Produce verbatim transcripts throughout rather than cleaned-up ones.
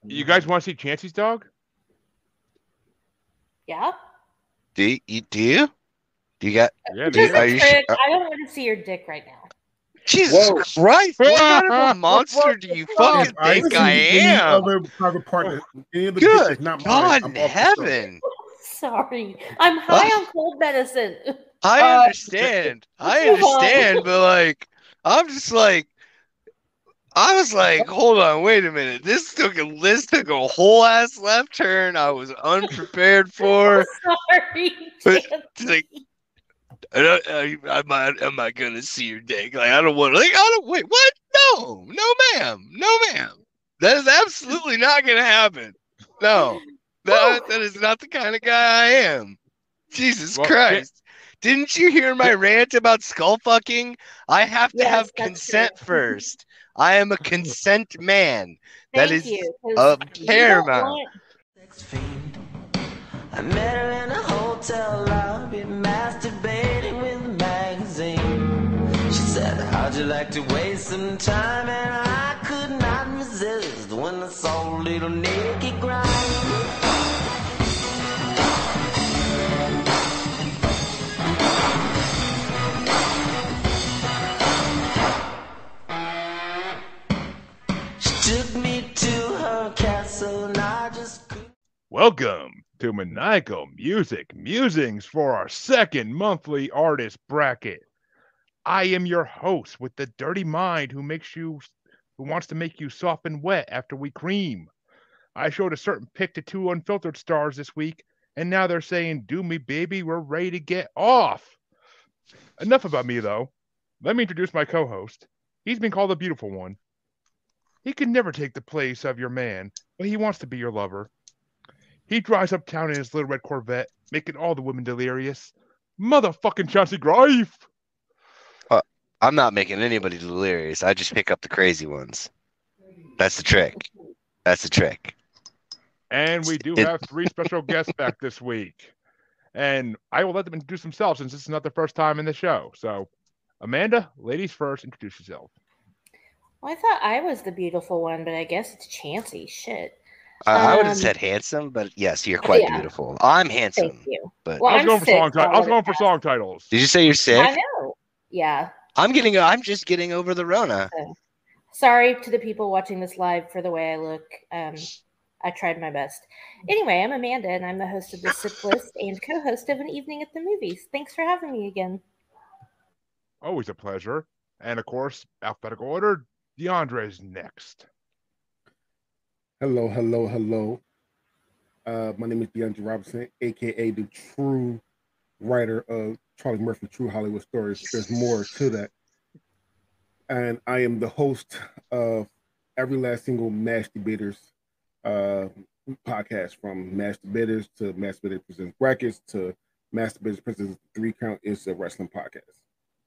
You guys want to see Chancy's dog? Yeah. Do you? Do you? Do you got? Yeah, Just are a you trick. sure? I don't want to see your dick right now. Jesus Whoa. Christ! What kind of a monster do you If fucking I think see I any am? other private partner, any other dick Good is not mine, God I'm in off the show. heaven! Sorry. I'm high on cold medicine. I Uh, understand. I move on. understand, but like, I'm just like, I was like, hold on, wait a minute. This took a this took a whole ass left turn. I was unprepared for. Sorry. But, Chancy. like, I don't- I- am I am I gonna see your dick? Like, I don't want. Like, I don't wait. What? No, no, ma'am, no, ma'am. That is absolutely not gonna happen. No, that that is not the kind of guy I am. Jesus Well, Christ! Didn't you hear my rant about skull fucking? I have to Yes, have that's consent true. first. I am a consent man. That Thank is you. 'cause of you don't paramount. want- Sex fiend. I met her in a hotel lobby, masturbating with a magazine. She said, how'd you like to waste some time? And I could not resist when I saw a little naked grind. She took me to her castle and I just couldn't. welcome to Maniacal Music Musings for our second monthly artist bracket. I am your host with the dirty mind who makes you, who wants to make you soft and wet after we cream. I showed a certain pic to two unfiltered stars this week, and now they're saying, "Do me, baby, we're ready to get off." Enough about me, though. Let me introduce my co-host. He's been called the beautiful one. He can never take the place of your man, but he wants to be your lover. He drives uptown in his little red Corvette, making all the women delirious. Motherfucking Chancy Grife! Uh, I'm not making anybody delirious. I just pick up the crazy ones. That's the trick. That's the trick. And we do It- have three special guests back this week. And I will let them introduce themselves since this is not their first time in the show. So, Amanda, ladies first, introduce yourself. Well, I thought I was the beautiful one, but I guess it's Chancy. Shit. I, I would have Um, said handsome, but yes, you're quite yeah. beautiful. I'm Thank handsome. you. But Well, I was I'm going for sick, song so titles. I was I'll going for let it song titles. did you say you're pass. sick? I know. Yeah. I'm getting. I'm just getting over the Rona. So, sorry to the people watching this live for the way I look. Um, I tried my best. Anyway, I'm Amanda, and I'm the host of the Sip List and co-host of An Evening at the Movies. Thanks for having me again. Always a pleasure. And of course, alphabetical order, Diandre is next. Hello, hello, hello. Uh, my name is Diandre Robinson, a k a the true writer of Charlie Murphy True Hollywood Stories. There's more to that. And I am the host of every last single Mash Debaters uh, podcast, from Mash Debaters to Mash Debaters Presents Brackets to Mash Debaters Presents Three Count is a wrestling podcast.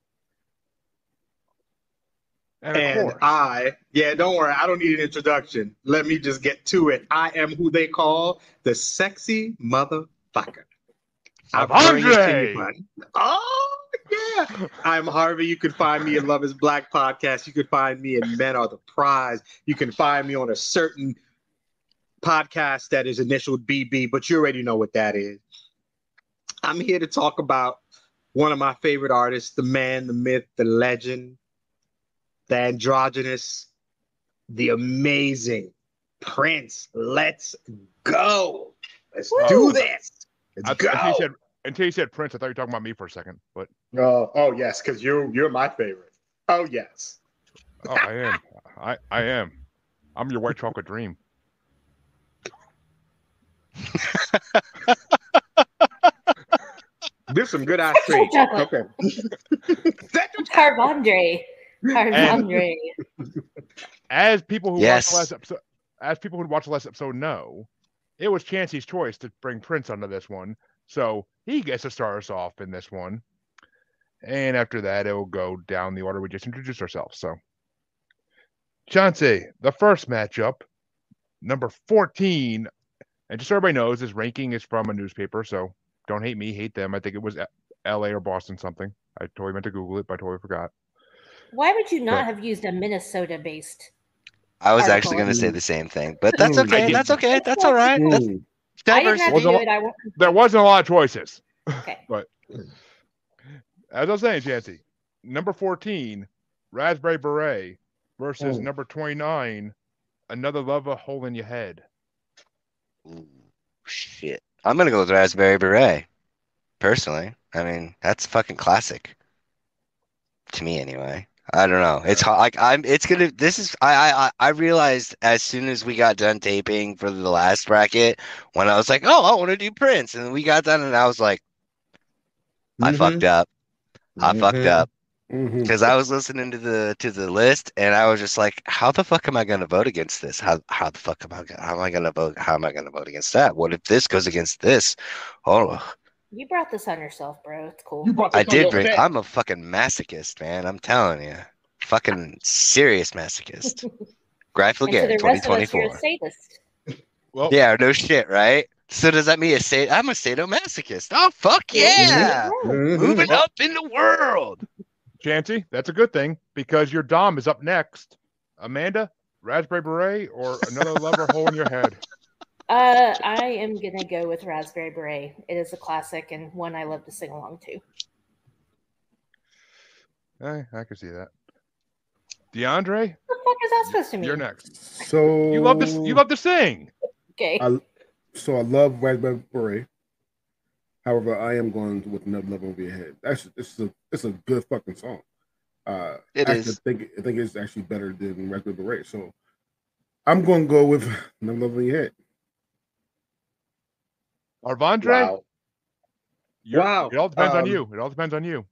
And of And course, I, yeah, don't worry, I don't need an introduction. Let me just get to it. I am who they call the sexy motherfucker. I bring it to you, Harvandre! buddy. Oh, yeah. I'm Harvey. You can find me in Love is Black podcast. You can find me in Men Are the Prize. You can find me on a certain podcast that is initialed B B, but you already know what that is. I'm here to talk about one of my favorite artists, the man, the myth, the legend, the androgynous, the amazing Prince. Let's go. Let's Woo! do this. Let's I, go. until, you said, until you said Prince, I thought you were talking about me for a second. But Oh, oh yes, because you're you're my favorite. Oh yes. oh, I am. I, I am. I'm your white chocolate dream. There's some good ass Central treats. chocolate. Okay. Harvandre. Harvandre. As people who Yes. watched the last episode, as people who watched the last episode know, it was Chancy's choice to bring Prince onto this one, so he gets to start us off in this one. And after that, it will go down the order we just introduced ourselves. So, Chancy, the first matchup, number fourteen, and just so everybody knows, this ranking is from a newspaper, so don't hate me, hate them. I think it was L A or Boston something. I totally meant to Google it, but I totally forgot. Why would you not But- have used a Minnesota-based? I was article. actually going to say the same thing, but that's Mm. okay. I That's okay. That's all right. That's Mm. I didn't have to diversity. do Wasn't- it. I won't. There wasn't a lot of choices. Okay. But as I was saying, Chancy, number fourteen, Raspberry Beret versus Mm. number twenty-nine, Another Love a Hole in Your Head. Ooh, shit. I'm gonna go with Raspberry Beret. Personally, I mean that's fucking classic. To me, anyway. I don't know. It's hard. Like I'm. It's gonna. This is. I. I. I realized as soon as we got done taping for the last bracket, when I was like, "Oh, I want to do Prince," and we got done, and I was like, "I Mhm. fucked up. I fucked Mhm. up." Mhm. Because I was listening to the to the list, and I was just like, "How the fuck am I gonna vote against this? How how the fuck am I gonna how am I gonna vote? How am I gonna vote against that? What if this goes against this? Oh, You brought this on yourself, bro. It's cool. You brought I this on did your bring. set. I'm a fucking masochist, man. I'm telling you, fucking serious masochist. Gryf And to Laguerre, the twenty rest of us, you're a twenty-four. sadist. Well, Yeah, no shit, right? So does that mean a sad? I'm a sadomasochist. Oh fuck yeah! Mhm. Moving Well- up in the world. Chancy, that's a good thing because your Dom is up next. Amanda, Raspberry Beret, or Another Lover Hole in Your Head? Uh, I am gonna go with Raspberry Beret. It is a classic and one I love to sing along to. Eh, I can see that. Diandre, What the fuck is that supposed to mean? you're next. So You love this. You love to sing. Okay. I, so I love Raspberry Beret. However, I am going with Another Love Over Your Head. Actually, it's a it's a good fucking song. Uh, It actually, is. I think I think it's actually better than Raspberry Beret. So I'm going to go with Another Love Over Your Head. Harvandre, Wow. you're- Wow. It all depends on Um, you. It all depends on you.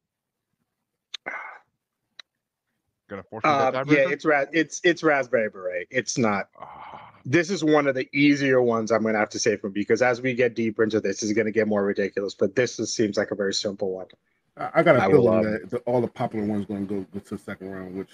Gonna force me Uh, that yeah, tiebreaker? it's ra- it's it's Raspberry Beret. It's not. Ah, This is one of the easier ones I'm going to have to say from because as we get deeper into this, it's going to get more ridiculous. But this is, seems like a very simple one. I, I got a I feeling will, um, that the, all the popular ones going to go, go to the second round, which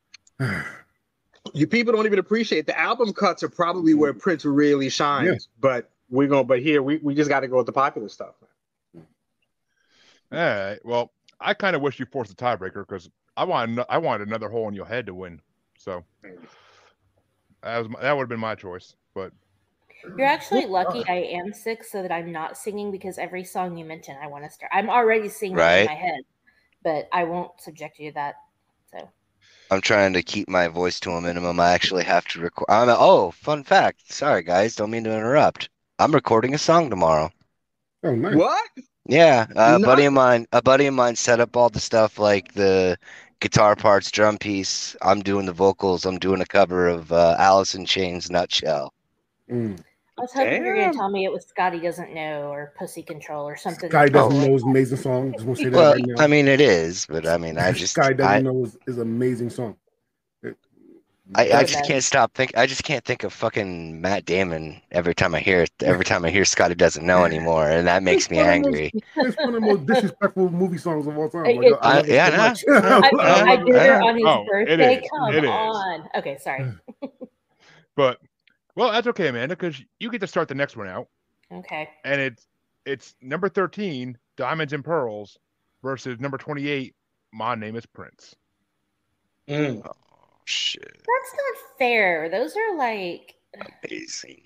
You people don't even appreciate the album cuts are probably where Prince really shines. Yeah. But we're going. But here we, we just got to go with the popular stuff. all right. Well, I kind of wish you forced a tiebreaker because I want I wanted Another Hole in Your Head to win. So that was my, that would have been my choice. But You're actually lucky I am sick so that I'm not singing because every song you mention, I want to start. I'm already singing it in Right. my head, but I won't subject you to that. So I'm trying to keep my voice to a minimum. I actually have to record. I'm, oh, fun fact. Sorry, guys. Don't mean to interrupt. I'm recording a song tomorrow. oh nice. What? Yeah, uh, a buddy Nice. of mine. A buddy of mine set up all the stuff like the guitar parts, drum piece. I'm doing the vocals. I'm doing a cover of uh, Alice in Chains' "Nutshell." Mm. I was hoping you were going Damn. to tell me it was Scotty Doesn't Know or Pussy Control or something. Sky Doesn't like Know is an amazing song. Just want to say that Well, right now. I mean, it is, but I mean, I just, Sky Doesn't I, Know is, is an amazing song. It- I, I Doesn't just matter. can't stop think. I just can't think of fucking Matt Damon every time I hear it. Every time I hear Scotty Doesn't Know anymore, and that makes me It's one of those- angry. It's one of the most disrespectful movie songs of all time. It- Like, it- I love it I- so yeah, much. no, no, I, no, I did it no. on his Oh, it birthday. is. Come It is. on. Okay, sorry. but well, that's okay, Amanda, because you get to start the next one out, Okay. and it's it's number thirteen, Diamonds and Pearls, versus number twenty-eight, My Name Is Prince. Mm. Oh, shit, That's not fair. Those are like, amazing.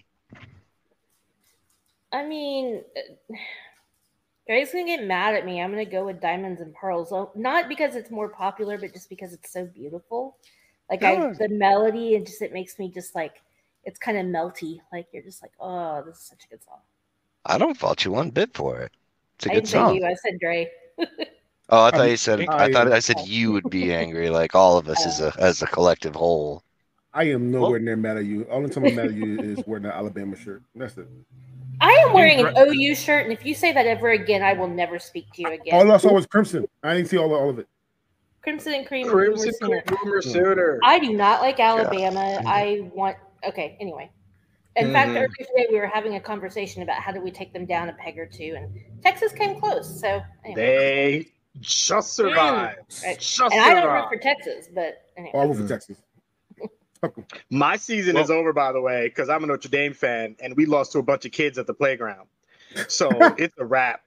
I mean, uh, guys gonna get mad at me. I'm gonna go with Diamonds and Pearls. Well, not because it's more popular, but just because it's so beautiful. Like I, Yeah. the melody, and just it makes me just like, it's kind of melty. Like you're just like, oh, this is such a good song. I don't fault you one bit for it. It's a I good didn't say song. you. I said Dre. Oh, I thought I'm- you said. I- I thought I said you would be angry, like all of us as a as a collective whole. I am nowhere near mad at you. Only time I'm mad at you is wearing an Alabama shirt. That's it. I am wearing an Dre- O U shirt, and if you say that ever again, I will never speak to you again. All I saw was Crimson. I didn't see all, all of it. Crimson and Cream. Crimson Rumor Cream Suitor. Rumor Suitor. I do not like Alabama. I want. Okay. Anyway, in fact, Mhm. earlier today we were having a conversation about how do we take them down a peg or two, and Texas came close. So anyway. They just survived. Right. Just And I don't root survived. for Texas, but anyway. All over Texas. Fuck 'em. My season Well- is over, by the way, because I'm a Notre Dame fan, and we lost to a bunch of kids at the playground. So it's a wrap.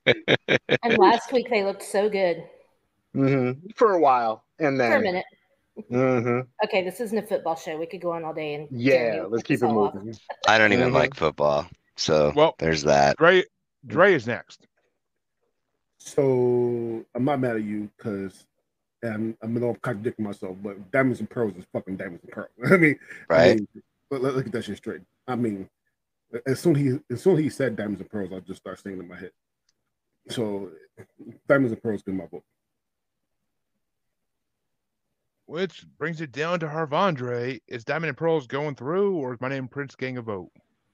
And last week they looked so good Mhm. For a while, and for a then minute. Mm-hmm. Okay, this isn't a football show. We could go on all day and Yeah, Jeremy will let's cut keep this it all off. moving. I don't even Mhm. like football, so Well, there's that. Dre, Dre is next. So I'm not mad at you because I'm I'm gonna contradict myself, but diamonds and pearls is fucking diamonds and pearls. I mean, I Right? mean, let, let, us get that shit straight. I mean, as soon he as soon he said diamonds and pearls, I'll just start singing in my head. So diamonds and pearls in my book. Which brings it down to Harvandre. Is Diamond and Pearls going through, or is My Name Prince getting a vote?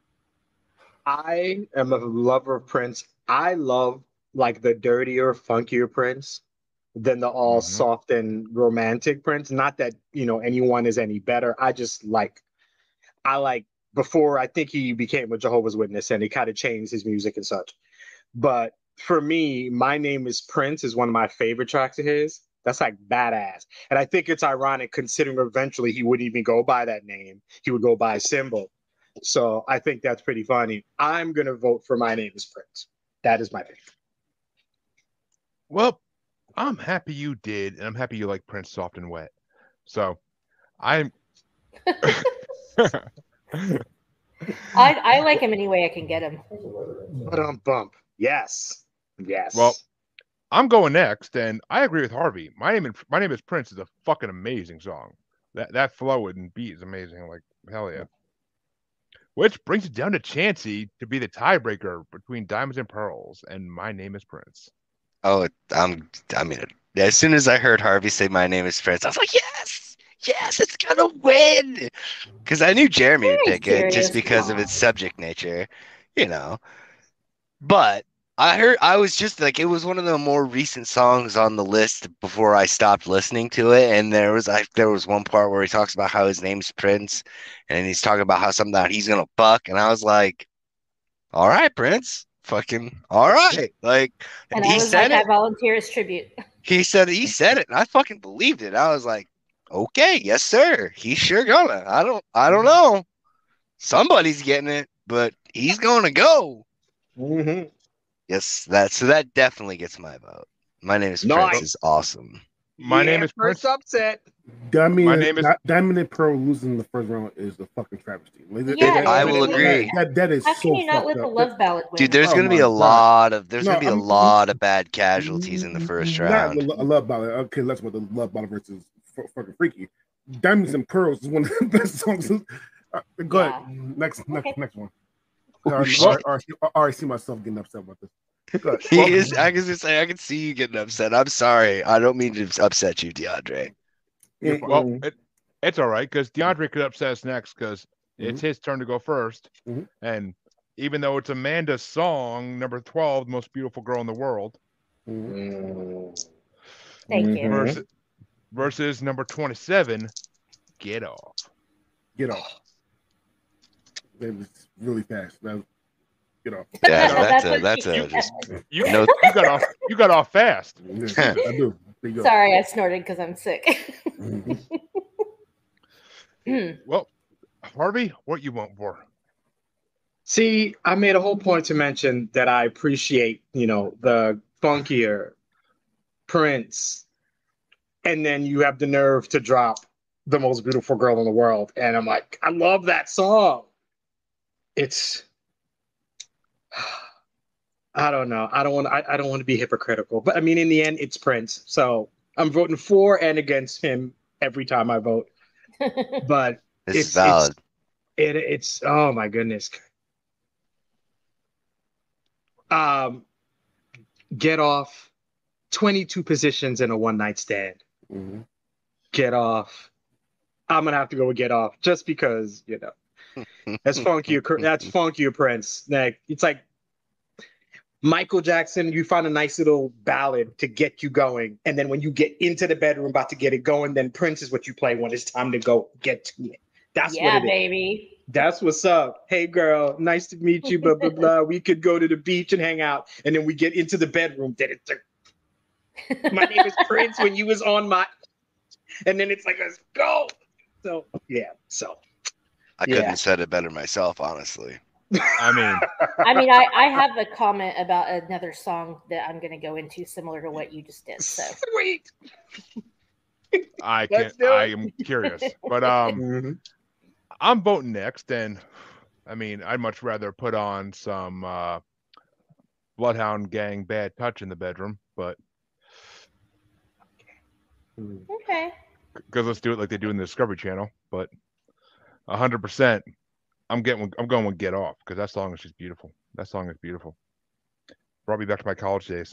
I am a lover of Prince. I love like the dirtier, funkier Prince than the all Mhm. soft and romantic Prince. Not that, you know, anyone is any better. I just like, I like before I think he became a Jehovah's Witness and he kind of changed his music and such. But for me, My Name is Prince is one of my favorite tracks of his. That's like badass. And I think it's ironic considering eventually he wouldn't even go by that name. He would go by a symbol. So I think that's pretty funny. I'm going to vote for My Name is Prince. That is my pick. Well, I'm happy you did, and I'm happy you like Prince soft and wet. So, I'm. I I like him any way I can get him. But um bump. Yes. Yes. Well, I'm going next, and I agree with Harvey. My name, my name is Prince is a fucking amazing song. That that flow and beat is amazing. Like hell yeah. Which brings it down to Chancy to be the tiebreaker between Diamonds and Pearls, and My Name is Prince. Oh, I'm. I mean, as soon as I heard Harvey say My Name is Prince, I was like, yes, yes, it's gonna win. Because I knew Jeremy would Very pick it just serious. because of its subject nature, you know. But I heard I was just like it was one of the more recent songs on the list before I stopped listening to it, and there was I there was one part where he talks about how his name's Prince, and he's talking about how something that he's gonna fuck, and I was like, all right, Prince, fucking all right, like And I he was said like, it. I volunteer as tribute. He said he said it, and I fucking believed it. I was like, okay, yes, sir. He's sure gonna. I don't I don't know. Somebody's getting it, but he's gonna go. Mm-hmm. Yes, that so that definitely gets my vote. My Name is Nice. Prince is awesome. My Yeah, name is first Prince. upset. Diamond, My name is- Diamond and Pearl losing the first round is a fucking travesty. Like, that- Yeah, that- I that- will that- agree. That, that is How so can you not fucked let the up. love ballad win? Dude, there's Oh gonna be my a God. lot of there's No, gonna be a I'm- lot of bad casualties in the first Not round. a love ballad. Okay, that's what the love ballad versus f- fucking freaky. Diamonds and Pearls is one of the best songs. Uh, go Yeah. ahead. Next, next, Okay. next one. Oh, I, shit. I, I, I already see myself getting upset about this. Go ahead. He Well- is. I can just say I can see you getting upset. I'm sorry. I don't mean to upset you, Diandre. You're Mm-mm. fi- well, it, it's all right because Diandre could upset us next because it's Mhm. his turn to go 1st Mhm. And even though it's Amanda's song, number twelve, most beautiful girl in the world, Mhm. Mm. Thank you. Mhm. versus, versus number twenty-seven, Get Off. Get off. It was really fast. That was, get off. Yeah, That's that's a what that's she a just You, no. you got off. You got off fast. Yeah, I do. There you go. Sorry, I snorted because I'm sick. Mhm. Well, Harvey, what you want for? See, I made a whole point to mention that I appreciate, you know, the funkier Prince, and then you have the nerve to drop the most beautiful girl in the world, and I'm like, I love that song. It's, I don't know, I don't want, I, I don't want to be hypocritical, but I mean, in the end, it's Prince, so I'm voting for and against him every time I vote. But This it's is valid. It, it's oh my goodness. Um, Get Off, twenty-two positions in a one night stand. Mhm. Get Off. I'm gonna have to go with Get Off just because you know that's funky. That's funkier Prince. Like it's like Michael Jackson. You find a nice little ballad to get you going, and then when you get into the bedroom about to get it going, then Prince is what you play when it's time to go get to it. That's yeah, what it is. baby. That's what's up. Hey, girl, nice to meet you. Blah blah blah. We could go to the beach and hang out, and then we get into the bedroom. Then it's like, my name is Prince when you was on my, and then it's like, let's go. So yeah. So I couldn't yeah. have said it better myself, honestly. I mean, I mean, I, I have a comment about another song that I'm going to go into similar to what you just did. So Sweet. I Let's can't. do I it. am curious, but um, Mhm. I'm voting next, and I mean, I'd much rather put on some uh, Bloodhound Gang Bad Touch in the bedroom, but Okay. because let's do it like they do in the Discovery Channel. But a hundred percent, I'm getting. I'm going with Get Off because that song is just beautiful. That song is beautiful. Brought me back to my college days.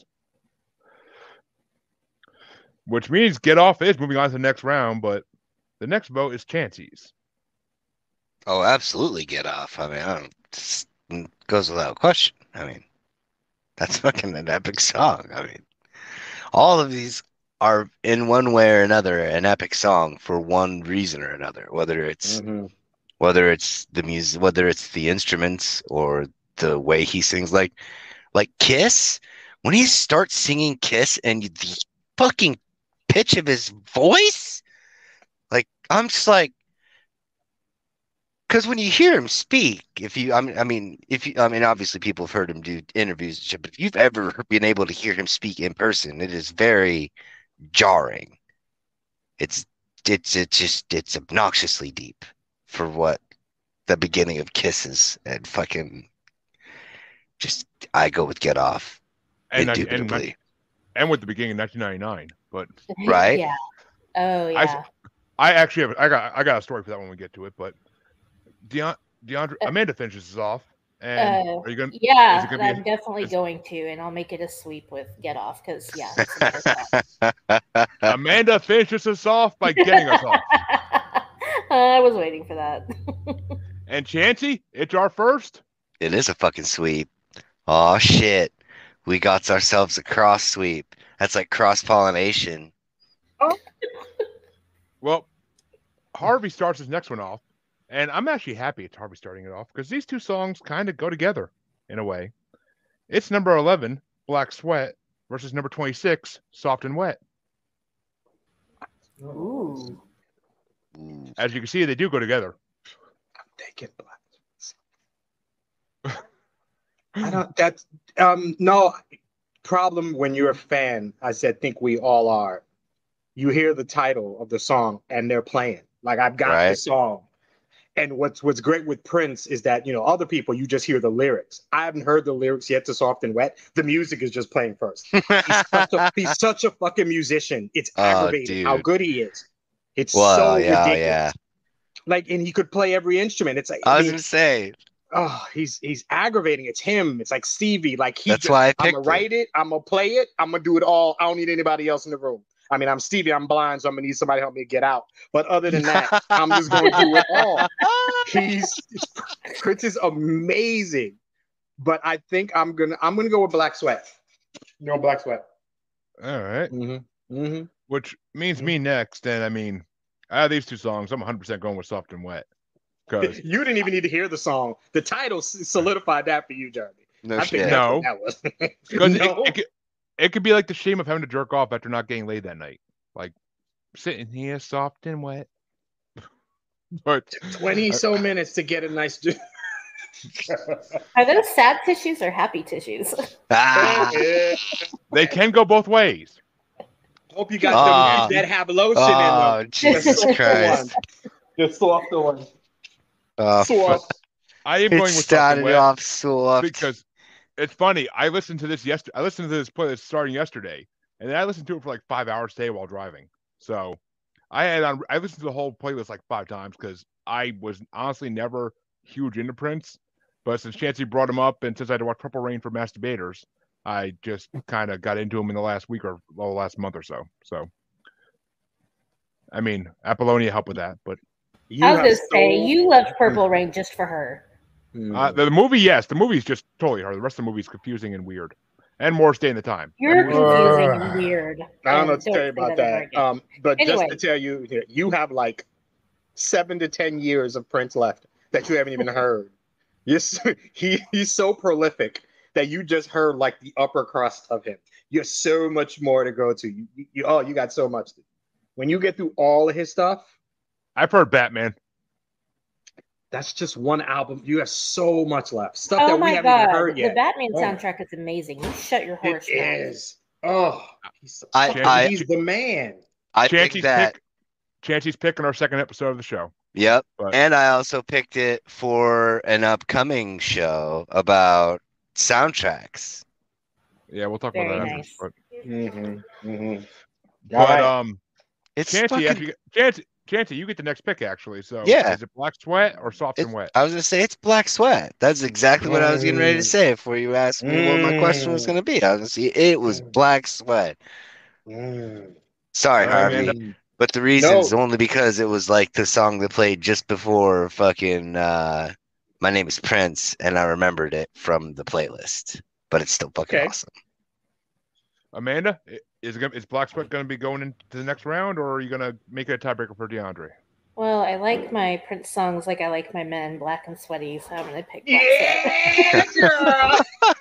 Which means Get Off is moving on to the next round, but the next vote is Chancy's. Oh, absolutely Get Off. I mean, I don't, it goes without question. I mean, that's fucking an epic song. I mean, all of these are in one way or another an epic song for one reason or another, whether it's Mhm. whether it's the music, whether it's the instruments or the way he sings. Like like Kiss, when he starts singing Kiss and the fucking pitch of his voice, like I'm just like, because when you hear him speak, if you, I mean, I mean, if you, I mean, obviously people have heard him do interviews and shit, but if you've ever been able to hear him speak in person, it is very jarring. It's, it's, it's just, it's obnoxiously deep for what the beginning of Kiss is, and fucking, just, I go with Get Off, And and indubitably, and with the beginning of nineteen ninety-nine, but right? Yeah. Oh I, yeah. I actually have I got I got a story for that when we get to it, but Deon, Diandre Amanda finishes this off, and Uh, are you gonna? yeah, is it gonna be I'm a- definitely is- going to, and I'll make it a sweep with Get Off because yeah, it's a better song. Amanda finishes us off by getting us off, I was waiting for that. and Chancy, it's our first. It is a fucking sweep. Oh shit. We got ourselves a cross sweep. That's like cross pollination. Well, Harvey starts his next one off, and I'm actually happy it's Harvey starting it off because these two songs kind of go together in a way. It's number eleven, Black Sweat, versus number twenty-six, Soft and Wet. Ooh. Ooh. As you can see, they do go together. I'm taking Black. I don't. That's um no problem when you're a fan. I said, think we all are. You hear the title of the song and they're playing. Like I've got the Right. song. And what's what's great with Prince is that, you know, other people, you just hear the lyrics. I haven't heard the lyrics yet to Soft and Wet. The music is just playing first. He's such a, he's such a fucking musician. It's Oh, aggravating how dude. good he is. It's Well, so yeah, ridiculous. yeah. Like, and he could play every instrument. It's like, I I was mean, gonna say, oh, he's he's aggravating. It's him. It's like Stevie. Like he. that's just, why I I'm picked gonna it. write it. I'm gonna play it. I'm gonna do it all. I don't need anybody else in the room. I mean, I'm Stevie. I'm blind, so I'm gonna need somebody to help me get out. But other than that, I'm just gonna do it all. He's Prince is amazing, but I think I'm gonna I'm gonna go with Black Sweat. You know, Black Sweat. All right. Mm-hmm. Mm-hmm. Which means me next. And I mean, out of these two songs, I'm one hundred percent going with Soft and Wet. Because You didn't even need to hear the song. The title solidified that for you, Jeremy. No I think shit. that's No. what that was. Because No. it, it, could, it could be like the shame of having to jerk off after not getting laid that night. Like, sitting here soft and wet. But twenty so minutes to get a nice. Are those sad tissues or happy tissues? Ah, they can go both ways. Hope you got Ah. them that have lotion oh, in them. Jesus The Christ. The softer one. Oh, Soft. I am it going with Soft and started Wet off soft. because it's funny. I listened to this yesterday. I listened to this playlist starting yesterday, and then I listened to it for like five hours today while driving. So I had on. I listened to the whole playlist like five times because I was honestly never huge into Prince, but since Chancy brought him up, and since I had to watch Purple Rain for Masturbators, I just kind of got into him in the last week or well, last month or so. So, I mean, Apollonia helped with that, but You I was have gonna so- say you love Purple Rain just for her. Mm. uh, the, the movie, yes, the movie's just totally hard. The rest of the movie's confusing and weird, and more stay in the time. You're That movie's- confusing and weird. I don't know and what to tell you say about ever that. again. Um, but Anyway. just to tell you, you have like seven to ten years of Prince left that you haven't even heard. You're so, he he's so prolific that you just heard like the upper crust of him. You have so much more to go to. You, you, you oh, you got so much. When you get through all of his stuff, I've heard Batman. that's just one album. You have so much left. Stuff Oh that we my haven't even god, heard the yet. Batman Oh. soundtrack is amazing. You shut your horse It mouth. is. Oh, he's, I- fucking- I- he's the man. I Chancy's picked that. pick. Chancy's pick on our second episode of the show. Yep. But And I also picked it for an upcoming show about soundtracks. yeah, we'll talk Very about that nice. after. Mm-hmm. Mm-hmm. But, All but right. um, It's Chancy, fucking, actually, Chancy, Chancy, you get the next pick actually. So Yeah. is it Black Sweat or Soft it's, and Wet? I was gonna say it's Black Sweat. That's exactly what I was getting ready to Mm. say before you asked me what my question was Mm. gonna be. I was gonna say it was Black Sweat. Mm. Sorry, All right, Harvey. Amanda. Mm. But the reason's No. only because it was like the song that played just before fucking uh My Name is Prince, and I remembered it from the playlist. But it's still fucking Okay. awesome. Amanda, i- is it gonna, is Black Sweat going to be going into the next round, or are you going to make it a tiebreaker for Diandre? Well, I like my Prince songs like I like my men, black and sweaty, so I'm gonna pick Black Sweat. Yeah.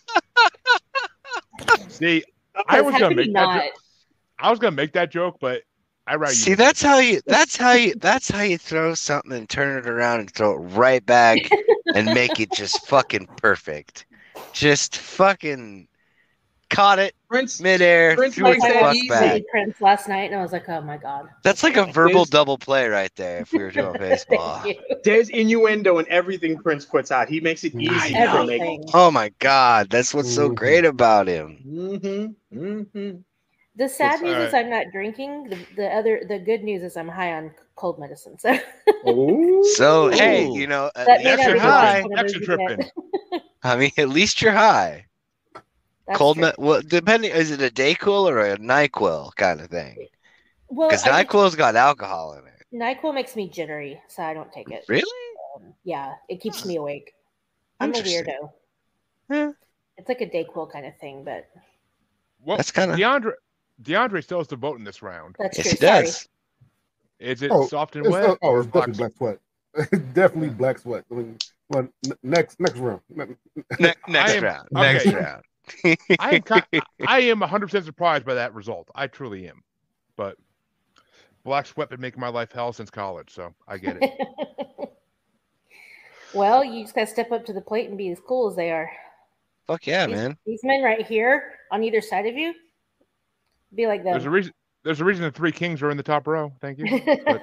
See, I Because was how going to could make you that. not? Jo- I was going to make that joke, but I rather See, you. that's how you that's how you that's how you throw something and turn it around and throw it right back and make it just fucking perfect. Just fucking caught it Prince. midair, Prince threw it makes the that fuck easy. back. Prince last night, and I was like, oh my god. That's like a verbal There's- double play right there if we were doing baseball. Thank you. There's innuendo in everything Prince puts out. He makes it I easy know. to make. Everything. Oh my god, that's what's so Mhm. great about him. Mm-hmm. Mm-hmm. The sad It's- news is alright. I'm not drinking. The, the other, the good news is I'm high on cold medicine. So Oh. So hey, Ooh. you know, at that may least not you're be the high. best one of those Action you get. tripping. I mean, at least you're high. That's Cold, true. me- well, depending, is it a Dayquil or a NyQuil kind of thing? Well, Because I just- NyQuil's got alcohol in it. NyQuil makes me jittery, so I don't take it. Really? Um, yeah, it keeps me awake. I'm a Interesting. weirdo. Yeah. It's like a Dayquil kind of thing, but Well, That's kinda- Diandre. Diandre still has to vote in this round. that's Yes, true. he Sorry. does. Is it Oh, Soft and It's, Wet? uh, oh, or it's Black definitely Black Sweat. Definitely Black Sweat. I mean, well, n- next next round. Ne- next am- round. okay. Next round. I am ki- I am one hundred percent surprised by that result. I truly am. But Black Sweat been making my life hell since college, so I get it. Well, you just gotta step up to the plate and be as cool as they are. Fuck yeah, these, man. These men right here on either side of you, be like There's a them. reason. There's a reason the three kings are in the top row. Thank you.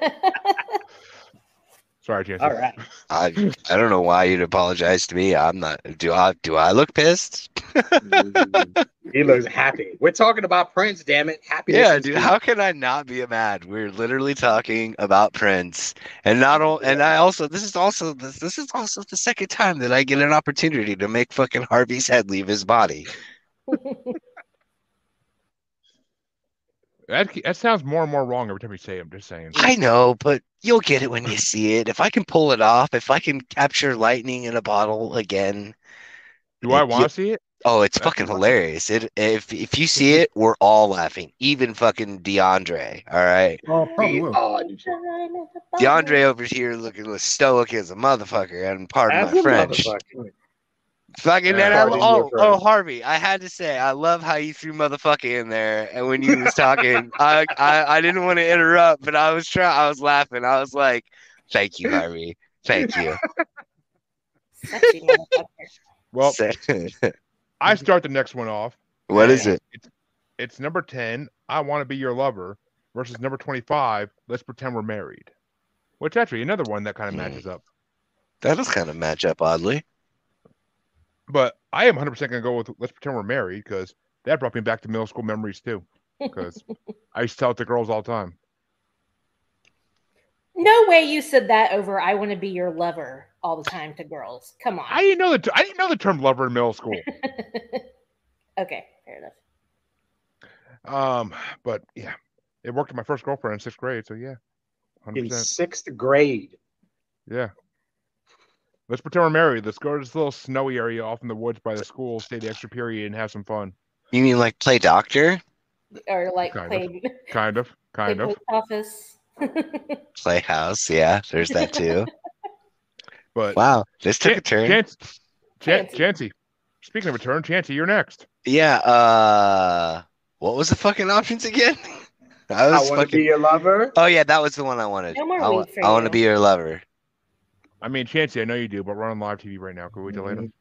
Sorry, Chancy. All right. I I don't know why you'd apologize to me. I'm not. Do I do I look pissed? He looks happy. We're talking about Prince, damn it. Happiness. Yeah, is dude. key. How can I not be mad? We're literally talking about Prince, and not all. And I also this is also this this is also the second time that I get an opportunity to make fucking Harvey's head leave his body. That that sounds more and more wrong every time you say it. I'm just saying. I know, but you'll get it when you see it. If I can pull it off, if I can capture lightning in a bottle again. Do I it- want to see it? Oh, it's That's fucking fine. hilarious. It if if you see it, we're all laughing. Even fucking Diandre. All right. Oh, probably will. Oh, Diandre over here looking stoic as a motherfucker, and pardon as my a French. motherfucker. Fucking Yeah. and I, Pardon oh your oh French. Harvey, I had to say I love how you threw motherfucker in there, and when you was talking, I, I I didn't want to interrupt, but I was trying. I was laughing. I was like, "Thank you, Harvey. Thank you." Sexy motherfucker. Well, So- I start the next one off. what is it? It's, it's number ten. I want to be your lover versus number twenty-five. Let's pretend we're married. Which actually another one that kind of Hmm. matches up. That does kind of match up oddly. But I am one hundred percent going to go with Let's Pretend We're Married because that brought me back to middle school memories too. Because I used to tell it to girls all the time. No way you said that over I want to be your lover all the time to girls. Come on. I didn't know the I didn't know the term lover in middle school. Okay, fair enough. Um, but yeah, it worked with my first girlfriend in sixth grade. So yeah, one hundred In percent. sixth grade. Yeah. Let's pretend we're married. Let's go to this little snowy area off in the woods by the school, stay the extra period, and have some fun. You mean like play doctor? Or like Kind of. played, Kind of, kind played of. post office. Playhouse, yeah, there's that too. But Wow, this took a Chan- turn. Chance, Chan- Chancy. Chancy. Speaking of a turn, Chancy, you're next. Yeah, uh what was the fucking options again? I I was want to fucking be your lover. Oh yeah, that was the one I wanted. No more I, weed for I want to you. be your lover. I mean, Chancy, I know you do, but we're on live T V right now. Can we wait till later?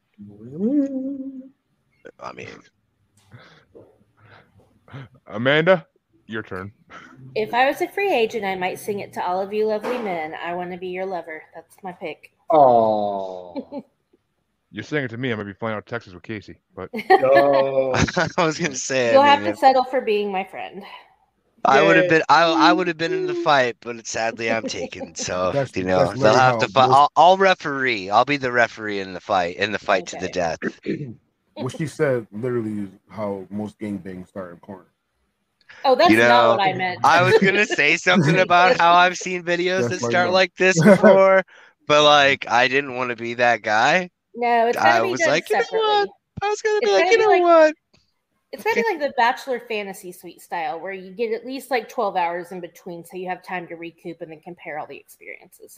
I mean, Amanda, Your turn. If I was a free agent, I might sing it to all of you lovely men. I want to be your lover. That's my pick. Oh. You're saying it to me. I'm gonna be flying out to Texas with Casey, but Oh. I was gonna say. You'll I have mean, to if- settle for being my friend. I would have Yeah. been. I I would have been in the fight, but sadly I'm taken. So That's- you know that's they'll literally have how to fight. most- I'll, I'll referee. I'll be the referee in the fight. In the fight to the Okay. death. What she said literally is how most gangbangs start in porn. Oh, that's You know, not what I meant. I was gonna say something about how I've seen videos That's that like start that. like this before, but like I didn't want to be that guy. No, it's I gotta be was done like, you know separately. what? I was gonna be It's like, gotta you be know like- what? It's gotta be like the Bachelor Fantasy Suite style, where you get at least like twelve hours in between, so you have time to recoup and then compare all the experiences.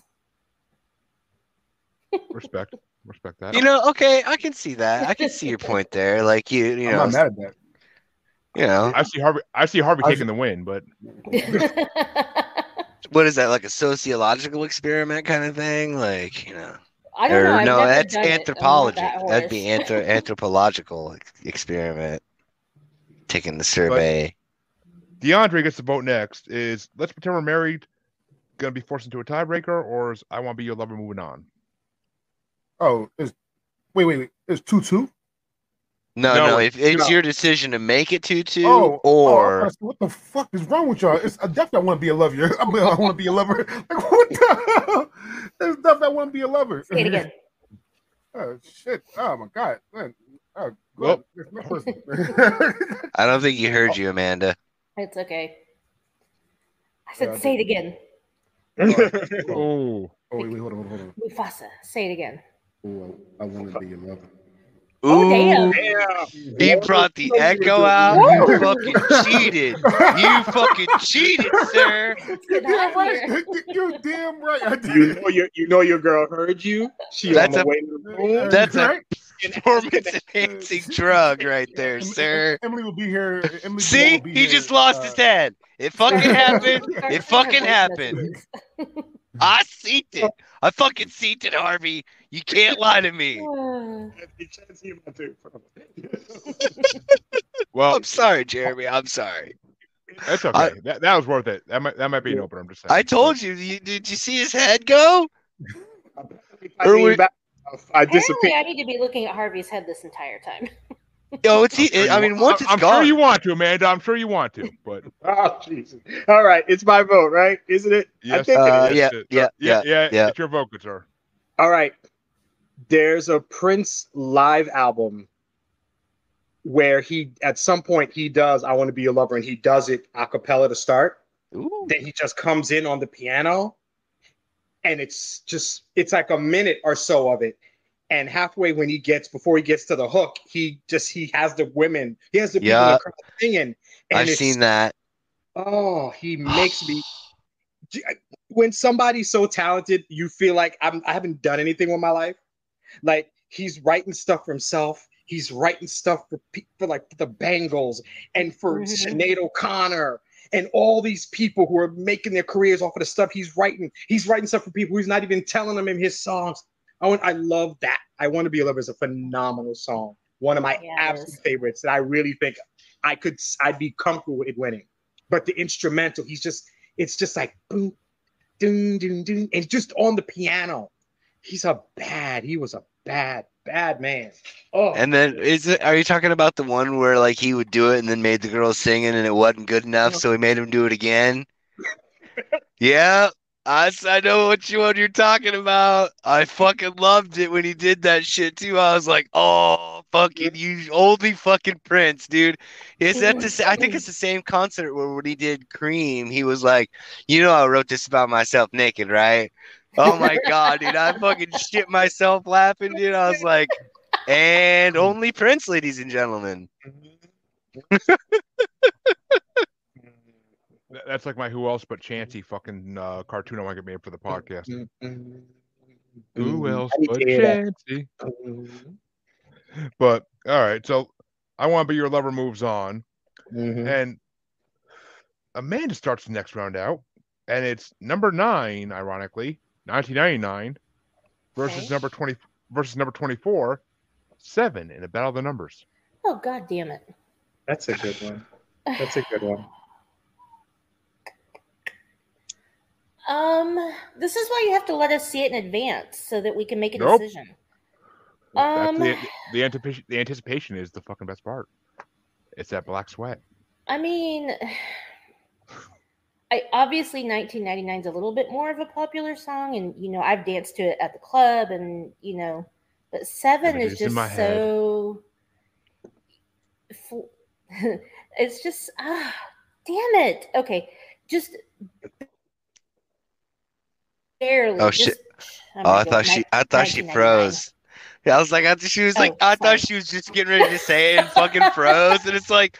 respect, respect that. You know, okay, I can see that. I can see your point there. Like you, you I'm know, not mad at that. you know, I see Harvey. I see Harvey I taking the win, but what is that? Like a sociological experiment kind of thing? Like you know, I don't or know. I've no, never that's done it. I'm not anthropology. that That'd be horse. anthro- anthropological ex- experiment. Taking the survey. Diandre gets the vote next. Is let's pretend we're married gonna be forced into a tiebreaker, or is I want to be your lover moving on? Oh, it's wait, wait, wait. It's two two. No, No, no, it's- if it's no. your decision to make it two two, Oh, or oh, what the fuck is wrong with y'all? It's I definitely want to be a lover. I, mean, I want to be a lover. Like what the hell? It's definitely I want to be a lover. Say it again. Oh shit! Oh my god, man. Oh, Well- well, next person. I don't think you heard you, Amanda. It's okay. I said, Yeah, I say it again. Oh, Oh wait, wait, hold on, hold on, hold on. Mufasa, say it again. Oh, I want to be a lover. Oh, damn. Yeah. He brought the echo out. You fucking cheated. You fucking cheated, sir. You're Get out damn of right. here. You're damn right. I did. You know your you know your girl heard you. She That's on a- the way to the room. That's a right? performance enhancing drug right there, Em- sir. Emily will be here. Emily See, will be he here, just lost uh, his head. It fucking Start- happened. start It sending her fucking voice happened. messages. I seen it. I fucking seen it, Harvey. You can't lie to me. Chancy about to- well, I'm sorry, Jeremy. I'm sorry. that's okay. I- that, that was worth it. That might that might be an opener. I'm just saying. I told you. you. Did you see his head go? I, Or lean we- back, I Apparently, disappear. I need to be looking at Harvey's head this entire time. Yo, it's. I'm sure I you mean, want- once I'm, it's I'm gone. sure you want to, Amanda. I'm sure you want to, but Oh Jesus! All right, it's my vote, right? Isn't it? I yes, think Uh, it is. yeah, it is. yeah, yeah, yeah, yeah. It's your vote, good sir. All right. There's a Prince live album where he, at some point, he does "I Want to Be Your Lover" and he does it a cappella to start. Ooh. Then he just comes in on the piano, and it's just it's like a minute or so of it. And halfway when he gets before he gets to the hook, he just he has the women, he has the people in Yeah. the crowd singing. And I've it's, seen that. Oh, he makes me. When somebody's so talented, you feel like I'm, I haven't done anything with my life. Like he's writing stuff for himself. He's writing stuff for people like the Bengals and for Mhm. Sinead O'Connor and all these people who are making their careers off of the stuff he's writing. He's writing stuff for people who's not even telling them in his songs. I want, I love that. I Want to Be a Lover is a phenomenal song. One of my Yeah, it absolute is. favorites that I really think I could, I'd be comfortable with it winning. But the instrumental, he's just, it's just like boom, doom, doom, doom, and just on the piano. He's a bad, he was a bad, bad man. Oh, And then is it? Are you talking about the one where like he would do it and then made the girls singing and it wasn't good enough, so he made him do it again? Yeah, I, s- I know what you what you're talking about. I fucking loved it when he did that shit too. I was like, oh, fucking you, only fucking Prince, dude. Is that the? sa- I think it's the same concert where when he did Cream, he was like, you know, I wrote this about myself naked, right? Oh my god, dude, I fucking shit myself laughing, dude. I was like, and only Prince, ladies and gentlemen. That- That's like my Who Else But Chancy fucking uh, cartoon I want to get made for the podcast. Who else I need but to hear that. Chancy? But all right, so I Want to Be Your Lover moves on, Mhm. and Amanda starts the next round out, and it's number nine, ironically, nineteen ninety-nine versus Okay. number twenty versus number twenty-four, seven in a battle of the numbers. Oh, god damn it. That's a good one. That's a good one. Um, this is why you have to let us see it in advance so that we can make a Nope. decision. That's Um, the, the anticipation. The anticipation is the fucking best part. It's that black sweat. I mean, I obviously nineteen ninety-nine is a little bit more of a popular song, and you know I've danced to it at the club, and you know, but Seven is Images in just my head. so. It's just ah, damn it. Okay, just barely. Oh, just, shit. I'm Oh, gonna I go thought with she. ni- I thought she nineteen ninety-nine. froze. Yeah, I was like, I thought she was like, Oh, I sorry. thought she was just getting ready to say it and fucking froze, and it's like,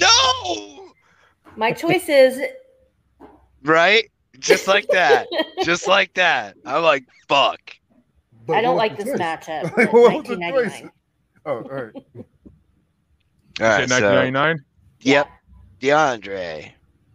no, My choice is right? Just like that, just like that. I'm like, fuck. But I don't what like was this the choice? matchup. Like, but what was the nineteen choice? ninety-nine. Oh, all right. All You right, said nineteen so ninety-nine. yep, Diandre,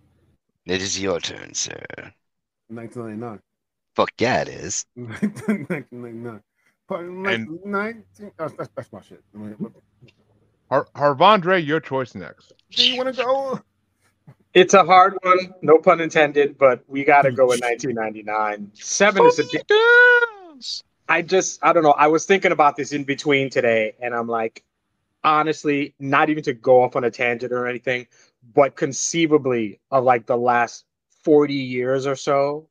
it is your turn, sir. nineteen ninety-nine. Fuck yeah, it is. nineteen ninety-nine. Part- And- nineteen That's, that's, that's my shit. I mean, Har- Harvandre, your choice next. do you want to go? It's a hard one, no pun intended, but we got to go with nineteen ninety-nine. Seven is a big. Girls. I just, I don't know. I was thinking about this in between today, and I'm like, honestly, not even to go off on a tangent or anything, but conceivably of like the last forty years or so,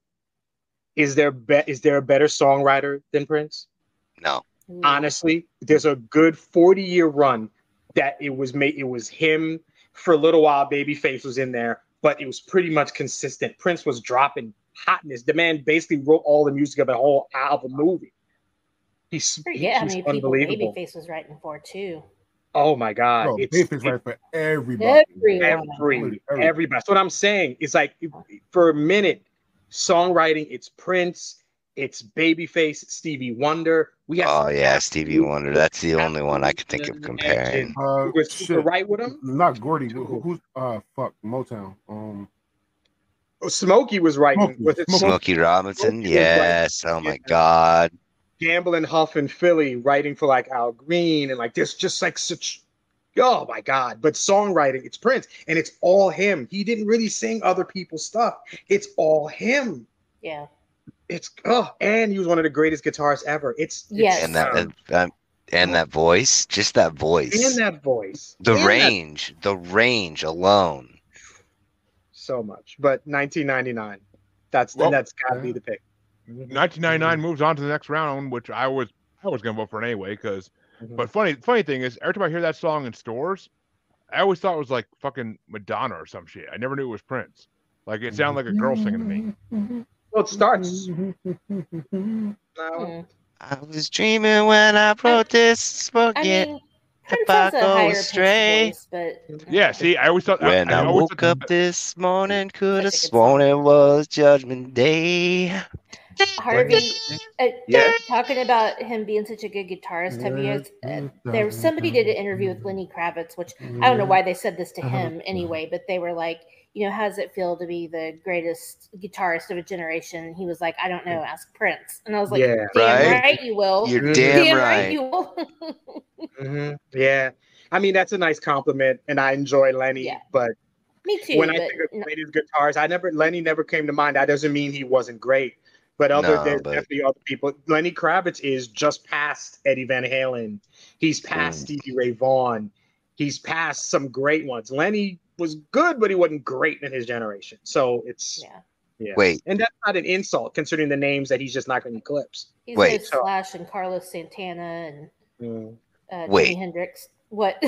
is there be- is there a better songwriter than Prince? No. Honestly, there's a good forty year run that it was made. It was him for a little while. Babyface was in there, but it was pretty much consistent. Prince was dropping hotness. The man basically wrote all the music of the whole album movie. He's, I forget how he's many people unbelievable. Babyface was writing for too. Oh my god, Bro, it's Babyface it- right for everybody. Everyone. every Every- everybody. That's what I'm saying. It's like for a minute, songwriting. It's Prince. It's Babyface. Stevie Wonder. We have Oh some yeah, Stevie absolute- Wonder. That's the only one I could think of comparing. Uh, Who was super shit. right with him? Not Gordy. Who, who's uh fuck Motown? Um, Oh, Smokey was writing Smokey. with it. Smokey. Smokey Robinson. Smokey was right. Yes. Oh my Yeah. god. Gamble and Huff and Philly writing for like Al Green and like there's just like such oh my god. But songwriting, it's Prince and it's all him. He didn't really sing other people's stuff. It's all him. Yeah. It's oh, and he was one of the greatest guitarists ever. It's, it's Yes. And that um, and, um, and that voice, just that voice. and that voice. The And that- range, the range alone. so much. But nineteen ninety-nine. That's Well, that's gotta yeah. be the pick. nineteen ninety-nine moves on to the next round, which I was I was gonna vote for it anyway. Because, Mhm. but funny funny thing is, every time I hear that song in stores, I always thought it was like fucking Madonna or some shit. I never knew it was Prince. Like it sounded like a girl singing to me. Well, it starts now. Mm. I was dreaming when I wrote this. I Forget mean, Prince if I has a go higher pitched astray. voice, but Yeah, see, I always thought When I, always woke thought- up this morning, could have Such a good sworn song. it was Judgment Day. Harvey, uh, Yeah. talking about him being such a good guitarist, have you guys? Uh, there was somebody did an interview with Lenny Kravitz, which I don't know why they said this to him anyway, but they were like, you know, how does it feel to be the greatest guitarist of a generation? And he was like, I don't know, ask Prince. And I was like, Yeah. damn Right? right, you will. You're Mhm. damn, Damn right. you will. Mhm. Yeah. I mean, that's a nice compliment, and I enjoy Lenny. Yeah. But Me too. when I but think of no- greatest guitars, I never Lenny never came to mind. That doesn't mean he wasn't great. But other No, there's but- definitely other people. Lenny Kravitz is just past Eddie Van Halen. He's past Mm. Stevie Ray Vaughan. He's past some great ones. Lenny was good, but he wasn't great in his generation. So it's yeah, yeah. Wait, And that's not an insult considering the names that he's just not going to eclipse. he's Wait. no Slash and Carlos Santana and Mm. uh, Wait. Jimi Hendrix. What?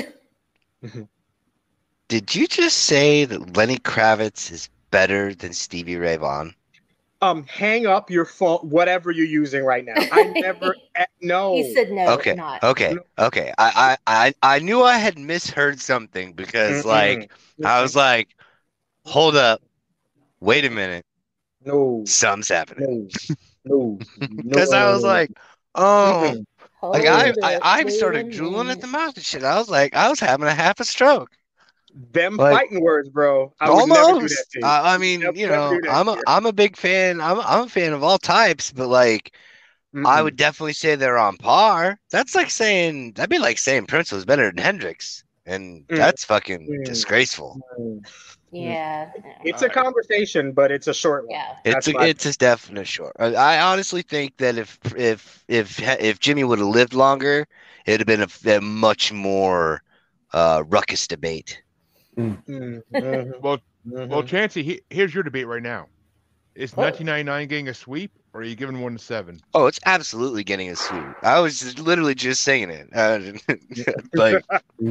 did you just say that Lenny Kravitz is better than Stevie Ray Vaughan? Um, hang up your phone, whatever you're using right now. I never eh, no. He said no, Okay, not. okay, okay. I, I, I, I knew I had misheard something because, Mm-mm. like, I was like, hold up, wait a minute, no, something's happening. no, no. Because no, I no, was no. like, oh, Hold like I, I, up, I wait started a drooling at the minute. mouth and shit. I was like, I was having a half a stroke. them like- fighting words, bro. I would never do that Almost. to you. Uh, I mean, Never- you never know, do that I'm to a, you. I'm a big fan. I'm, I'm a fan of all types, but like, I Mm-mm. would definitely say they're on par. That's like saying that'd be like saying Prince was better than Hendrix, and Mm. that's fucking Mm. disgraceful. Mm. Yeah. It's a conversation, but it's a short one. Yeah. It's That's a my- it's a definite short. I- I honestly think that if if if if Jimmy would have lived longer, it'd have been a, a much more uh, ruckus debate. Mm, mhm, Well, mhm. well, Chancy, he, here's your debate right now. Is Oh. nineteen ninety-nine getting a sweep, or are you giving one to seven? Oh, it's absolutely getting a sweep. I was just literally just saying it. Uh, like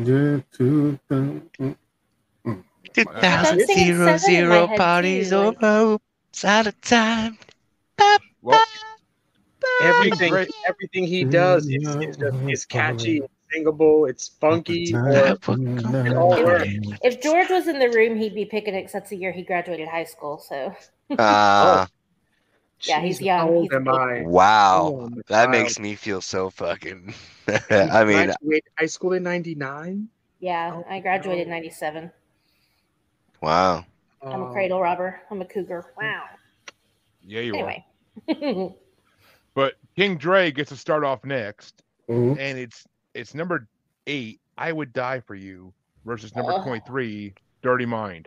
two thousand I'm singing zero seven in my zero head, parties too, like- over it's out of time. Well, everything, Great. everything he does is, is just is catchy, it's singable, it's funky, or it all works. If George was in the room, he'd be picking it 'cause that's the year he graduated high school. So Uh, yeah, he's Jeez, young. How old He's am a I? wow, Oh, my that child. makes me feel so fucking. You I mean, graduated high school in ninety-nine. yeah, Oh, I graduated in no. ninety-seven. wow. I'm a Oh. cradle robber. I'm a cougar. Wow. yeah, you are. Anyway. But King Dre gets to start off next, Mhm. and it's it's number eight. I Would Die for You versus number Oh. twenty-three. Dirty Mind.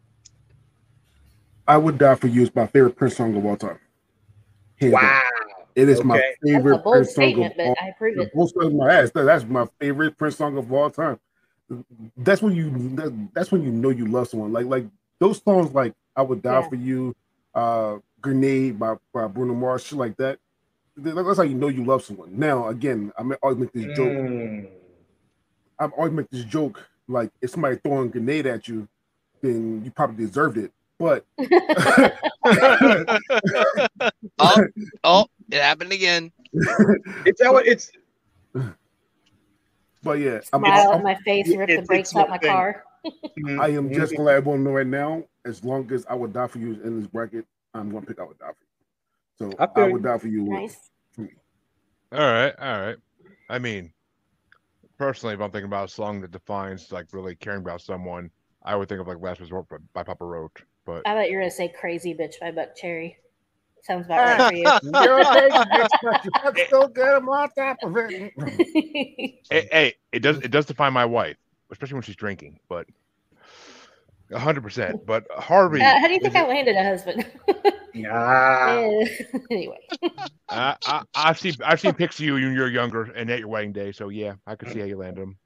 I Would Die for You is my favorite Prince song of all time. Hands down. Wow. It is my Okay. That's favorite a bold Prince song of statement, but all I approve it. Both sides of my ass. That- That's my favorite Prince song of all time. That's when you. that- That's when you know you love someone. Like like those songs, like "I Would Die Yeah. for You," uh, "Grenade" by, by Bruno Mars, shit like that. That's how you know you love someone. Now, again, I always make this joke. Mm. I always make this joke. Like if somebody throwing a grenade at you, then you probably deserved it. But oh, oh, it happened again. It's that what it's. but yeah, I'm, Smile I'm, at my face and rip it's- the brakes it's out my nothing. car. I am just glad I won't know right now. As long as I Would Die for You is in this bracket, I'm gonna pick I Would Die for You. So I I, feel Would you. Die for You. wins Nice. for me. All right, all right. I mean, personally, if I'm thinking about a song that defines like really caring about someone, I would think of like "Last Resort" by, by Papa Roach. But I thought you were gonna say "Crazy Bitch" by Buck Cherry. Sounds about right for you. You're a crazy bitch, but you're still good. I'm on top of it. hey, hey, it does it does define my wife, especially when she's drinking. But a hundred percent. But Harvey, Uh, how do you think is I it- landed a husband? Yeah. Eh, anyway, I, I, I've seen I've seen pics of you when you're younger and at your wedding day. So yeah, I could see how you landed them.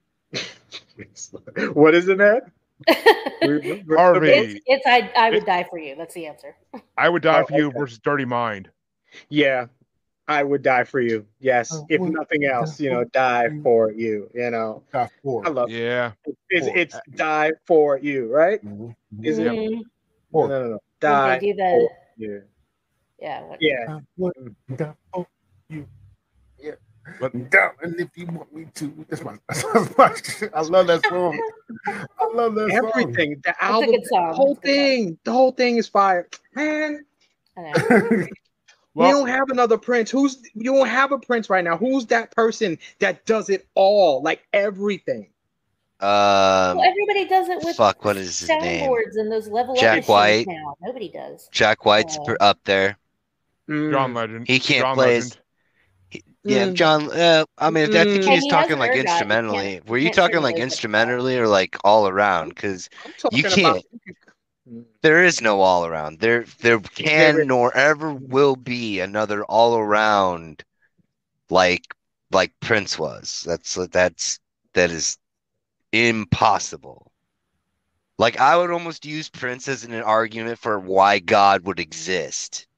What is it, man? Harvey, it's, it's I I would die for you. That's the answer. I Would Die Oh, for You okay. versus Dirty Mind. Yeah, I would die for you. Yes, I if would nothing else, you know, die die for for you. You know, Got four. I love Yeah, it. It's, Four. it's die for you, right? Mhm. Is it? Mhm. No, Four. no, no, no. When Die they do the for you. yeah. What, Yeah. I would die for you. Yeah. But- Down, and if you want me to, that's my, that's my shit. I love that song. I love that song. Everything, the a album, good song. the whole It's a good song. thing, the whole thing is fire, man. I know. we well, don't have another Prince. Who's you don't have a Prince right now? Who's that person that does it all, like everything? Um, Well, everybody does it with fuck, what is his name? soundboards and those level up Jack machines White. now. Nobody does. Jack White's Uh, per- up there. Mm. John Legend. He can't John play Legend. his. he- yeah, Mm. John. Uh, I mean, I think Mm. he Hey, was he talking has like an ergot. You instrumentally. can't- Were you you can't talking sing like those, but- instrumentally or like all around? Because I'm talking you about. can't. There is no all around. There, there can There is. nor ever will be another all around like like Prince was. That's that's that is impossible. Like I would almost use Prince as an argument for why God would exist.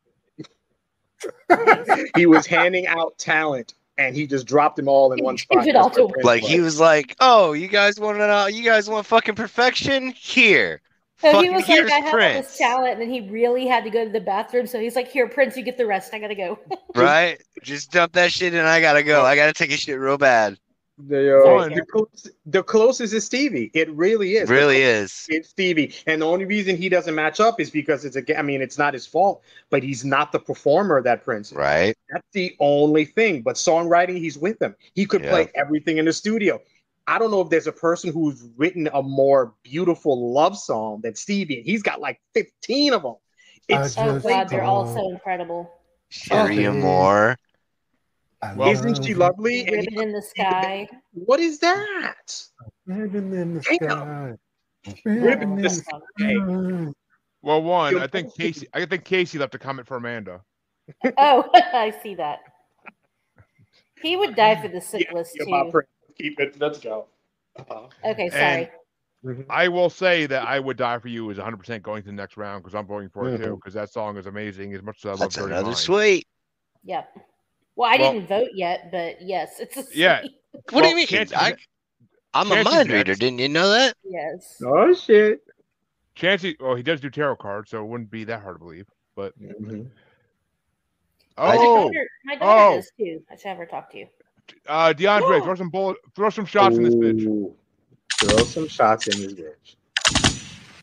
He was handing out talent, and he just dropped them all in one Give spot. it all That's what to- Prince Like he was like, "Oh, you guys want to know? You guys want fucking perfection? Here, So he fucking was like, here's I have all Prince." this talent, and then he really had to go to the bathroom. So he's like, here, Prince, you get the rest. I gotta go. Right? Just dump that shit in. I gotta go. I gotta take a shit real bad. The, uh, Sorry, the, close, the closest is Stevie. It really is. It really is. It's Stevie, and the only reason he doesn't match up is because it's a. I mean, it's not his fault, but he's not the performer that Prince is. Right? That's the only thing. But songwriting, he's with them. He could Yeah. play everything in the studio. I don't know if there's a person who's written a more beautiful love song than Stevie. He's got like fifteen of them. It's I Oh just God, they're all don't- so incredible. Sharia Moore. I Well- love Isn't she lovely? And Ribbon in the sky. what is that? Living in the Damn. sky. Ribbon Oh, this- fuck. Hey. Well, one, You're I think Casey. I think Casey left a comment for Amanda. Oh, I see that. He would die for the sick Yeah, list you're my too. friend. Keep it. Let's go. Uh-huh. Okay, sorry. Mhm. I will say that I Would Die For You is one hundred percent going to the next round because I'm voting for it too Mhm. because that song is amazing as much as I love That's Dirty another Mind. sweet. Yep. Well, I Well- didn't vote yet, but yes, it's a Yeah. sweet. What Well, do you mean? Chancy's I, ne- I'm a Chancy's mind reader. next. Didn't you know that? Yes. Oh shit. Chancy, well, he does do tarot cards, so it wouldn't be that hard to believe. But Mhm. My oh, daughter, my daughter oh. does too. I should have her talk to you. uh, Diandre, throw some bullet, throw some shots in this bitch. Ooh. Throw some shots in this bitch.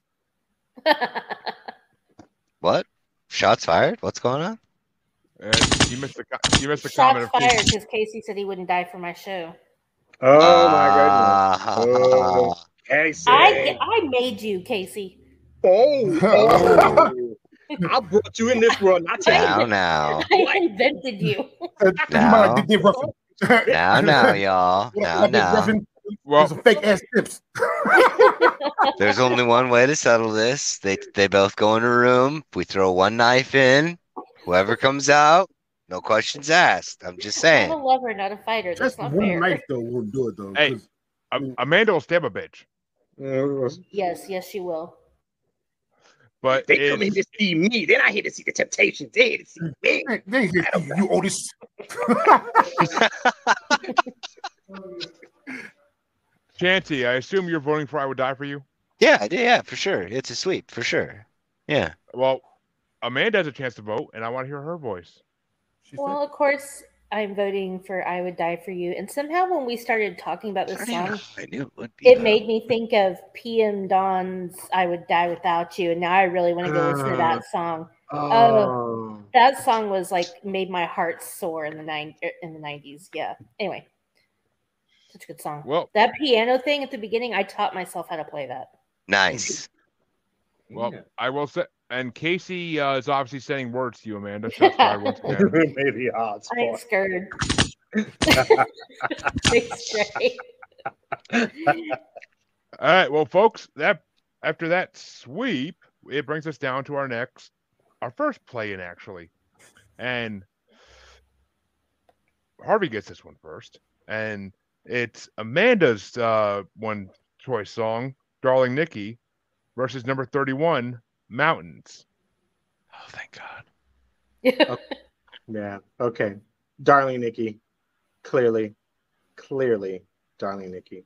What? Shots fired? What's going on? And you missed the co- you missed the Shots comment of fired Casey. because Casey said he wouldn't die for my show. Oh my Ah. goodness. Oh, Casey. I I made you, Casey. Oh, oh. I brought you in this world, not Now, you. now, I invented you. You might like Dick Ruffin. now, now, y'all. Now, Dick now. Ruffin. Well, Those are fake ass tips. There's only one way to settle this. They they both go in a room. We throw one knife in. Whoever comes out, no questions asked. I'm just I'm a saying. lover, not a fighter. That's Just not one fair. knife though will do it though. Hey. 'cause A- Amanda will stab a bitch, Yes, yes, she will. but They come in it's, to see me. They're not here to see the Temptations. They're here to see me. They, they here to see you, Otis. Chancy, I assume you're voting for I Would Die For You. Yeah, I did, yeah, for sure. It's a sweep, for sure. Yeah. Well, Amanda has a chance to vote, and I want to hear her voice. She Well, of course, I'm voting for I Would Die For You. And somehow when we started talking about this I knew, song, I knew it would be. it though. made me think of P M Dawn's I Would Die Without You. And now I really want to go listen to that song. Oh. That song was like made my heart soar in the nine in the nineties. Yeah. Anyway, such a good song. Well, That piano thing at the beginning, I taught myself how to play that. Nice. well, Yeah. I will say, and Casey uh, is obviously saying words to you, Amanda. Shots fired once again. Maybe odds. I'm scared. Thanks, Trey. All right, well, folks, that after that sweep, it brings us down to our next, our first play-in actually, and Harvey gets this one first, and it's Amanda's uh, one choice song, "Darling Nikki," versus number thirty-one, "Mountains." Oh, thank God. Yeah. Okay. Darling Nikki. Clearly. Clearly. Darling Nikki.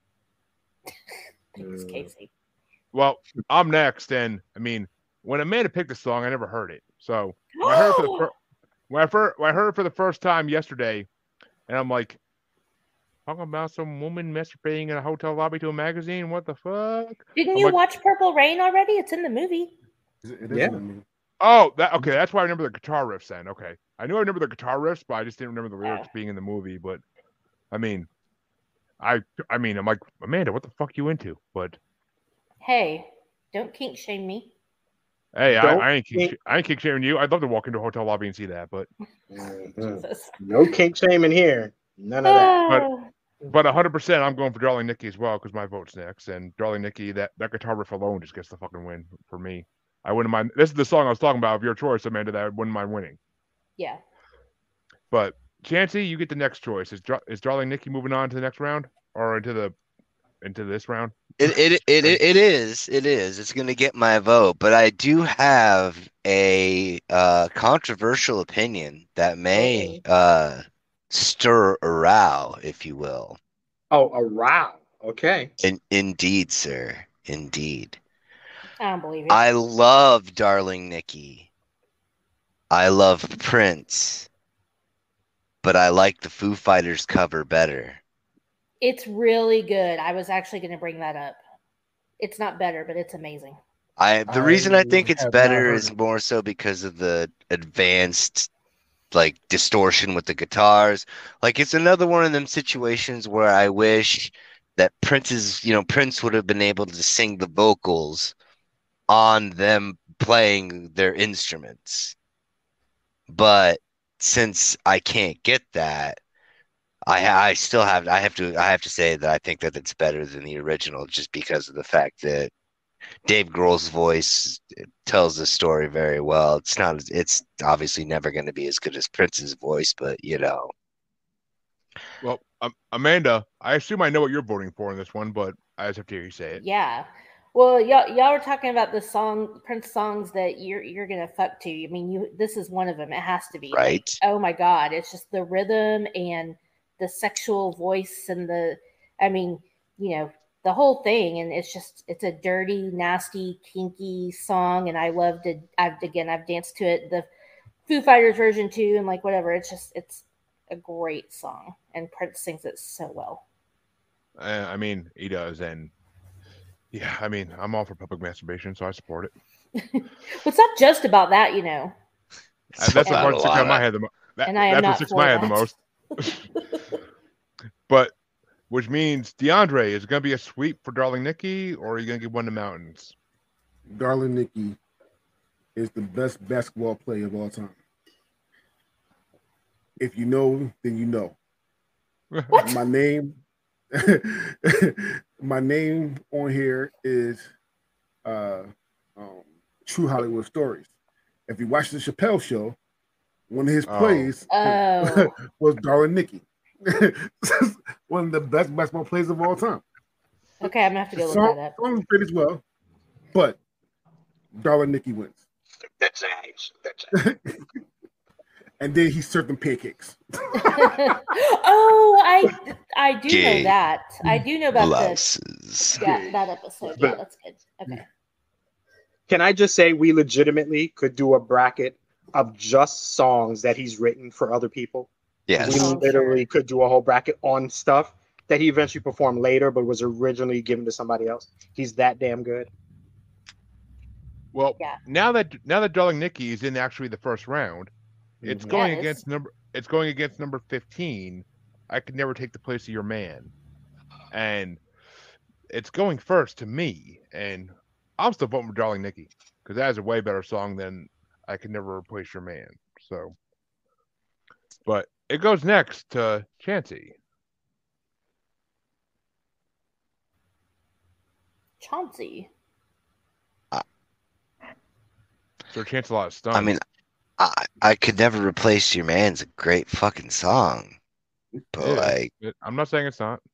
Thanks, Mm. Casey. Well, I'm next, and I mean, when Amanda picked the song, I never heard it, so when I heard it for the fir- when I, fir- when I heard it for the first time yesterday, and I'm like, talking about some woman masturbating in a hotel lobby to a magazine. What the fuck? Didn't I'm you like- watch Purple Rain already? It's in the movie. It is Yeah. in the movie. Oh, that okay. That's why I remember the guitar riffs. Then okay, I knew I remember the guitar riffs, but I just didn't remember the lyrics being in the movie. But I mean, I I mean, I'm like, Amanda, what the fuck you into? But Hey, don't kink shame me. hey, I, Don't I ain't think- kick, I ain't kick shaming you. I'd love to walk into a hotel lobby and see that, but Mhm. Jesus. No kink shaming here. None of that. But- Oh, but one hundred percent, I'm going for Darling Nikki as well because my vote's next. And Darling Nikki, that that guitar riff alone just gets the fucking win for me. I wouldn't mind. This is the song I was talking about of your choice, Amanda. That I wouldn't mind winning. yeah. But Chancy, you get the next choice. Is Dar- is Darling Nikki moving on to the next round or into the into this round? It, it it it it is. It is. It's going to get my vote, but I do have a uh, controversial opinion that may uh, stir a row, if you will. Oh, a row. Okay. In, indeed, sir. Indeed. I don't believe it. I love Darling Nikki. I love Prince, but I like the Foo Fighters cover better. It's really good. I was actually going to bring that up. It's not better, but it's amazing. I the I reason I think it's have not better heard is it. more so because of the advanced like distortion with the guitars. Like it's another one of them situations where I wish that Prince's, you know, Prince would have been able to sing the vocals on them playing their instruments. But since I can't get that, I I still have I have to I have to say that I think that it's better than the original just because of the fact that Dave Grohl's voice tells the story very well. It's not it's obviously never going to be as good as Prince's voice, but you know. Well, um, Amanda, I assume I know what you're voting for in this one, but I just have to hear you say it. Yeah. Well, y'all y'all were talking about the song Prince songs that you're you're gonna fuck to. I mean, you this is one of them. It has to be. Right. Like, oh my god, it's just the rhythm and the sexual voice and the I mean, you know, the whole thing, and it's just it's a dirty, nasty, kinky song, and I love to I've again I've danced to it, the Foo Fighters version too, and like whatever. It's just it's a great song, and Prince sings it so well. Uh, I mean, he does, and yeah, I mean, I'm all for public masturbation, so I support it. Well, it's not just about that, you know. Uh, that's the about part a that sticks out lot of my of- head the most. That, And I am that's what not sticks in for my head the that. most. But which means Diandre, is it going to be a sweep for Darling Nikki, or are you going to give one to Mountains? Darling Nikki is the best basketball player of all time. If you know, then you know. What? My name, my name on here is uh, um, True Hollywood Stories. If you watch the Chappelle Show, one of his Oh. plays Oh. was Darling Nikki. One of the best basketball players of all time. Okay, I'm gonna have to The go look song, that up. song is great as well, but Darling Nikki wins. That's nice. That's nice. And then he served them pancakes. Oh, I I do Gay know that. I do know about this. Blouses. Yeah, that episode. Yeah, that's good. Okay. Can I just say we legitimately could do a bracket of just songs that he's written for other people? Yes. We Oh, literally sure. could do a whole bracket on stuff that he eventually performed later, but was originally given to somebody else. He's that damn good. Well, Yeah. now that now that Darling Nikki is in actually the first round, it's Mhm. going Yeah, it is. against number it's going against number fifteen. I could never take the place of your man, and it's going first to me, and I'm still voting for Darling Nikki because that is a way better song than I Could Never Replace Your Man. So, but it goes next to Chancy. Chauncey. So Chance a lot of stuns. I mean, I I could never replace your man's a great fucking song. But It is. like It- I'm not saying it's not.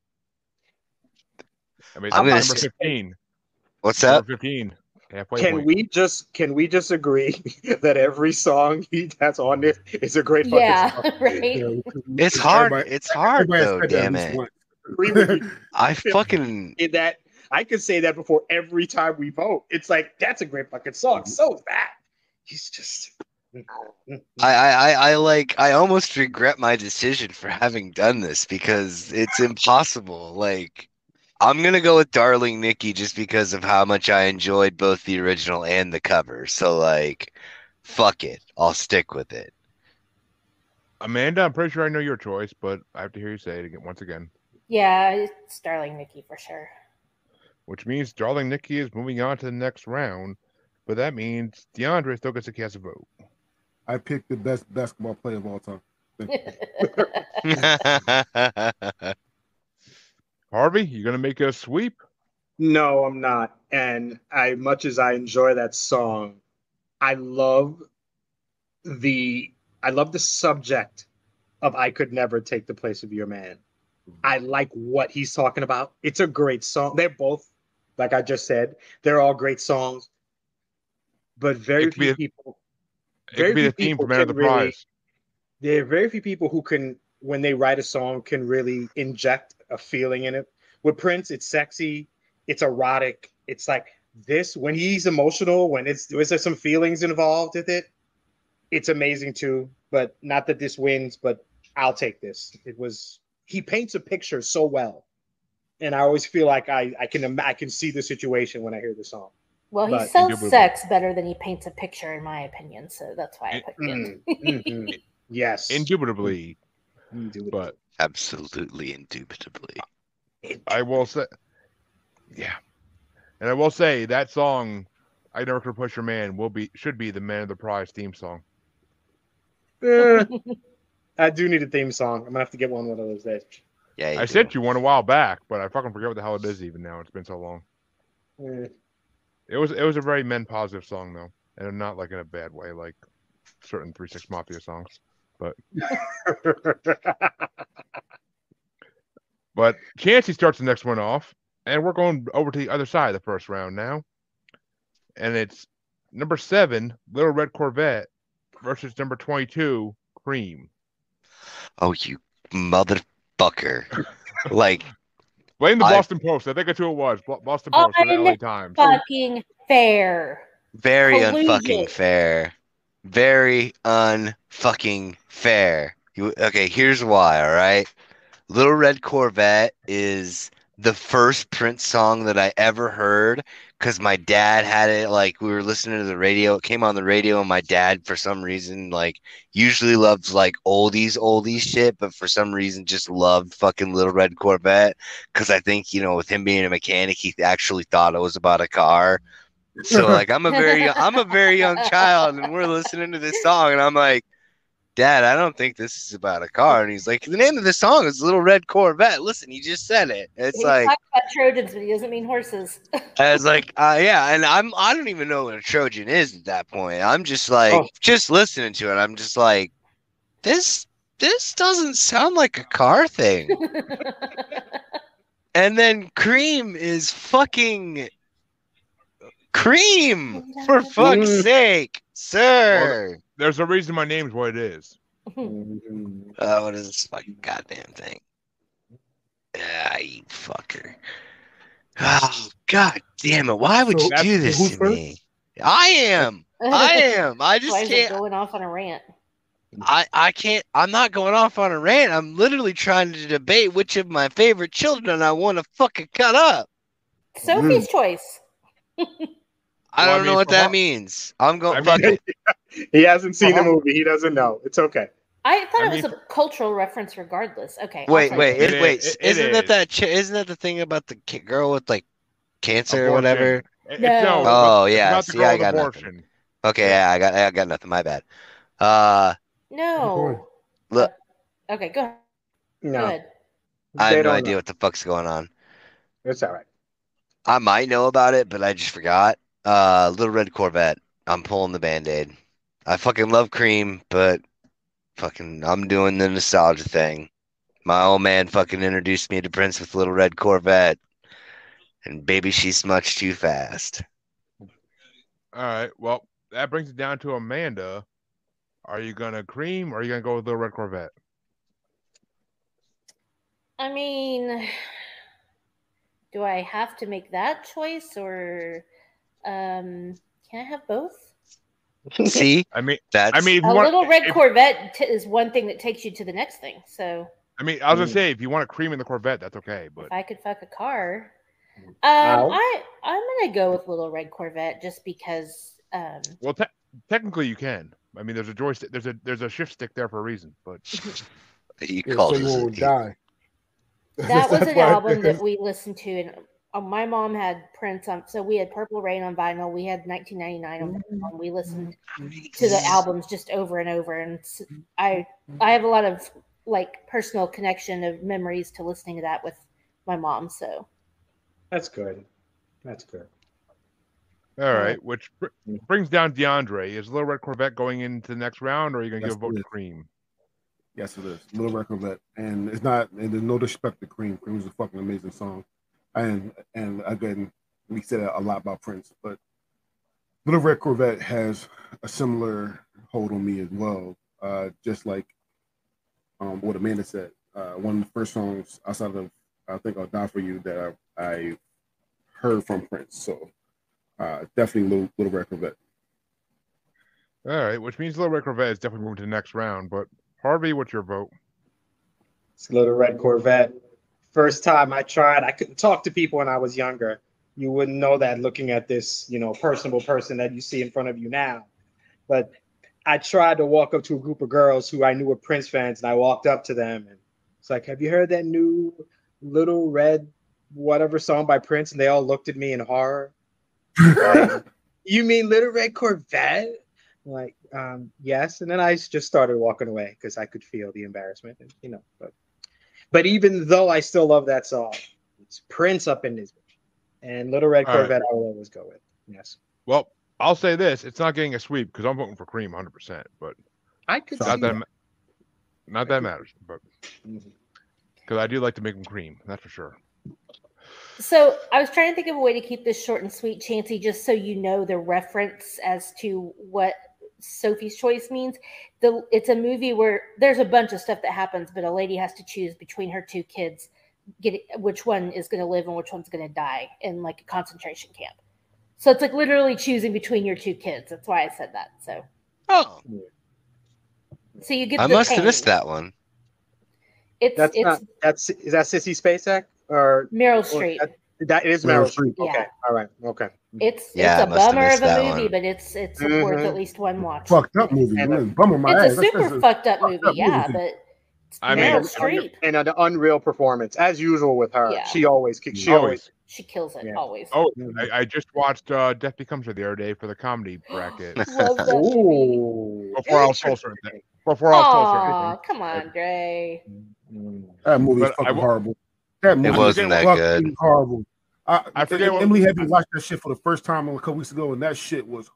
I mean, I'm it's gonna number s- fifteen. what's that? Number fifteen. Halfway Can point. we just can we just agree that every song he has on this is a great fucking Yeah, song? right. It's hard. Everybody- It's hard everybody has though, said that at damn least it. once. Agree with you I fucking in that I could say that before every time we vote. It's like that's a great fucking song. So is that. He's just I, I, I, I like I almost regret my decision for having done this because it's impossible. Like I'm gonna go with Darling Nikki just because of how much I enjoyed both the original and the cover. So like fuck it. I'll stick with it. Amanda, I'm pretty sure I know your choice, but I have to hear you say it again once again. Yeah, it's Darling Nikki for sure. Which means Darling Nikki is moving on to the next round, but that means Diandre still gets to cast a vote. I picked the best basketball player of all time. Harvey, you gonna make a sweep? No, I'm not. And I much as I enjoy that song, I love the I love the subject of I Could Never Take the Place of Your Man. I like what he's talking about. It's a great song. They're both, like I just said, they're all great songs. But very It could be few a- people It Very could be the few theme for people Man of the can really- Prize. there are very few people who can, when they write a song, can really inject a feeling in it. With Prince, it's sexy, it's erotic. It's like this when he's emotional, when it's there's some feelings involved with it. It's amazing too. But not that this wins, but I'll take this. It was he paints a picture so well, and I always feel like I I can im- I can see the situation when I hear the song. Well, he But sells indubitably. sex better than he paints a picture, in my opinion. So that's why I It- picked Mm, it. mhm. Yes, Indubitably, Indubitably. but Absolutely indubitably. I will say, yeah, and I will say that song, "I Never Could Push Your Man," will be should be the Man of the Prize theme song. Eh, I do need a theme song. I'm gonna have to get one one of those days. Yeah, you I do. sent you one a while back, but I fucking forget what the hell it is even now. It's been so long. Mm. It was it was a very men positive song though, and not like in a bad way, like certain Three Six Mafia songs. But but Chancy starts the next one off, and we're going over to the other side of the first round now, and it's number seven, Little Red Corvette, versus number twenty-two, Cream. Oh, you motherfucker! Like, Blame the I- Boston Post. I think that's who it was. Bo- Boston Post or the L A Times. Fucking fair. very Collusion. unfucking fair. Very unfucking fair. You, okay, here's why. All right, Little Red Corvette is the first Prince song that I ever heard because my dad had it. Like, we were listening to the radio, it came on the radio, and my dad, for some reason, like, usually loves like oldies oldies shit, but for some reason just loved fucking Little Red Corvette because I think, you know, with him being a mechanic, he actually thought it was about a car. So like, I'm a very I'm a very young child, and we're listening to this song, and I'm like, Dad, I don't think this is about a car. And he's like, the name of the song is Little Red Corvette. Listen, he just said it. It's He like, talks about Trojans, but he doesn't mean horses. I was like, uh, yeah, and I'm I don't even know what a Trojan is at that point. I'm just like, Oh. just listening to it. I'm just like, this this doesn't sound like a car thing. And then Cream is fucking Cream, for fuck's Mm. sake, sir. There's a reason my name's what it is. Mhm. Oh, what is this fucking goddamn thing? Ah, you fucker. Oh, god damn it. Why would So you that's- do this who's to first? me? I am. I am. I just Why is it can't. going off on a rant? I, I can't. I'm not going off on a rant. I'm literally trying to debate which of my favorite children I want to fucking cut up. Sophie's choice. I Well, I don't mean, know what for that Har- means. I'm going. I Fuck mean- it. He hasn't seen the Uh-huh. movie. He doesn't know. It's okay. I thought I it was mean- a cultural reference regardless. Okay. I'll Wait, try wait, that. it, It wait. is- it isn't that is. that? Ch- isn't that the thing about the ki- girl with like cancer or Abortion. whatever? It- it's No. no, it's Oh, about- it's yeah, about the see, girl I with got nothing. abortion. Okay, Yeah. yeah, I got, I got nothing. My bad. Uh, No. look, Okay, go ahead. Go No, ahead. I they have no don't idea know. what the fuck's going on. It's all right. I might know about it, but I just forgot. Uh, Little Red Corvette. I'm pulling the Band-Aid. I fucking love Cream, but fucking I'm doing the nostalgia thing. My old man fucking introduced me to Prince with Little Red Corvette. And baby, she's much too fast. All right. Well, that brings it down to Amanda. Are you gonna Cream or are you gonna go with Little Red Corvette? I mean, do I have to make that choice or um, can I have both? See? I mean, That's I mean, if A you want, little red if- Corvette t- is one thing that takes you to the next thing. So I mean, I was gonna Mm. say if you want to Cream in the Corvette, that's okay. But if I could fuck a car, um, Ow. I I'm gonna go with little red Corvette just because. Um, well, te- technically you can. I mean, there's a joystick. There's a there's a shift stick there for a reason. But you Yeah, called so you us- won't die. that was That's an why- album that we listened to, and uh, my mom had Prince on. So we had Purple Rain on vinyl. We had nineteen ninety-nine on vinyl. We listened to the albums just over and over, and s- I I have a lot of like personal connection of memories to listening to that with my mom. So That's good. That's good. all right, which br- brings down Diandre. Is Little Red Corvette going into the next round, or are you gonna Yes, give a vote it to is. Cream? Yes, it is. Little Red Corvette. And it's not, and there's no disrespect to Cream. Cream is a fucking amazing song. And and again, we said a lot about Prince, but Little Red Corvette has a similar hold on me as well. Uh, just like um, what Amanda said. Uh, one of the first songs outside of I think I'll Die For You that I, I heard from Prince. So uh, definitely Little, Little Red Corvette. All right, which means Little Red Corvette is definitely moving to the next round. But Harvey, what's your vote? It's a little red Corvette. First time I tried, I couldn't talk to people when I was younger. You wouldn't know that looking at this, you know, personable person that you see in front of you now. But I tried to walk up to a group of girls who I knew were Prince fans, and I walked up to them and it's like, "Have you heard that new Little Red whatever song by Prince?" And they all looked at me in horror. Like, you mean Little Red Corvette? Like, um, yes. And then I just started walking away because I could feel the embarrassment, and, you know. But, but even though I still love that song, it's Prince up in this bitch. And Little Red All right. Corvette I will always go with. Yes. Well, I'll say this: it's not getting a sweep because I'm voting for Cream one hundred percent. But I could not see that, that. ma- not that matters. But Mhm. because I do like to make them cream, that's for sure. So I was trying to think of a way to keep this short and sweet, Chancy, just so you know the reference as to what Sophie's Choice means. The it's a movie where there's a bunch of stuff that happens, but a lady has to choose between her two kids, get which one is going to live and which one's going to die in like a concentration camp. So it's like literally choosing between your two kids. That's why I said that. So Oh, so you get. I the must have pain. missed that one. It's That's it's not that's is that Sissy Spacek or Meryl or Streep. that, that is Meryl Meryl Streep. Yeah. Okay, all right, okay. It's Yeah, I it's a must have bummer missed of a that movie, one. but it's it's Mhm. worth at least one watch. Fucked up movie. And, uh, man. Bummer my It's ass. a That's- super that's a fucked up fucked movie, up yeah, movie. but I and, mean, Meryl an, Streep, and an unreal performance as usual with her. Yeah. She always she Always. always she kills it Yeah. always. Oh, Mhm. I, I just watched uh, Death Becomes Her the other day for the comedy bracket. Love that movie. Ooh, Before I was told certain interesting. things. Before I was told certain Aw, things. come on, Dre. Mhm. That movie is But I fucking will- horrible. That movie wasn't is that fucking good. horrible. I, I forget what- Emily had me watch that shit for the first time a couple weeks ago, and that shit was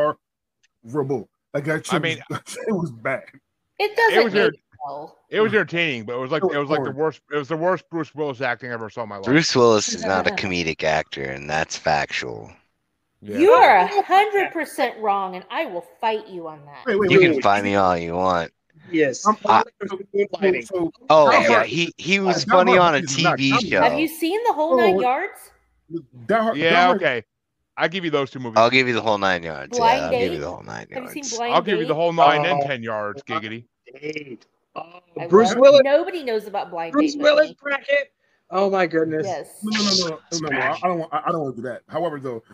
horrible. Like that shit, I mean- was, that shit was bad. It doesn't was make your- well. It was entertaining, but it was like It was it was like the boring. worst. It was the worst Bruce Willis acting I ever saw in my life. Bruce Willis is not a comedic actor, and that's factual. Yeah. You are a hundred percent wrong, and I will fight you on that. Wait, wait, You wait, can wait. find me all you want. Yes. I'm- I- Moonlighting. So, Oh Die yeah, Hard- he he was Die funny Hard on a is not T V comedy. show. Have you seen the whole Oh, nine what- yards? Die Hard, Die Yeah. Hard- Okay. I give you those two movies. I'll give you the whole nine yards. Blind yeah, I'll give Date? you the whole nine Have you yards. seen Blind I'll give you the Date? whole nine and Oh. ten yards. Giggity. Eight. Oh, I Bruce love- Willis. Nobody knows about Blind Bruce Date. but Willis me. bracket. Oh my goodness. Yes. No, no, no, no, no, no, no. I I don't want. I I don't want to do that. However, though,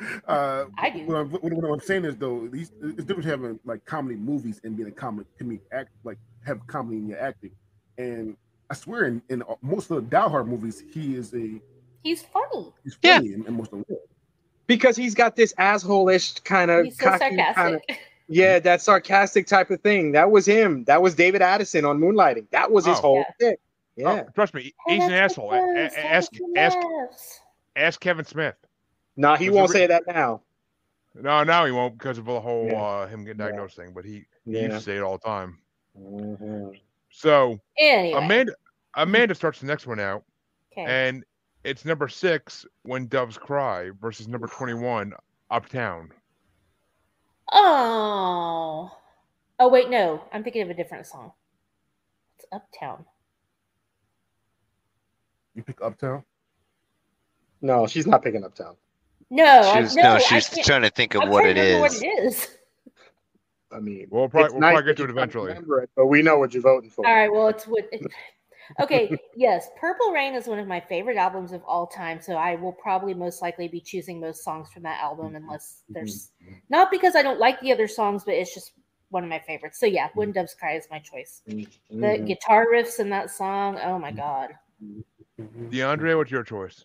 uh, I do. What I'm, what, what I'm saying is, though, these it's different having like comedy movies and being a comedy, comedic act, like have comedy in your acting. And I swear, in, in most of the Die Hard movies, he is a He's funny. he's Yeah. funny in, in most of them. Because he's got this asshole-ish kind of He's so sarcastic. kind of yeah, that sarcastic type of thing. That was him. That was David Addison on Moonlighting. That was his Oh. whole thing. Yeah. Oh, trust me, Hey, he's an that's asshole. the A- best. a- Ask, Have a ask, few laughs. ask Kevin Smith. No, he Was won't it re- say that now. No, now he won't because of the whole Yeah. uh, him getting diagnosed thing. But he, he Yeah. used to say it all the time. Mhm. So Anyway. Amanda, Amanda starts the next one out, okay. and it's number six, When Doves Cry, versus number twenty-one, Uptown. Oh. Oh, wait, no. I'm thinking of a different song. It's Uptown. You pick Uptown. No, she's not picking Uptown. No, I- She's no, no, I she's can't- trying to think of I'm what trying it to remember is. what it is. I mean, We'll probably, it's we'll nice probably get that to it you can't eventually. remember it, but we know what you're voting for. All right, well, it's what. Okay, yes, Purple Rain is one of my favorite albums of all time, so I will probably most likely be choosing most songs from that album, unless there's not because I don't like the other songs, but it's just one of my favorites. So yeah, When Doves Cry is my choice. The Mhm. guitar riffs in that song, oh my god. DeAndre, what's your choice?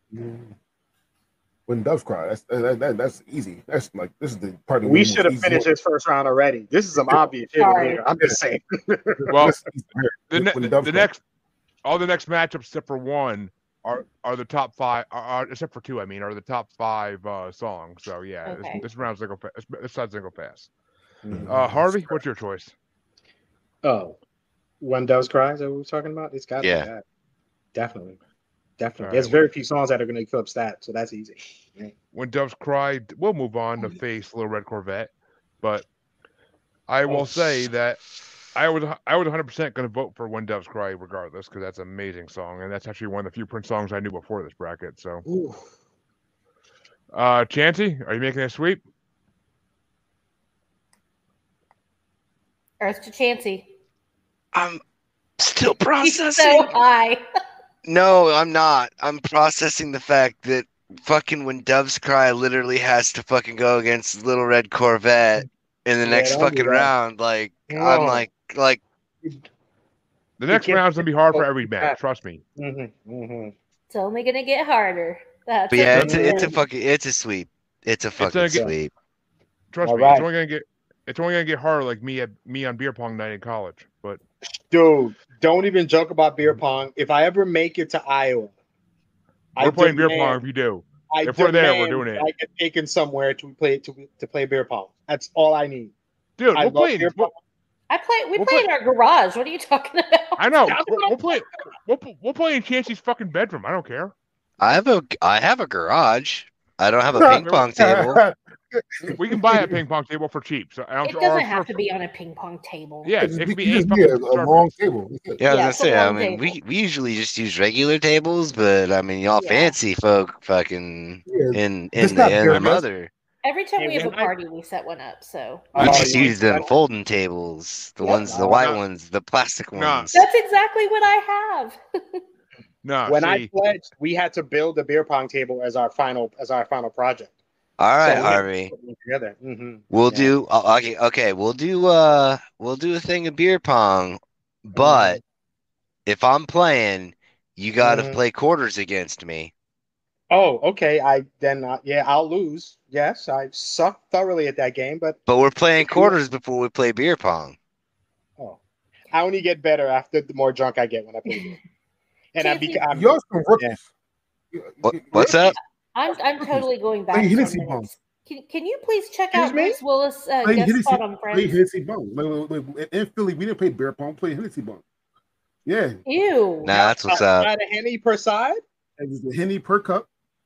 When Doves Cry, that's that, that, that's easy. That's like this is the part of the We movie should have easy finished one. this first round already. This is some obvious shit Sorry. here. I'm just saying. Well, That's easy. The, ne- When the, Doves the Cry. next, all the next matchups except for one are are the top five. Are, are, except for two, I mean, are the top five uh, songs. So yeah, Okay. this, this round's gonna go fast. This side's gonna go fast. Mhm. Uh, Harvey, what's your choice? Oh, When Doves Cry, is that what we're talking about? It's got to Yeah. be that. Definitely. Definitely. All There's right. very few songs that are going to eclipse that, so that's easy. When Doves Cry, we'll move on to face Little Red Corvette, but I will Oh. say that I was I was one hundred percent going to vote for When Doves Cry regardless because that's an amazing song and that's actually one of the few Prince songs I knew before this bracket. So, Ooh. uh, Chancy, are you making a sweep? Earth to Chancy. I'm still He's processing. so high. No, I'm not. I'm processing the fact that fucking When Doves Cry literally has to fucking go against Little Red Corvette in the Yeah, next don't do fucking that. round. Like No. I'm like like The next can't- round's gonna be hard for every match. Trust me. Mm-hmm, mm-hmm. It's only gonna get harder. That's but yeah, it. it's a, it's a fucking it's a sweep. It's a fucking gonna get- sweep. Trust All me. right. It's only gonna get It's only gonna get harder, like me at me on beer pong night in college. But Dude, don't even joke about beer pong. If I ever make it to Iowa, we're I playing beer demand, pong if you do. I If we're there, we're demand doing it. I get taken somewhere to play to, to play beer pong. That's all I need. Dude, I we're love playing. beer We're, pong. I play. We We'll play play- in our garage. What are you talking about? I know. That's We're, what we'll play. We'll we'll play in Chancy's fucking bedroom. I don't care. I have a I have a garage. I don't have a ping pong table. We can buy a ping pong table for cheap. So I'm It sure. doesn't I'm have sure to be on a ping pong table. Yeah, It it just, could be you eight just need fucking a, a sharp long bits. table. That's it. Yeah, I was Yeah, gonna it's a say. I long mean, we table. we usually just use regular tables, but I mean, y'all Yeah. fancy folk, fucking Yeah, in just in not the in beer the fest. mother. Every time Hey, we have a when I- party, we set one up. So We Oh, just yeah. use them folding tables, the Yep. ones, the white Nah. ones, the plastic Nah. ones. that's exactly what I have. No, When I see, pledged, we had to build a beer pong table as our final as our final project. All right, So we had to Harvey. put them together. Mhm. We'll Yeah. do uh, okay. Okay, we'll do uh, we'll do a thing of beer pong, but if I'm playing, you got to Mhm. play quarters against me. Oh, okay. I then uh, yeah, I'll lose. Yes, I suck thoroughly at that game, but But we're playing quarters before we play beer pong. oh, I only get better after the more drunk I get when I play beer. And I Chancy- become Y'all some rookies. What, what's up? I'm I'm totally going back Play ten Hennessy minutes. Bone. Can, can you please check Excuse out me? Bruce Willis uh, Play guest Hennessy, spot on play Friends? Hennessy Bone. Like, like, like, in Philly, we didn't play beer pong. Play Hennessy Bone. Yeah, Ew. Nah, that's what's up. Got a Henny per side. it was the Henny per cup.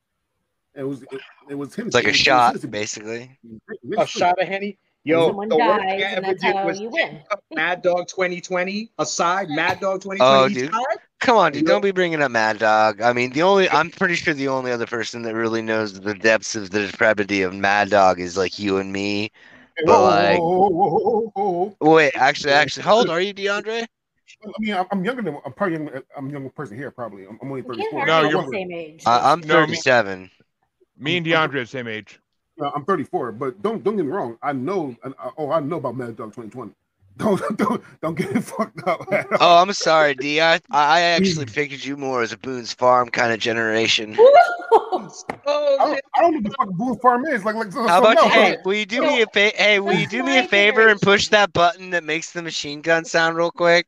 It was it, it was Hennessy. It's like It a was shot, Hennessy Bone. basically. A shot of Henny. Yo, Someone the worst dies, thing I and ever that's did how was you win. Mad Dog twenty twenty aside. Mad Dog twenty Oh, twenty each dude. side. Come on, dude! Yo. Don't be bringing up Mad Dog. I mean, the only I'm pretty sure the only other person that really knows the depths of the depravity of Mad Dog is like you and me. Hey, But whoa, like, whoa, whoa, whoa, whoa, whoa. wait, actually, actually, how old are you, Diandre? I mean, I'm, I'm younger than I'm probably younger, I'm a younger person here. Probably I'm, I'm only Me and thirty-four. Harvey No, are you're- the same age. I, I'm No, me- thirty-seven. me and Diandre are the same age. Uh, I'm thirty-four, but don't don't get me wrong. I know. I, oh, I know about Mad Dog twenty twenty. Don't don't don't get it fucked up. At Oh, all. I'm sorry, D. I I actually figured you more as a Boone's Farm kind of generation. Oh, I don't, shit. I don't know what the fuck Boone's Farm is. Like like How something about you? else. Hey, will you do me a fa- Hey, will you That's do me a my favor and push generation. that button that makes the machine gun sound real quick?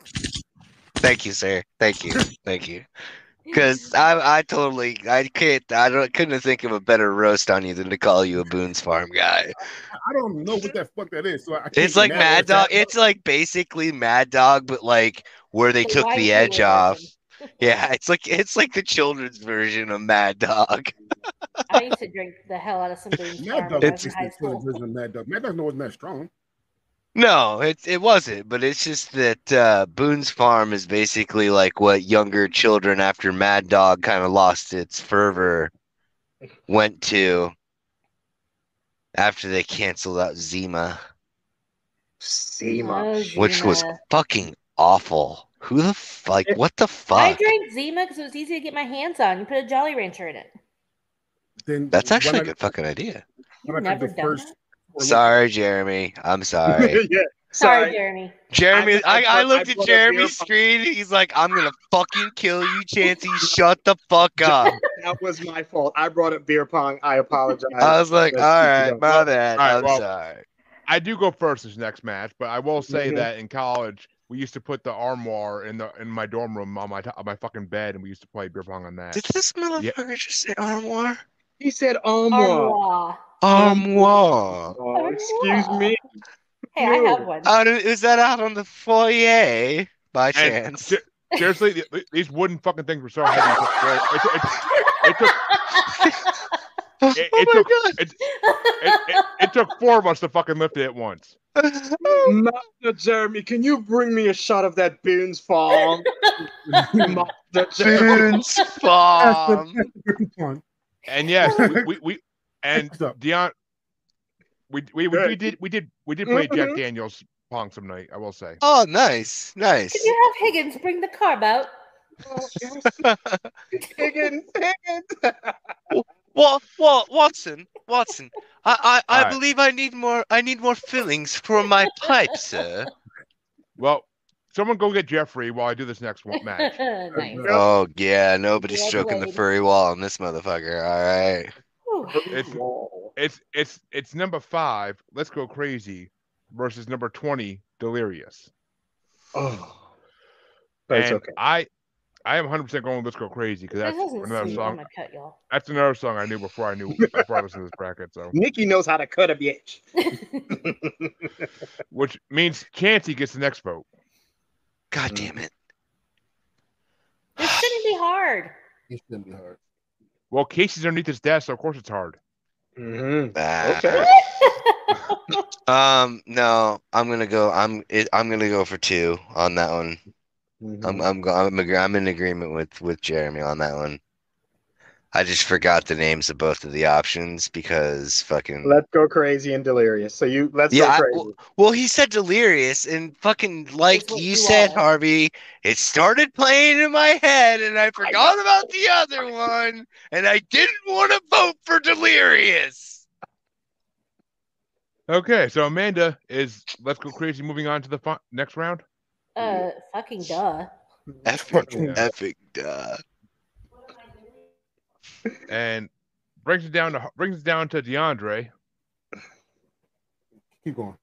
Thank you, sir. Thank you. Thank you. Because I I totally I can't I don't couldn't think of a better roast on you than to call you a Boone's Farm guy. I don't know what that fuck that is. So I can't It's get like mad Mad at that. Dog. It's like basically Mad Dog, but like where they The took Y the two edge off. version. Yeah, it's like it's like the children's version of Mad Dog. I used to drink the hell out of some Boone's Mad Farm Dog when I was is in high the killer school. version of Mad Dog. Mad Dog wasn't that strong. No, it it wasn't, but it's just that uh, Boone's Farm is basically like what younger children after Mad Dog kind of lost its fervor went to after they canceled out Zima, Zima. Oh, which was Zima. fucking awful. Who the f- like what the I fuck? drank Zima because it was easy to get my hands on. You put a Jolly Rancher in it. Then That's when actually I- a good fucking idea. You've when I took never the done first- that? Sorry, Jeremy. I'm sorry. yeah. Sorry, Sorry. Jeremy. Jeremy, I- I, I- I I looked at brought a beer Jeremy's pong- screen. He's like, I'm gonna fucking kill you, Chancy. Shut the fuck up. That was my fault. I brought up beer pong. I apologize. I was like, all Let's keep right, it my up. bad. All right, I'm well- sorry. I do go first this next match, but I will say Mhm. that in college we used to put the armoire in the in my dorm room on my t- on my fucking bed, and we used to play beer pong on that. Did this motherfucker just say armoire? He said armoire. Armoire. Armoire. Oh, excuse me. Hey, I No. have one. Out of, is that out on the foyer by And chance? se- seriously, th- th- these wooden fucking things were so heavy. It took, four- it, it, it took it, oh it my took god! it, it, it, it took four of us to fucking lift it at once. Master Jeremy, can you bring me a shot of that Boone's Farm? Master Jeremy. Boone's That's the- Farm. that's the good one. And yes, we we, we and What's up? Dion, we we, we we did we did we did play Jack Mhm. Daniels pong some night. I will say. Oh, nice, nice. Can you have Higgins bring the carb out? Higgins, Higgins. What, what, Watson, Watson? I, I, I Alright. believe I need more. I need more fillings for my pipe, sir. Well, someone go get Jeffrey while I do this next one match. Nice. Oh yeah, nobody's Well stroking the played. furry wall on this motherfucker. All right. Whew. It's it's it's it's number five. Let's go crazy versus number twenty, Delirious. Oh, but it's And okay. I, I am one hundred percent going Let's Go Crazy because This that's isn't another sweet. I'm song. gonna cut y'all. That's another song I knew before I knew before I listened to this bracket. So, Nikki knows how to cut a bitch. which means Chancy gets the next vote. God damn it. This shouldn't be hard. It shouldn't be hard. Well, Casey's underneath his desk, so of course it's hard. Mm-hmm. Ah. Okay. Um, no, I'm gonna go. I'm it, I'm gonna go for two on that one. Mhm. I'm I'm go- I'm, agree- I'm in agreement with with Jeremy on that one. I just forgot the names of both of the options because fucking Let's Go Crazy and Delirious. So you let's yeah. go I, crazy. well, well, he said Delirious and fucking like what you you said, are. Harvey. It started playing in my head and I forgot about the other one and I didn't want to vote for Delirious. Okay, so Amanda is Let's Go Crazy moving on to the fi- next round. Uh, fucking duh. Epic, Yeah. epic, duh. And brings it down to brings it down to Diandre. Keep going.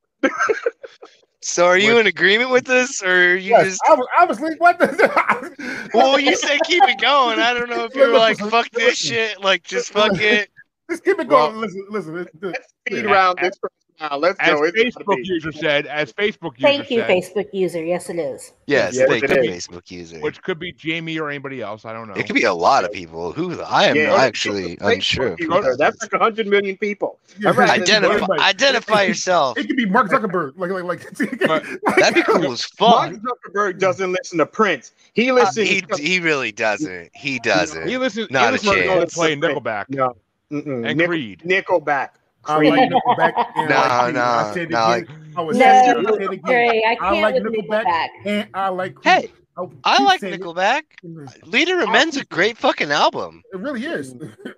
So are you Which- in agreement with this, or are you Yes, just? I was, obviously, what the? Well, you said keep it going. I don't know if you're like fuck this shit, like just fuck it. Just keep it Well, going. Listen, listen. it- it- Let's speed yeah. round this first round. Let's As go. It's gotta Facebook be. user said, as Facebook user Thank you, said, Facebook user. Yes, it is. Yes, Yes, thank it you, is. Facebook user. which could be Jamie or anybody else. I don't know. It could be a lot of people. Who I am Yeah, actually it's a Facebook unsure. of who user. that That's is. like a hundred million people. Yeah. All right, Identify, Everybody. identify yourself. It could be Mark Zuckerberg. Like, like, like. But That'd be cool as Mark fuck. Zuckerberg doesn't listen to Prince. He Uh, listens. he to, he really doesn't. He he doesn't. listens. Not a he listens to chance. Coldplay and Nickelback no, Mm-mm. and Nickel, Creed. Nickelback. I Creed. like Nickelback. And No, I like Creed. no, I said it no, again. I was No, saying it, I said it again. Dre, I I can't like with Nickelback, Nickelback. and I like Creed. Hey, I'll I keep like saying it. Nickelback. Leader of Men's a great fucking album. It really is.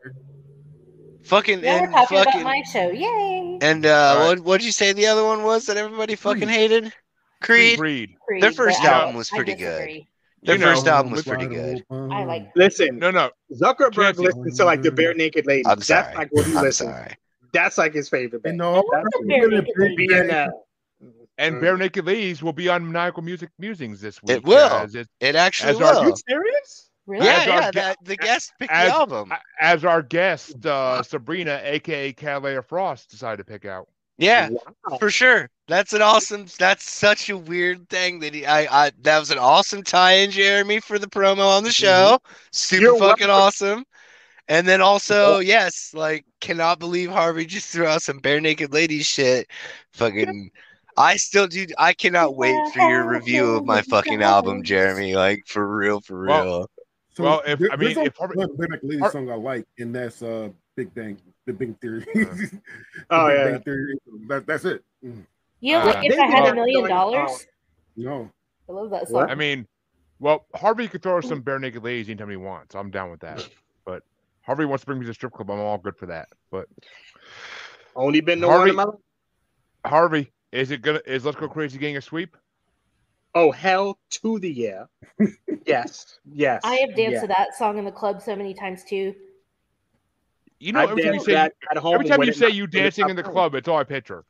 Fucking Yeah, we're and talking about fucking my show. Yay! and uh, All right. what what'd you say the other one was that everybody fucking Creed. hated? Creed. Creed. Creed, Their first but I- album was I pretty good. disagree. Their You know, first album was pretty good. I like. Listen, No, no. Zuckerberg Chancy. listens to like the Bare Naked Ladies. I'm That's sorry. like what he I'm listens. sorry. That's like his favorite band. And all That's the Bare Naked Ladies. B N L. And Bare Naked Ladies will be on Maniacal Music Musings this week. It will. As, it, It actually As our- Are you will. serious? Really? Yeah, As our yeah. gu- That, the guest picked as- the album. as our guest, uh, Sabrina, a k a. Cavalier Frost, decided to pick out. Yeah, Wow. for sure. That's an awesome. That's such a weird thing that he. I. I. That was an awesome tie-in, Jeremy, for the promo on the show. Super You're fucking welcome. awesome. And then also, yes, like cannot believe Harvey just threw out some Bare Naked Ladies shit. Fucking. I still do. I cannot wait for your review of my fucking album, Jeremy. Like for real, for real. Well, So Well, if- there- I mean, there's only if Harvey- one Bare Naked Ladies Har- song I like, and that's uh Big Bang, the Big Theory. Uh. The Oh, Big yeah. Bang Theory. That, that's it. Mm. You know, Uh, like if they I had are a million going dollars, out. No, I love that What? song. I mean, well, Harvey could throw us some Bare Naked Ladies anytime he wants. I'm down with that. But Harvey wants to bring me to the strip club. I'm all good for that. But Only been the Harvey- one in my life. Harvey, is it gonna? Is Let's Go Crazy getting a sweep? Oh, hell to the yeah. Yes. Yes. I have danced yes. to that song in the club so many times too. You know, I've every time you danced say that at home every time when you it say not- you when it's dancing not in the home. club, it's all I picture.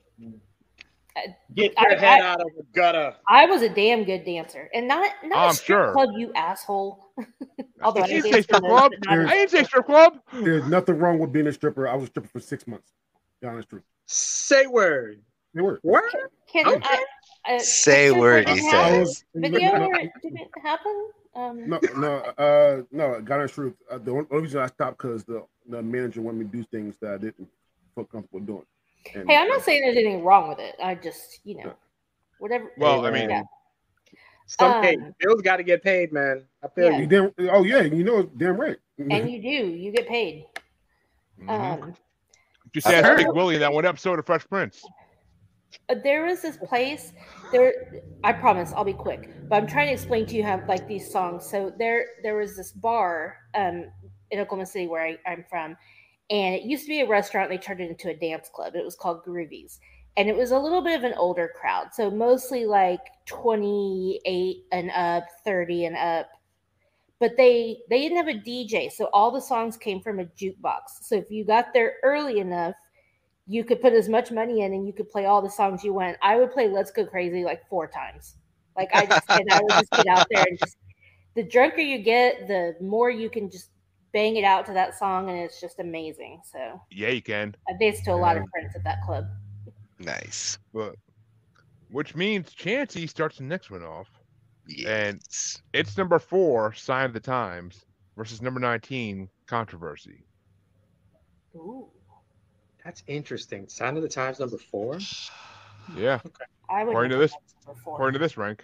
Get I- your head I- out of the gutter. I was a damn good dancer, and not not I'm a strip sure. club, you asshole. Although I I didn't didn't say dance strip in the- club. not in I the didn't say strip strip club. there's nothing wrong with being a stripper. I was a stripper for six months. Be honest, truth. Say word. They were. Word. club. Can Okay. I, I, Say pictures word, didn't he happen? says. Video No, where it didn't happen. Um, No, no, uh, no. God honest truth. Uh, the only only reason I stopped because the the manager wanted me to do things that I didn't feel comfortable doing. And, Hey, I'm not saying there's anything wrong with it. I just, you know, whatever. Well, I Hey, mean, man. yeah. Some hey, Um, bills got to get paid, man. I feel Yeah. You you. damn, oh yeah, you know, damn right. And you do, you get paid. Mhm. Um, Just I've ask heard. Big Willie in that one episode of Fresh Prince. Uh, there was this place there. I promise I'll be quick, but I'm trying to explain to you how like these songs. So there, there was this bar um, in Oklahoma City where I, I'm from, and it used to be a restaurant. They turned it into a dance club. It was called Groovies, and it was a little bit of an older crowd. So mostly like twenty-eight and up, thirty and up. But they they didn't have a D J, so all the songs came from a jukebox. So if you got there early enough, you could put as much money in and you could play all the songs you want. I would play Let's Go Crazy like four times. Like I just and I would just get out there and just the drunker you get, the more you can just bang it out to that song, and it's just amazing. So Yeah, you can. I danced to a lot of Yeah. Prince at that club. Nice. But which means Chancy starts the next one off. And Yes. it's number four, Sign of the Times, versus number nineteen, Controversy. Ooh. That's interesting. Sign of the Times number four. Yeah, I would according to never this, have number four. according to this rank.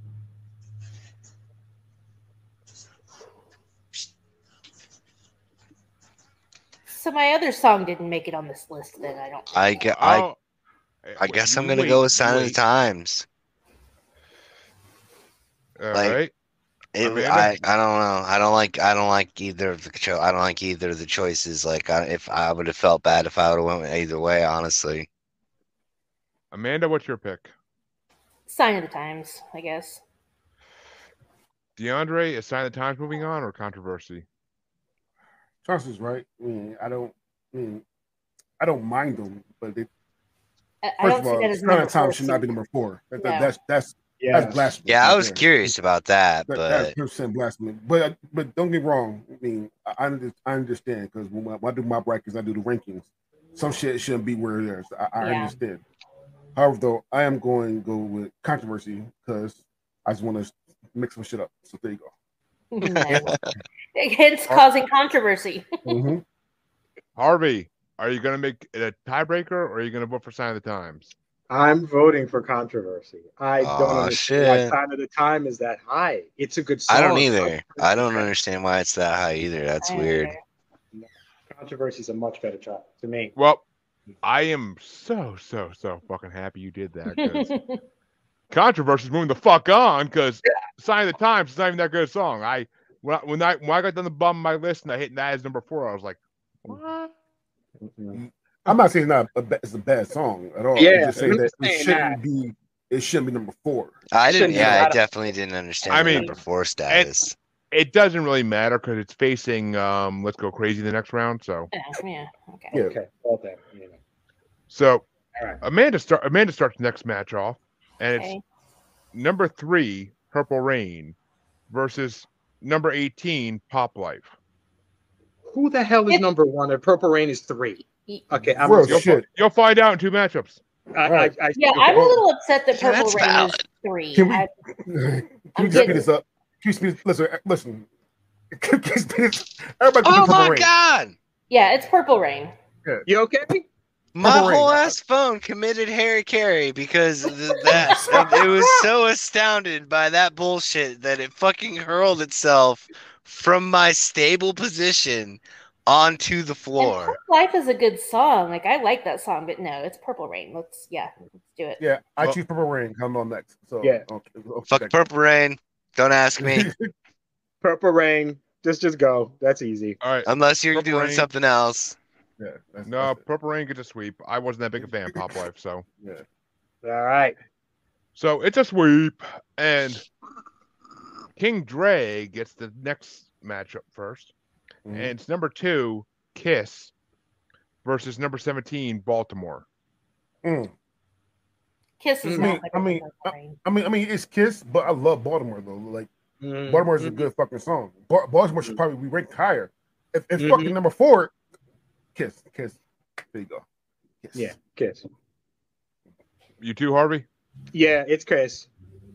So my other song didn't make it on this list. Then I don't. I think. get. I. Oh, I guess I'm you gonna wait, go with you Sign of the wait. Times. All Like- right. It, Amanda? I, I don't know. I don't like I don't like either of the cho- I don't like either of the choices. Like I, if I would have felt bad if I would have went either way. Honestly, Amanda, what's your pick? Sign of the Times, I guess. Diandre, is Sign of the Times moving on or Controversy? Chancy's right. I mean, I don't. I mean, I don't mind them, but it, I, I first don't of see all, that as Sign of number the Times four. should not be number four. That, that, No. That's that's Yeah. that's blasphemy. yeah, I right was there. curious about that, That, but that's percent blasphemy. But but don't get me wrong. I mean, I I under- I understand because when, I- when I do my brackets, I do the rankings. Some shit shouldn't be where it is. I, I Yeah. understand. However, though, I am going to go with Controversy because I just want to mix some shit up. So there you go. No. Hence causing controversy. Mm-hmm. Harvey, are you going to make it a tiebreaker or are you going to vote for Sign of the Times? I'm voting for Controversy. I Aw, don't understand why shit. Sign of the Time is that high. It's a good song. I don't either. I don't understand why it's that high either. That's I weird. Controversy is a much better track to me. Well, I am so, so, so fucking happy you did that. 'Cause don't Controversy's moving the fuck on because Sign of the Times is not even that good a song. I when I when I, when I got down the bottom of my list and I hit that as number four, I was like, what? Mhm. I'm not saying it's not a ba- it's a bad song at all. Yeah, I'm just saying I'm that just it saying shouldn't that. be. It shouldn't be number four. I didn't. Shouldn't be Yeah, I allowed. definitely didn't understand I the mean, number four status. It doesn't really matter because it's facing um Let's Go Crazy the next round. So yeah. Okay. Yeah. Okay, well then. You know. so All right. Amanda start Amanda starts the next match off, and it's Okay. number three, Purple Rain, versus number eighteen, Pop Life. Who the hell is number one? And Purple Rain is three. Okay, I'm Real You'll, shit. you'll find out in two matchups. I, Right. I, I, Yeah, okay. I'm a little upset that Yeah, Purple that's Rain valid. is three. Can we? I, Can I'm we speed getting- this up? Can you speed? Listen, listen. Can you speed this? Everybody, Oh do Purple my Rain. god! yeah, it's Purple Rain. You okay? My Purple Rain. whole ass phone committed Harry Carey because of the, that. And it was so astounded by that bullshit that it fucking hurled itself from my stable position onto the And floor. Purple Life is a good song. Like I like that song, but no, it's Purple Rain. Let's yeah, let's do it. Yeah, I Well- choose Purple Rain. Come on next. So Yeah. Okay, okay, Fuck Purple Rain. Don't ask me Purple Rain. Just just go. That's easy. All right. unless you're Purple doing Rain. something else. Yeah, that's, No, that's it. Purple Rain gets a sweep. I wasn't that big a fan of Pop Life, so Yeah. All right. so it's a sweep, and King Dre gets the next matchup first, Mhm. and it's number two, Kiss, versus number seventeen, Baltimore. Mm. Kiss is Mm. not I mean- better I mean, than Purple Rain. I mean, I mean, it's Kiss, but I love Baltimore though. Like Mm. Baltimore is a good fucking song. Ba- Baltimore should probably be ranked higher. If, if Mhm. fucking number four, Kiss, Kiss. There you go. Kiss. Yeah, Kiss. You too, Harvey? Yeah, it's Chris.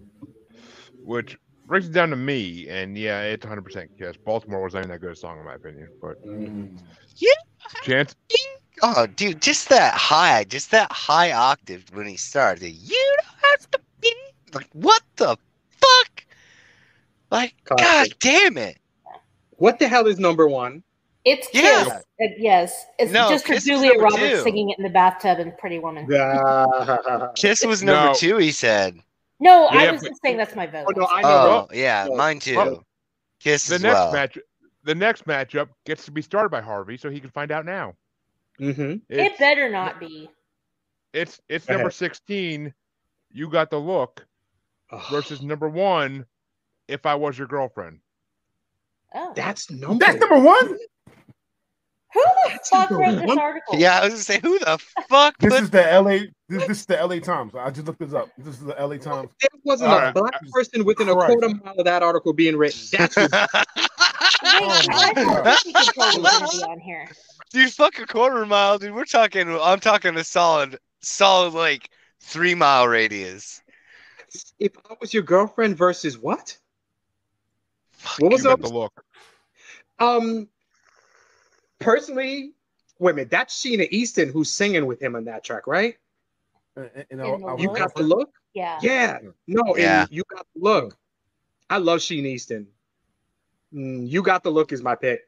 Which brings it down to me, and yeah, it's one hundred percent Kiss. Baltimore was not even that good a song in my opinion, but Mm. Chance. Oh, dude, just that high, just that high octave when he started. You don't have to be like, what the fuck? Like, Classic. god damn it! What the hell is number one? It's Yeah. Kiss. Uh, yes, it's No, just for Kiss is Julia number Roberts two. singing it in the bathtub in Pretty Woman. Ah. Kiss was number No. two. He said. No, I Yeah, was but- just saying that's my vote. Oh, no, I know. Oh yeah, no. mine too. Well, Kiss The as next well. match, the next matchup gets to be started by Harvey, so he can find out now. Mm-hmm. It It's better not be. it's, it's Go number ahead. sixteen. You got the look versus number one. If I Was Your Girlfriend. Oh, That's number. That's number one. Who the fuck wrote this article? Yeah, I was gonna say, who the fuck? This put... is the L A. This, this is the L A Times. I just looked this up. This is the L A Times. There wasn't All a right. black person within a Christ. quarter mile of that article being written. That's what. Wait, Oh my I thought God. Pussy Control was going to be on here. Dude, fuck a quarter mile, dude. We're talking. I'm talking a solid, solid like three mile radius. If I was your girlfriend versus what? What was You up? got the look. Um, personally, wait a minute. That's Sheena Easton who's singing with him on that track, right? And, and, In I, the I was You look? got the girlfriend. look. Yeah. Yeah. No. Yeah. And you got the look. I love Sheena Easton. Mm, you got the look is my pick.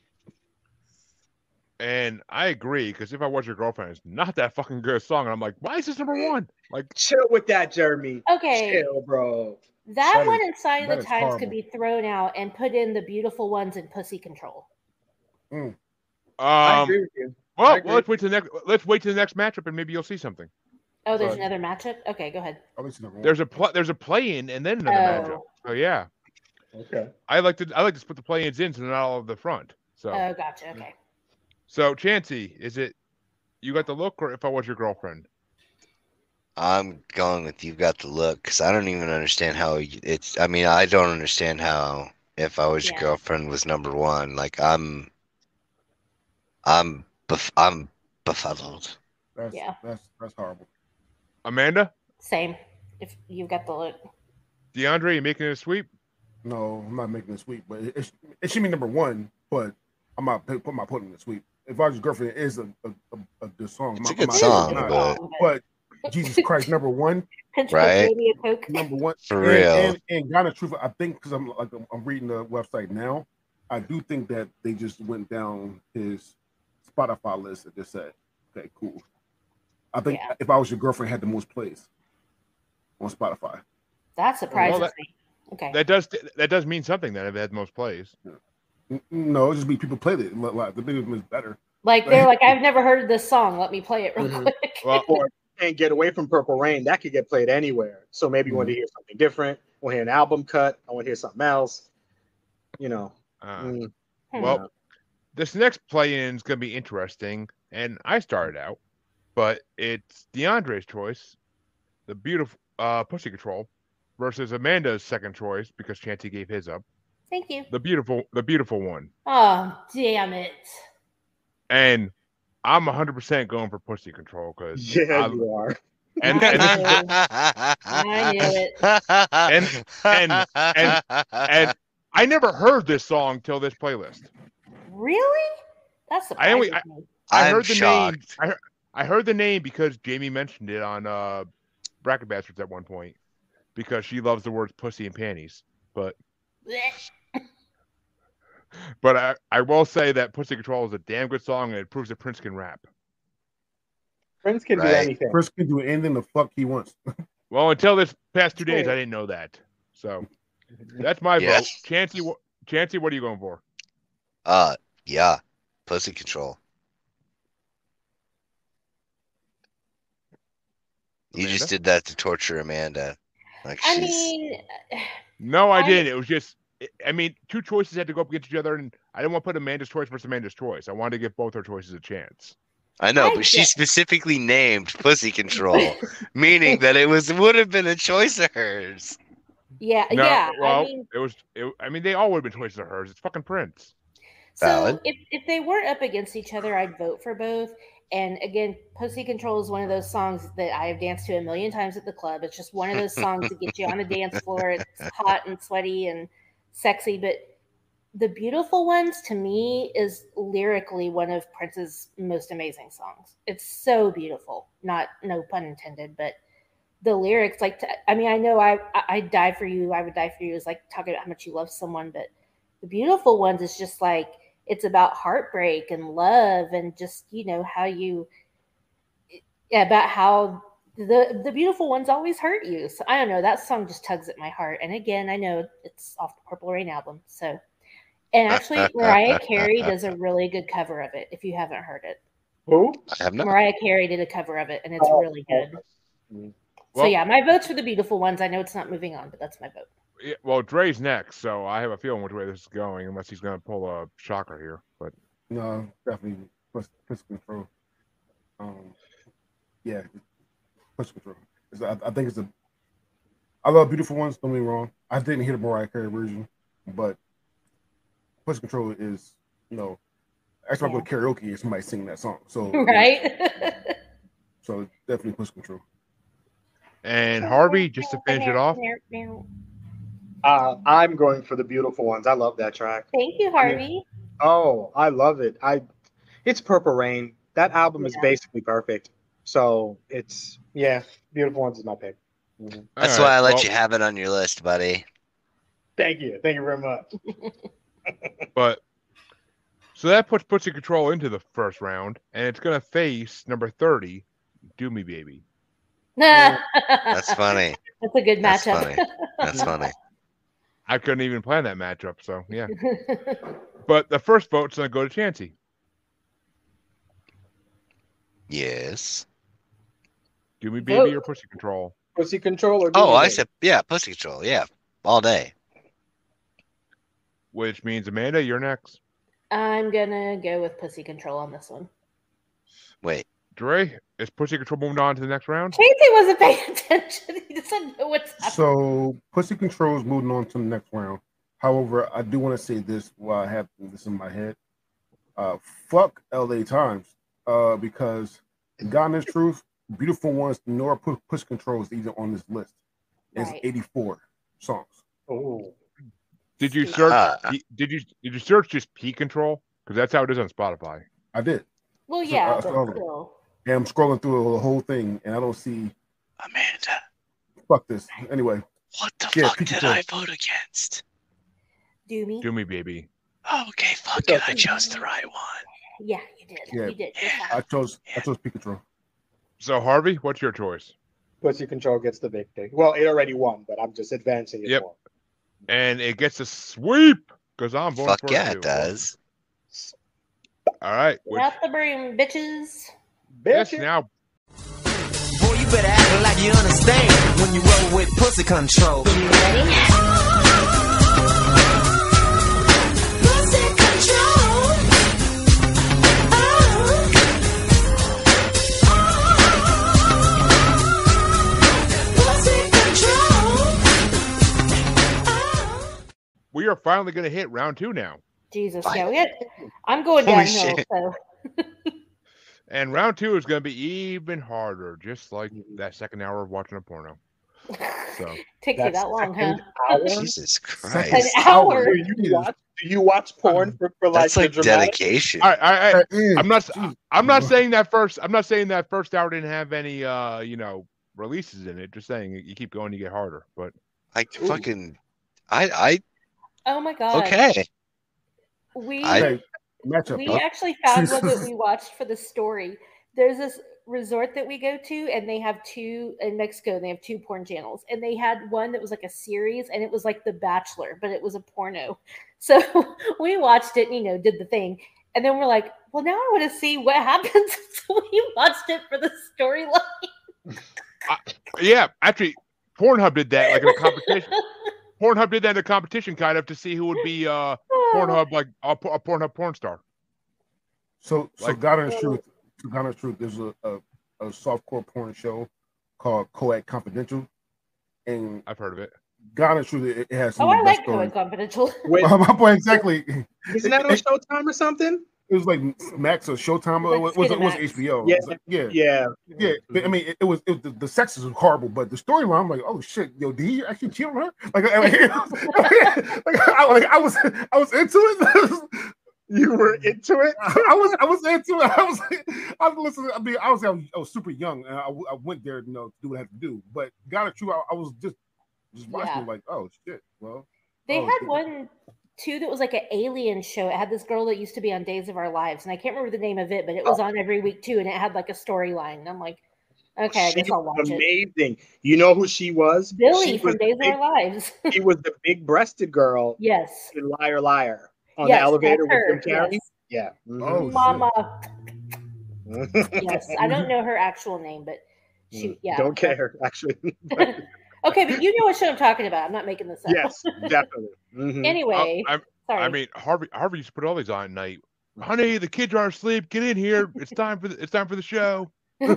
And I agree, because if I was your girlfriend, it's not that fucking good song. And I'm like, why is this number one? Like, Chill with that, Jeremy. Okay. Chill, bro. That, That one is- and Sign of that the is Times horrible. could be thrown out and put in the beautiful ones in Pussy Control. Mm. I um, agree with you. I well, agree. let's wait to the next. Let's wait to the next matchup, and maybe you'll see something. Oh, there's But- another matchup? Okay, go ahead. At least number one. There's a pl- there's a play-in and then another Oh. matchup. So yeah, Okay. I like to I like to split the play-ins in, so they're not all of the front. So Oh, gotcha. Okay. so Chancy, is it you got the look, or if I was your girlfriend? I'm going with you got the look because I don't even understand how you- it's. I mean, I don't understand how if I was your Yeah. girlfriend was number one. Like I'm, I'm, bef- I'm befuddled. That's, Yeah. that's that's horrible. Amanda, Same. If you've got the look. Diandre, you making it a sweep? No, I'm not making a sweep, but it, it, it should be number one. But I'm not put I'm not putting it in the sweep. If I was your girlfriend, it is a a, a, a good song. It's I'm a not- good I'm song, not- but but Jesus Christ, number one, Pinch Right. Baby a Coke. number one For and, real. And and Ghana Truth, I think because I'm like I'm, I'm reading the website now, I do think that they just went down his Spotify list and just said, okay, cool. I think Yeah. if I was your girlfriend, had the most plays on Spotify. That surprises that- me. Okay. That does that does mean something that it had most plays. N- No, it'd just be people played it. Like the video was better. Like they're like, I've never heard of this song. Let me play it real Mhm. quick. Well, Or Can't Get Away from Purple Rain. That could get played anywhere. So maybe you want to hear something different. I want to hear an album cut. I want to hear something else. You know. uh, Mm, Hmm. well, this next play-in is going to be interesting, and I started out, but it's DeAndre's choice, the beautiful uh, Pussy Control, versus Amanda's second choice because Chancy gave his up, Thank you. the beautiful, the beautiful one, Oh, damn it. and I'm one hundred percent going for Pussy Control because yeah, you are. and, and, this is- I knew it. and and- and- and I never heard this song till this playlist. Really? That's I surprising. only- to me. I I'm heard the shocked. name. I heard, I heard the name because Jamie mentioned it on uh, Bracket Bastards at one point because she loves the words pussy and panties. But Blech. but I, I will say that Pussy Control is a damn good song and it proves that Prince can rap. Prince can do Right. anything. Chris can do anything the fuck he wants. Well, until this past two days, True. I didn't know that. So that's my Yeah. vote. Chancy, wh- Chancy, what are you going for? uh, yeah, pussy control. You Amanda? just did that to torture Amanda. Like I she's mean, No, I I- didn't. It was just, I mean, two choices had to go up against each other, and I didn't want to put Amanda's choice versus Amanda's choice. I wanted to give both her choices a chance. I know, I but she get- specifically named pussy control, meaning that it was would have been a choice of hers. yeah, No, yeah. well, I mean, it was. It, I mean, they all would have been choices of hers. It's fucking Prince. so Valid. if, if they weren't up against each other, I'd vote for both. And again, Pussy Control is one of those songs that I have danced to a million times at the club. It's just one of those songs that get you on the dance floor. It's hot and sweaty and sexy. But The Beautiful Ones, to me, is lyrically one of Prince's most amazing songs. It's so beautiful. Not, no pun intended, but the lyrics, like, to, I mean, I know I, I, I'd die for you. I would die for you is like talking about how much you love someone, but The Beautiful Ones is just like, it's about heartbreak and love and just, you know, how you, about how the the beautiful ones always hurt you. So I don't know, that song just tugs at my heart. And again, I know it's off the Purple Rain album. So, and actually Mariah Carey does a really good cover of it if you haven't heard it. Who? I have not. Mariah Carey did a cover of it and it's Oh, really good. Mm. So Well- yeah, my vote's for The Beautiful Ones. I know it's not moving on, but that's my vote. Yeah, well, Dre's next, so I have a feeling which way this is going, unless he's going to pull a shocker here. But No, definitely push, push control. Um, yeah, push control. It's, I, I think it's a. I love Beautiful Ones. Don't get me wrong. I didn't hear the Mariah Carey version, but push control is you know. Actually, Yeah. I go to karaoke and somebody singing that song. So Right. so definitely push control. And Harvey, just to finish it off. Uh, I'm going for the Beautiful Ones. I love that track. Thank you, I mean, Harvey. oh, I love it. I, it's Purple Rain. That album is Yeah. basically perfect. So it's yeah, Beautiful Ones is my pick. Mhm. That's All why right, I let well, you have it on your list, buddy. Thank you. Thank you very much. But so that puts Pussy Control into the first round, and it's gonna face number thirty, Do Me Baby. That's That's funny. That's a good That's matchup. funny. That's funny. I couldn't even plan that matchup, so yeah. But the first vote's gonna go to Chancy. Yes. Do Me Baby Vote. or Pussy Control? Pussy Control or Oh, Do Me I Baby? said yeah, Pussy Control. Yeah, all day. Which means Amanda, you're next. I'm gonna go with Pussy Control on this one. Wait. Dre, is Pussy Control moving on to the next round? Chancy wasn't paying attention. He doesn't know what's happening. So Pussy Control is moving on to the next round. However, I do want to say this while I have this in my head. Uh, fuck L A Times. Uh, because God knows truth, Beautiful Ones nor Pussy Control is even on this list. It's Right. eighty-four songs. Oh, Did you search? Uh, Did you did you search just P Control? Because that's how it is on Spotify. I did. Well, So, yeah, uh, but so- still. And I'm scrolling through the whole thing and I don't see Amanda, fuck this. Anyway, what the Yeah, fuck P did Control. I vote against? Do me? Do Me Baby. Oh, okay, fuck It's it. okay. I chose the right one. Yeah, you did. Yeah. You did. You're Yeah. fine. I chose I chose P Control. So Harvey, what's your choice? Pussy Control gets the victory. Well, it already won, but I'm just advancing it Yep. more. And it gets a sweep because I'm voting Fuck for yeah, it it too. does. All right. Get Which, out the broom, bitches. yes, Bitch, now Boy, you better act like you understand when you roll with pussy control. You ready? Pussy control. Pussy control. we are finally going to hit round two now. Jesus, Fine. yeah, we had, I'm going Holy downhill, shit. so And round two is going to be even harder, just like that second hour of watching a porno. So takes you that long, huh? second hour? Jesus An Christ. hour. Do you watch? Do you watch porn for, for like That's the like dramatic? dedication. I, I, I, That is- I'm not. Jeez. I'm not saying that first. I'm not saying that first hour didn't have any, uh, you know, releases in it. Just saying you keep going, you get harder. But Like fucking I Oh my I god. okay. We I- Okay, matchup. we huh? actually found one that we watched for the story. There's this resort that we go to, and they have two in Mexico. And they have two porn channels, and they had one that was like a series, and it was like The Bachelor, but it was a porno. So we watched it, and, you know, did the thing, and then we're like, well, now I want to see what happens. So we watched it for the storyline. yeah, actually, Pornhub did that like in a competition. Pornhub did that in a competition, kind of, to see who would be uh Pornhub like a, a Pornhub porn star. So, so Like- God honest truth, to God honest truth, there's a, a, a softcore porn show called Coed Confidential, and I've heard of it. God honest truth, it, it has some Oh, of I the like best Coed stories. Confidential. Wait, My point exactly. isn't that on Showtime or something? It was like Max or Showtime, or Like it was, it was Skinamax. H B O. Yeah. It was like- yeah, Yeah. yeah. But, I mean, it, it was it, the, the sex is horrible, but the storyline, I'm like, oh shit, yo, did he actually cheat on her? Like, like, like, I, like I was, I was into it. You were into it? I was, I was into it. I was, I was listening. I mean, I was, I was, I was super young, and I, I went there, you know, to do what I had to do. But got it true. I, I was just, just watching, Yeah. it like, oh shit. Well, They Oh, had good. one too that was like an alien show. It had this girl that used to be on Days of Our Lives, and I can't remember the name of it, but it was on every week too, and it had like a storyline. And I'm like, okay, I She guess I'll was watch it. amazing. You know who she was? Billy She from was Days the of Our Lives. big- She was the big-breasted girl Yes. in Liar Liar on yes, the elevator that's with Jim her. Carrey. Yeah. Mhm. Oh, shit. Mama. Mm-hmm. Yes. I don't know her actual name, but she, yeah. Don't care, actually. Okay, but you know what show I'm talking about. I'm not making this up. Yes, definitely. Mhm. Anyway, I, sorry. I mean, Harvey Harvey used to put all these on at night honey, the kids are asleep. Get in here. It's time for the, it's time for the show. All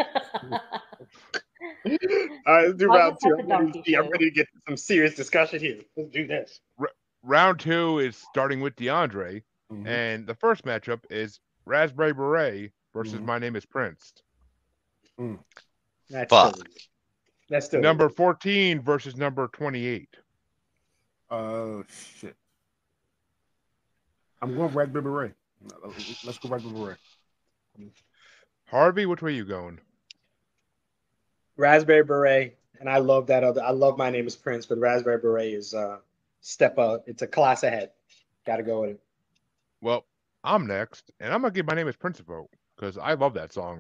right, let's do I'll round just two. have I'm the ready, donkey to see. I'm show. ready to get to some serious discussion here. Let's do this. Round two is starting with Diandre, Mhm. and the first matchup is Raspberry Beret versus Mhm. My Name is Prince. That's Fuck. still that's still Number fourteen versus number twenty-eight. Uh, shit. I'm going Raspberry Beret. Let's go Raspberry Beret. Harvey, which way you going? Raspberry Beret, and I love that other. I love My Name is Prince, but Raspberry Beret is uh step up. It's a class ahead. Got to go with it. Well, I'm next, and I'm gonna give My Name is Prince a vote because I love that song.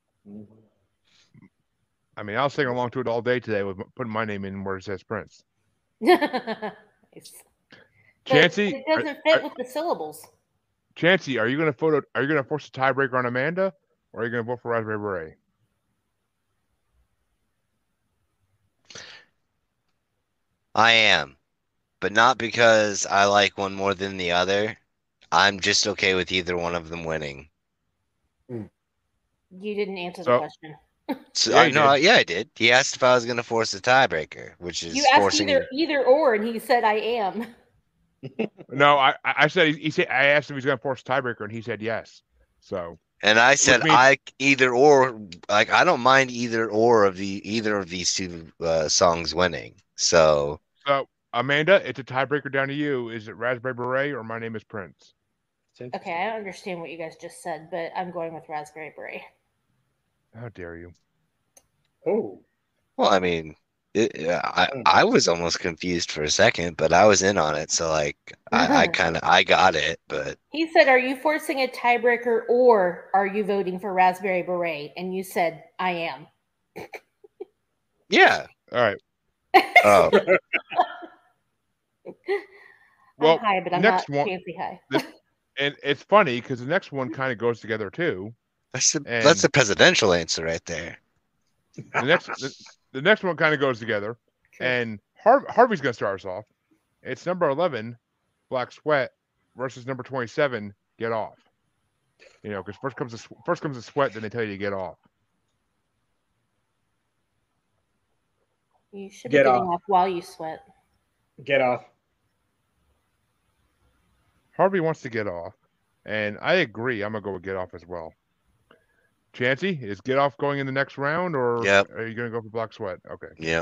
I mean, I'll sing along to it all day today with putting my name in where it says Prince. Nice. Chancy, But it doesn't are- fit are- with the syllables. Chancy, are you gonna photo? Are you gonna force a tiebreaker on Amanda, or are you gonna vote for Raspberry Beret? I am, but not because I like one more than the other. I'm just okay with either one of them winning. You didn't answer So- the question. So Yeah, I you no, did. yeah, I did. He asked if I was going to force a tiebreaker, which is You asked forcing. either either or, and he said I am. No, I I said he, he said I asked if he's gonna force a tiebreaker, and he said yes. So And I said means- I either or, like I don't mind either or of the either of these two uh, songs winning. So so Amanda, it's a tiebreaker down to you. Is it Raspberry Beret or My Name is Prince? Okay, I understand what you guys just said, but I'm going with Raspberry Beret. How dare you? Oh, well, I mean, it, uh, I I was almost confused for a second, but I was in on it. So like I, I kind of I got it, but He said, "Are you forcing a tiebreaker or are you voting for Raspberry Beret?" And you said, "I am." yeah. All right. Oh, Well, I'm high, but I'm next not one- fancy high. And it's funny because the next one kind of goes together too. that's a, And- that's a presidential answer right there. The next the, the next one kind of goes together, and Har- Harvey's gonna start us off. It's number eleven, Black Sweat, versus number twenty-seven, Get Off. You know, because first comes the sw- first comes the sweat, then they tell you to get off. You should Get be getting off. off while you sweat. get off. Harvey wants to get off, and I agree. I'm gonna go with Get Off as well. Chancy, is Get Off going in the next round, or Yep. are you gonna go for Black Sweat? Okay. Yeah.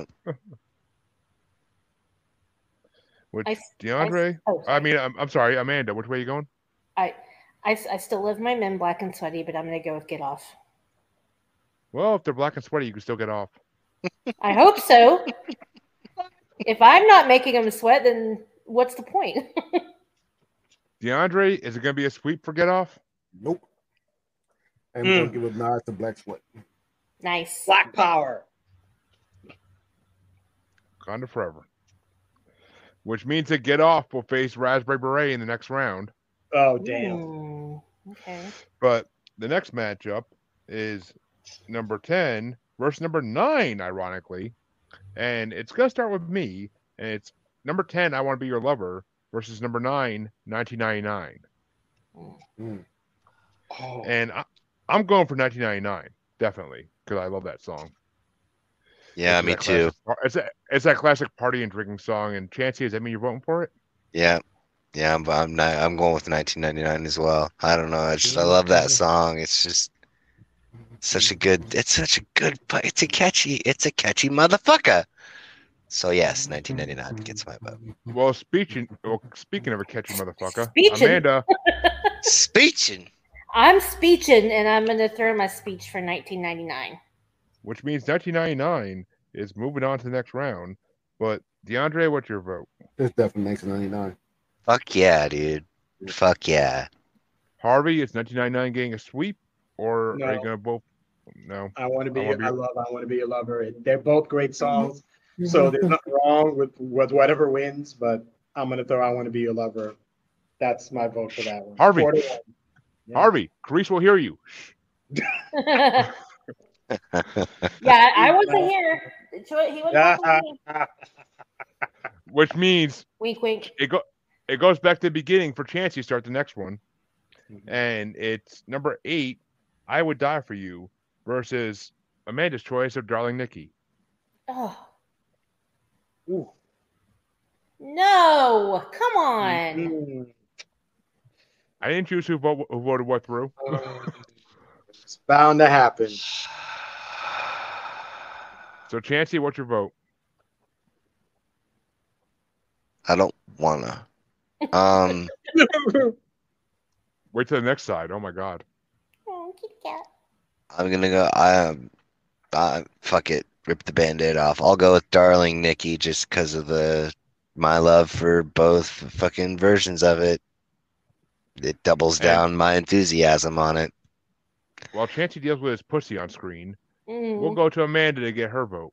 Which I s- DeAndre? oh, I sorry. mean, I'm, I'm sorry, Amanda. Which way are you going? I, I, s- I still love my men black and sweaty, but I'm going to go with Get Off. Well, if they're black and sweaty, you can still get off. I hope so. If I'm not making them sweat, then what's the point? DeAndre, is it gonna be a sweep for Get Off? Nope. And Mm. we're going to give a nod to Black Sweat. Nice. Black power. Gone forever. Which means that Get Off will face Raspberry Beret in the next round. Oh damn. Mm, okay. But the next matchup is number ten versus number nine, ironically. And it's going to start with me. And it's number ten, I Want to Be Your Lover, versus number nine, nineteen ninety-nine. Mm. Oh. And I, I'm going for nineteen ninety-nine, definitely, because I love that song. Yeah, It's me that too. classic- It's, a, it's that classic party and drinking song. And Chancy, does that mean you're voting for it? Yeah. Yeah, I'm I'm not, I'm going with nineteen ninety-nine as well. I don't know. I just I love that song. It's just such a good. It's such a good. fu- It's a catchy. It's a catchy motherfucker. So yes, nineteen ninety-nine gets my vote. Well, speaking well, speaking of a catchy motherfucker, Speechin'. Amanda, Speeching. I'm speeching, and I'm going to throw my speech for nineteen ninety-nine. which means nineteen ninety-nine is moving on to the next round. But DeAndre, what's your vote? It's definitely nineteen ninety-nine. Fuck yeah, dude. Fuck yeah. Harvey, is nineteen ninety-nine getting a sweep, or are No. you gonna both? No. I want to be. I I, wanna be- love. I want to be a lover. They're both great songs. So there's nothing wrong with with whatever wins. But I'm gonna throw. I want to be a lover. That's my vote for that one. Harvey. Four to one. Yeah. Harvey, Carice will hear you. yeah, I wasn't here. He wasn't talking to me. Which means Wink, wink. it go it goes back to the beginning for Chancey to start the next one. And it's number eight, I Would Die for You, versus Amanda's choice of Darling Nikki. Oh Ooh. no! Come on. Mm. I didn't choose who, vote, who voted what through. It's bound to happen. So, Chancy, what's your vote? I don't wanna. Um, Wait till the next side. Oh my God. Oh, Kit Kat. I'm gonna go. I um, I, fuck it. Rip the Band-Aid off. I'll go with Darling Nikki just because of the my love for both fucking versions of it. It doubles And- down my enthusiasm on it. While Chancy deals with his pussy on screen, Mm. we'll go to Amanda to get her vote.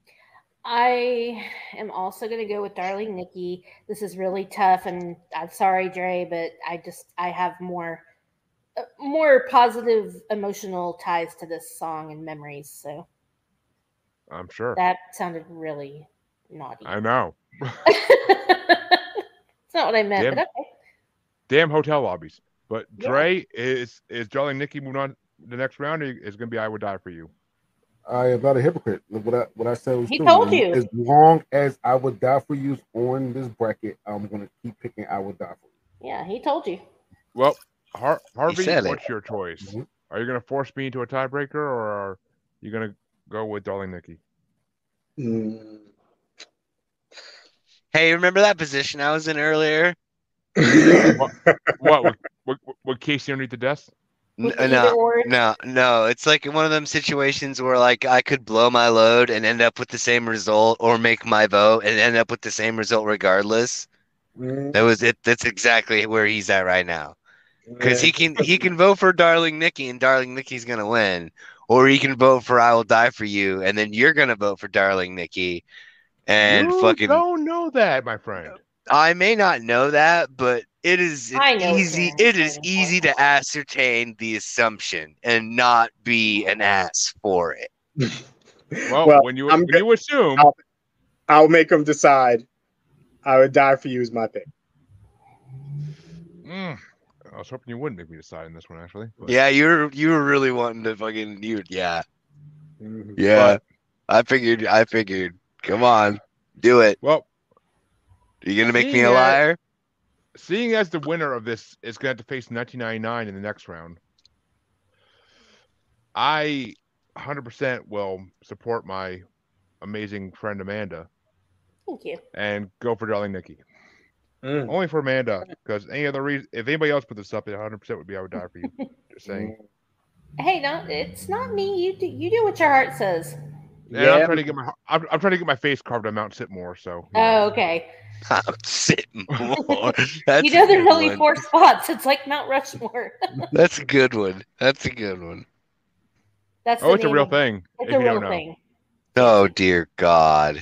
I am also going to go with Darling Nikki. This is really tough, and I'm sorry, Dre, but I just I have more uh, more positive emotional ties to this song and memories. So I'm sure. that sounded really naughty. I know. It's not what I meant, Damn. but okay. Damn hotel lobbies. But Yeah. Dre, is is Darling Nikki moving on to the next round, or is it going to be I Would Die for You? I am not a hypocrite. Look, What I what I said was He true. told you. As long as I Would Die for You on this bracket, I'm gonna keep picking I Would Die for You. Yeah, he told you. Well, Har- Harvey, said it. what's your choice? Mhm. Are you going to force me into a tiebreaker, or are you going to go with Darling Nikki? Mm. Hey, remember that position I was in earlier? What? What? With, with, with Casey underneath the desk? N- With the either no, or. no, no. It's like one of them situations where like I could blow my load and end up with the same result, or make my vote and end up with the same result regardless. That was it. That's exactly where he's at right now. Because he can he can vote for Darling Nikki and Darling Nikki's gonna win, or he can vote for I Will Die for You and then you're gonna vote for Darling Nikki, and you fucking don't know that, my friend. I may not know that, but it is it's I know what easy. you're It is voting for. easy to ascertain the assumption and not be an ass for it. Well, Well, when you I'm when good. you assume, I'll- I'll make them decide. I Would Die for You is my pick. Mm, I was hoping you wouldn't make me decide in this one, actually. But, Yeah, you were you were really wanting to fucking you. Yeah, Mhm. yeah. I figured. I figured. Come on, do it. well, Are you gonna make me Seeing a as- liar? seeing as the winner of this is going to have to face nineteen ninety-nine in the next round, I one hundred percent will support my amazing friend Amanda Thank you. and go for Darling Nikki. Mm. Only for Amanda, because any other reason, if anybody else put this up, it one hundred percent would be I Would Die for You. Just saying. Hey, no, it's not me. You do, you do what your heart says. And Yeah, I'm trying to get my I'm, I'm trying to get my face carved on Mount Sitmore. So you Oh, know. okay. I'll sit more. That's You know, a there's good only one. four spots. It's like Mount Rushmore. That's a good one. That's a good one. That's Oh, the it's a name real of- thing. It's if a you real don't know. thing. Oh dear God.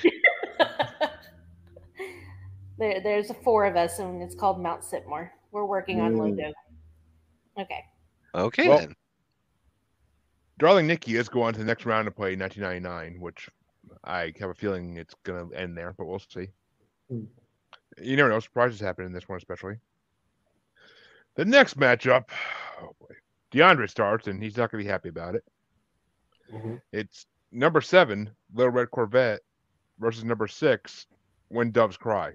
there, there's four of us, and it's called Mount Sitmore. We're working on Mm. logo. Okay. Okay Well, then. Darling Nikki is going to the next round to play nineteen ninety-nine, which I have a feeling it's going to end there, but we'll see. Hmm. You never know. Surprises happen in this one, especially. The next matchup, oh boy, Diandre starts, and he's not going to be happy about it. Mhm. It's number seven, Little Red Corvette, versus number six, When Doves Cry.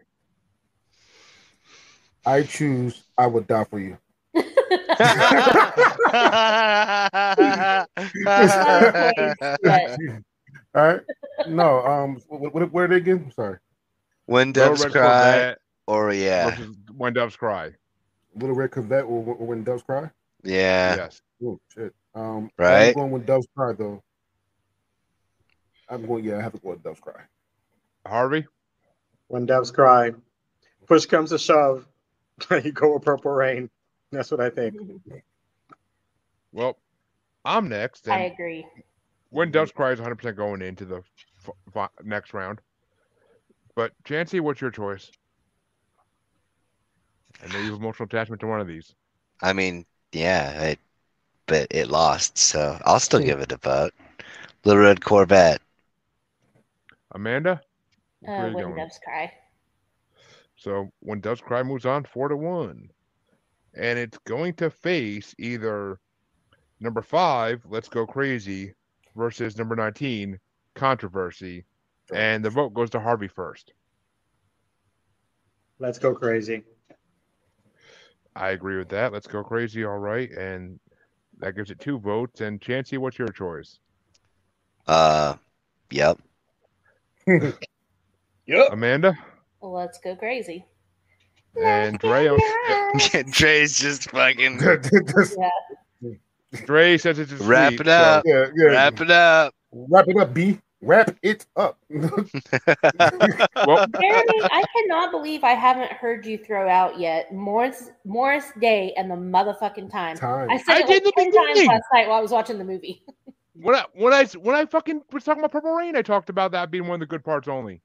I choose I Would Die for You. Okay, yes. All right. No. Um. What, what, where are they again? I'm sorry. When Little doves Red cry, Corvette or yeah, versus When Doves Cry. Little Red Corvette or, or When Doves Cry. yeah, Yes. Oh shit. Um. I'm right. going with Doves Cry though. I'm going. Yeah, I have to go with Doves Cry. Harvey? When Doves Cry. Push comes to shove. You go with Purple Rain. That's what I think. Well, I'm next. I And agree. When Doves Cry is one hundred percent going into the f- f- next round. But, Chancy, what's your choice? I know you have emotional attachment to one of these. I mean, yeah, it, but it lost, so I'll still give it a vote. Little Red Corvette. Amanda? Where Uh, are you when going? doves cry. So, When Doves Cry moves on four to one. and it's going to face either number five, Let's Go Crazy, versus number nineteen, Controversy, and the vote goes to Harvey first. Let's Go Crazy. I agree with that. Let's Go Crazy, all right, and that gives it two votes. And Chancy, what's your choice? Uh, yep. Yep. Amanda? Let's Go Crazy. And Dre? Dre's just fucking Yeah. Dre says it's a wrap sweep, it up. yeah, yeah. Wrap it up. Wrap it up, B. Wrap it up. So, well, Jeremy, I cannot believe I haven't heard you throw out yet Morris Morris Day and the motherfucking time. Time. I said I it did like the ten times beginning. last night while I was watching the movie. when I when I when I fucking was talking about Purple Rain, I talked about that being one of the good parts only.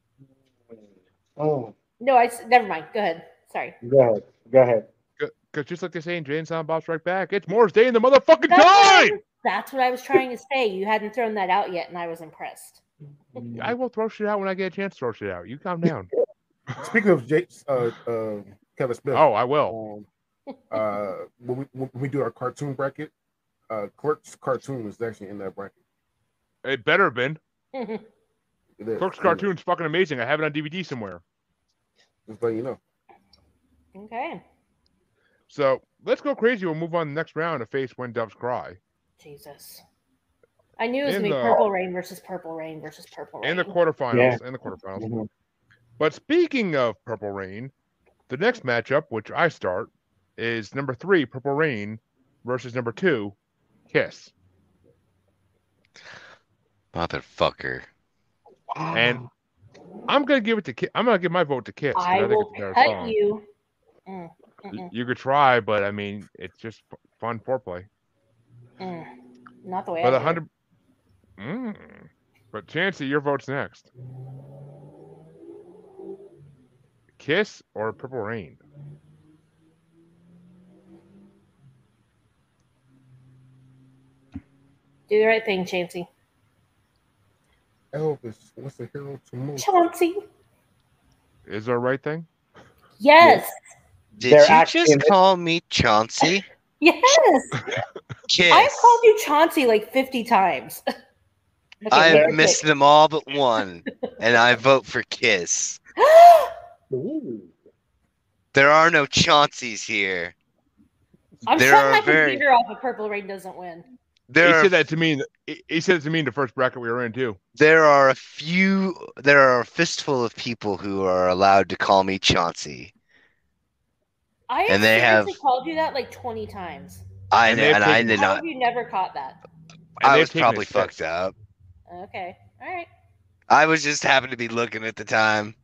Oh, No, I s- never mind. Go ahead. Sorry. go ahead. Go ahead. Because just like they say in Jay and Silent Bob Strike Back, it's Morris Day in the motherfucking That's what, I time. was, that's what I was trying to say. You hadn't thrown that out yet, and I was impressed. I will throw shit out when I get a chance to throw shit out. You calm down. Speaking of Jake's, uh, uh, Kevin Smith. Oh, I will. Um, uh, when we when we do our cartoon bracket, uh, Clerks cartoon is actually in that bracket. It better have been. It is. Clerks cartoon's fucking amazing. I have it on D V D somewhere. Just let you know. Okay. So let's go crazy. We'll move on to the next round to face When Doves Cry. Jesus. I knew it was In going to be the- Purple Rain versus Purple Rain versus Purple Rain. In the quarterfinals. Yeah. In the quarterfinals. Mhm. But speaking of Purple Rain, the next matchup, which I start, is number three, Purple Rain, versus number two, Kiss. Motherfucker. And I'm gonna give it to Kiss. I'm gonna give my vote to Kiss. 'cause I think will it's a better cut song. you. Mm, Y- mm-mm, You could try, but I mean, it's just f- fun foreplay. mm. Not the way But I a do it. hundred. Mm. But Chancy, your vote's next. Kiss or Purple Rain? Do the right thing, Chancy. Elvis, what's the hero to most? Chauncey. Is there a right thing? Yes. Did They're you actually in just this- call me Chauncey? Yes. Kiss. I've called you Chauncey like fifty times. Okay, I've what's your missed pick? them all but one, and I vote for Kiss. Ooh. There are no Chaunceys here. I'm There shutting are my very- computer off if Purple Rain doesn't win. There he are said that to me. In the, he- he said it to me in the first bracket we were in too. there are a few there are a fistful of people who are allowed to call me Chauncey. I have And they seriously have- kn- called you that like twenty times. I And and, they've and I taken- did How not. have you never caught that? And I they've was taken probably it sick. fucked up. Okay. All right. I was just happened to be looking at the time.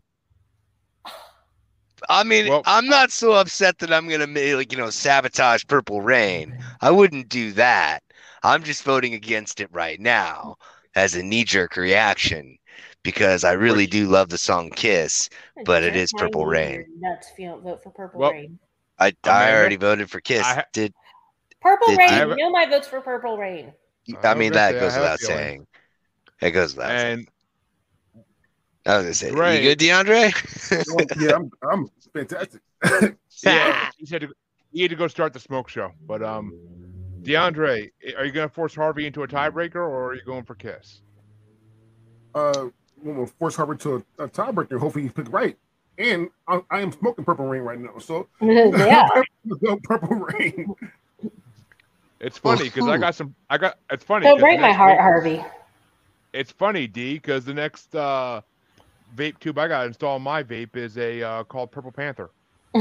I mean, Well- I'm not so upset that I'm gonna ma- like you know sabotage Purple Rain. I wouldn't do that. I'm just voting against it right now as a knee-jerk reaction because I really Which- do love the song Kiss. But it Jerk is my Purple knee Rain. in your Nuts if you don't vote for Purple Well- Rain. I I Amanda? already voted for Kiss. I ha- Did Purple Did- Rain. I have a- You know my vote's for Purple Rain. I I was mean gonna that say, I goes have a without feeling. saying. It goes without saying. And I was gonna say, Dre- you good, DeAndre? Yeah, I'm, I'm fantastic. yeah, he said to, he had to go start the smoke show. But um, DeAndre, are you gonna force Harvey into a tiebreaker, or are you going for Kiss? uh, we'll force Harvard to a, a tiebreaker. Hopefully, you pick right. And I, I am smoking Purple Rain right now, so Yeah. go Purple Rain. It's funny because I got some. I got. It's funny. Don't 'cause break the my next heart, vape- Harvey. It's funny, D, because the next uh, vape tube I got to install on my vape is a uh, called Purple Panther.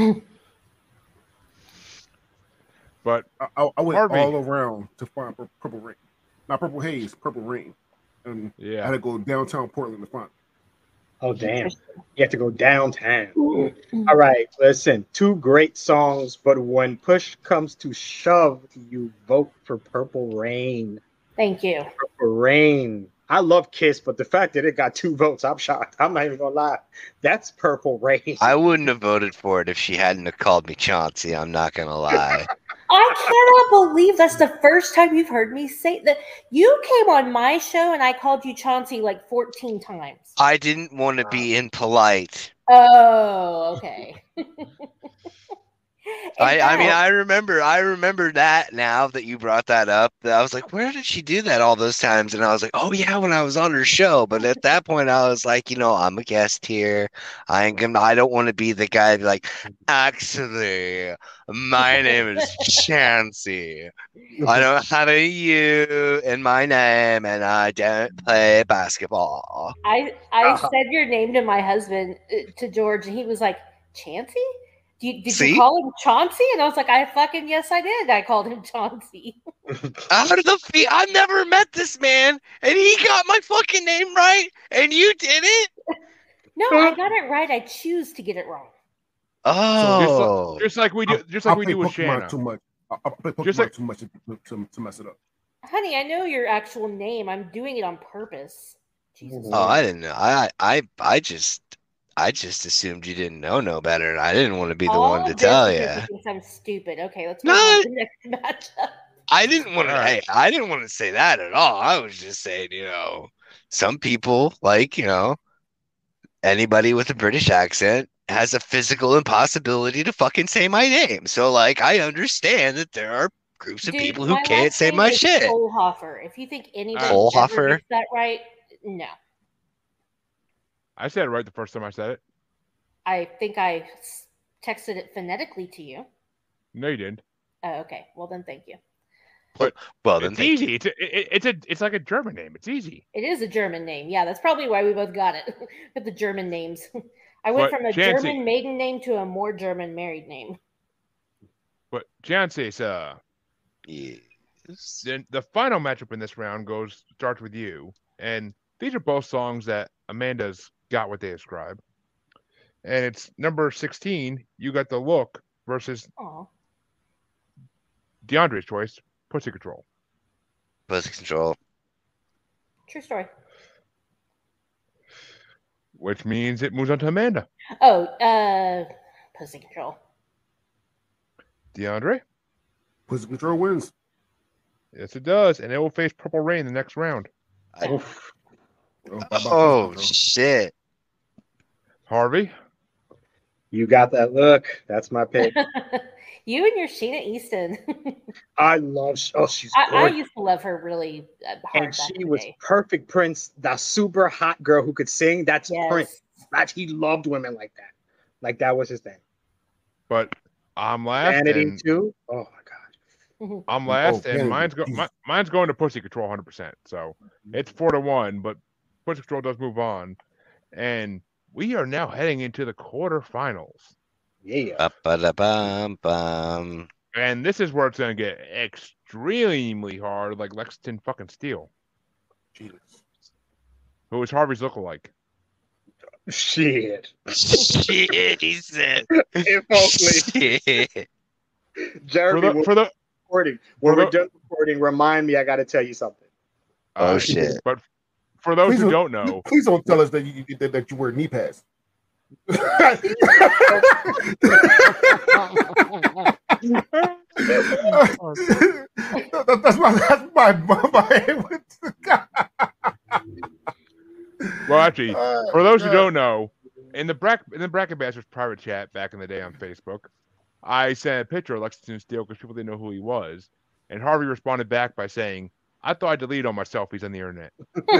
But I, I, I went Harvey. all around to find Pur- Purple Rain, not Purple Haze, Purple Rain, and I yeah, had to go downtown Portland to find it. Oh, damn. You have to go downtown. All right, listen. Two great songs, but when push comes to shove, you vote for Purple Rain. Thank you. Purple Rain. I love Kiss, but the fact that it got two votes, I'm shocked. I'm not even gonna lie. That's Purple Rain. I wouldn't have voted for it if she hadn't have called me Chauncey. I'm not gonna lie. I cannot believe that's the first time you've heard me say that. You came on my show and I called you Chauncey like fourteen times. I didn't want to be impolite. Oh, okay. I, I mean, fact- I remember, I remember that now that you brought that up. That I was like, where did she do that all those times? And I was like, oh yeah, when I was on her show. But at that point, I was like, you know, I'm a guest here. I ain't gonna, I don't want to be the guy to be like, actually, my name is Chancy. I don't have a U in my name, and I don't play basketball. I I Uh-huh. said your name to my husband, uh, to George, and he was like, Chancy? Do you, did See? you call him Chauncey? And I was like, I fucking yes, I did. I called him Chauncey. Out of the feet, I've never met this man, and he got my fucking name right, and you didn't. No, I got it right. I choose to get it wrong. Oh, Just like we do, I- just like I we play do with Pokemon Shanna. too much. I, I play Pokemon Just like- too much to, to, to mess it up. Honey, I know your actual name. I'm doing it on purpose. Jesus. oh, I didn't know. I, I, I just, I just assumed you didn't know no better, and I didn't want to be the All one to of this tell is you. because he thinks I'm stupid. Okay, let's No. move on to the next matchup. I didn't want to. All right. Hey, I didn't want to say that at all. I was just saying, you know, some people, like, you know, anybody with a British accent has a physical impossibility to fucking say my name. So, like, I understand that there are groups of Dude, people who my can't last say name my is shit. Kohlhofer. If you think anybody ever Kohlhofer? gets that right, no. I said it right the first time I said it. I think I s- texted it phonetically to you. No, you didn't. Oh, okay. Well, then thank you. Well, then It's thank easy. you. It's a, it, it's a, it's like a German name. It's easy. It is a German name. Yeah, that's probably why we both got it with the German names. I went But from a Chancy- German maiden name to a more German married name. But Chancy, uh, Yes. then the final matchup in this round goes starts with you, and these are both songs that Amanda's got what they ascribe, and it's number sixteen. You Got the Look versus Oh, Diandre's choice, Pussy Control. Pussy control. true story. Which means it moves on to Amanda. Oh, uh, pussy control. Diandre, Pussy Control wins. yes, it does, and it will face Purple Rain the next round. I- Oh, how about Pussy Oh Control? shit! Harvey, You got that look. That's my pick. You and your Sheena Easton. I love. Oh, she's I, I gorgeous. used to love her really uh, hard And back she in the was day. perfect Prince, the super hot girl who could sing. That's Yes. Prince. That's he loved women like that. Like that was his thing. but I'm last, Vanity and too. Oh my god. I'm last, Oh, and Vanity. mine's go, Jesus. mi- mine's going to Pussy Control one hundred percent. So it's four to one, but Pussy Control does move on, and we are now heading into the quarterfinals. Yeah. Ba-ba-da-bum-bum. And this is where it's going to get extremely hard, like Lexington fucking Steel, Jesus. who is Harvey's lookalike. Shit. Shit, he said. If only. Shit. Jeremy, For the, when for the we're recording, when for we're the- done recording, remind me I got to tell you something. Oh, uh, shit. But for those Please who don't- don't know, Please don't tell us that you that, that you wear knee pads. That- that's my that's my my. well, actually, Uh, for those who God. don't know, in the Brack in the Bracket Bashers private chat back in the day on Facebook, I sent a picture of Lexington Steel because people didn't know who he was, and Harvey responded back by saying, "I thought I deleted all my selfies on the internet."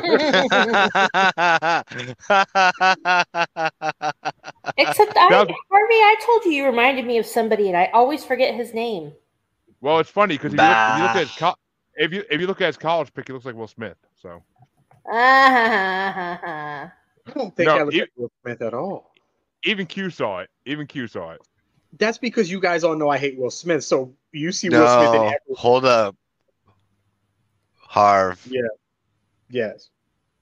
Except I, That was- Harvey, I told you you reminded me of somebody, and I always forget his name. Well, it's funny because if, you look- if you look Bah. at his co- if you if you look at his college pic, he looks like Will Smith. So Ah, I don't think No, I look you- like Will Smith at all. even Q saw it. Even Q saw it. That's because you guys all know I hate Will Smith. So you see Will Smith in No, every. hold up. Harv, Yeah. Yes.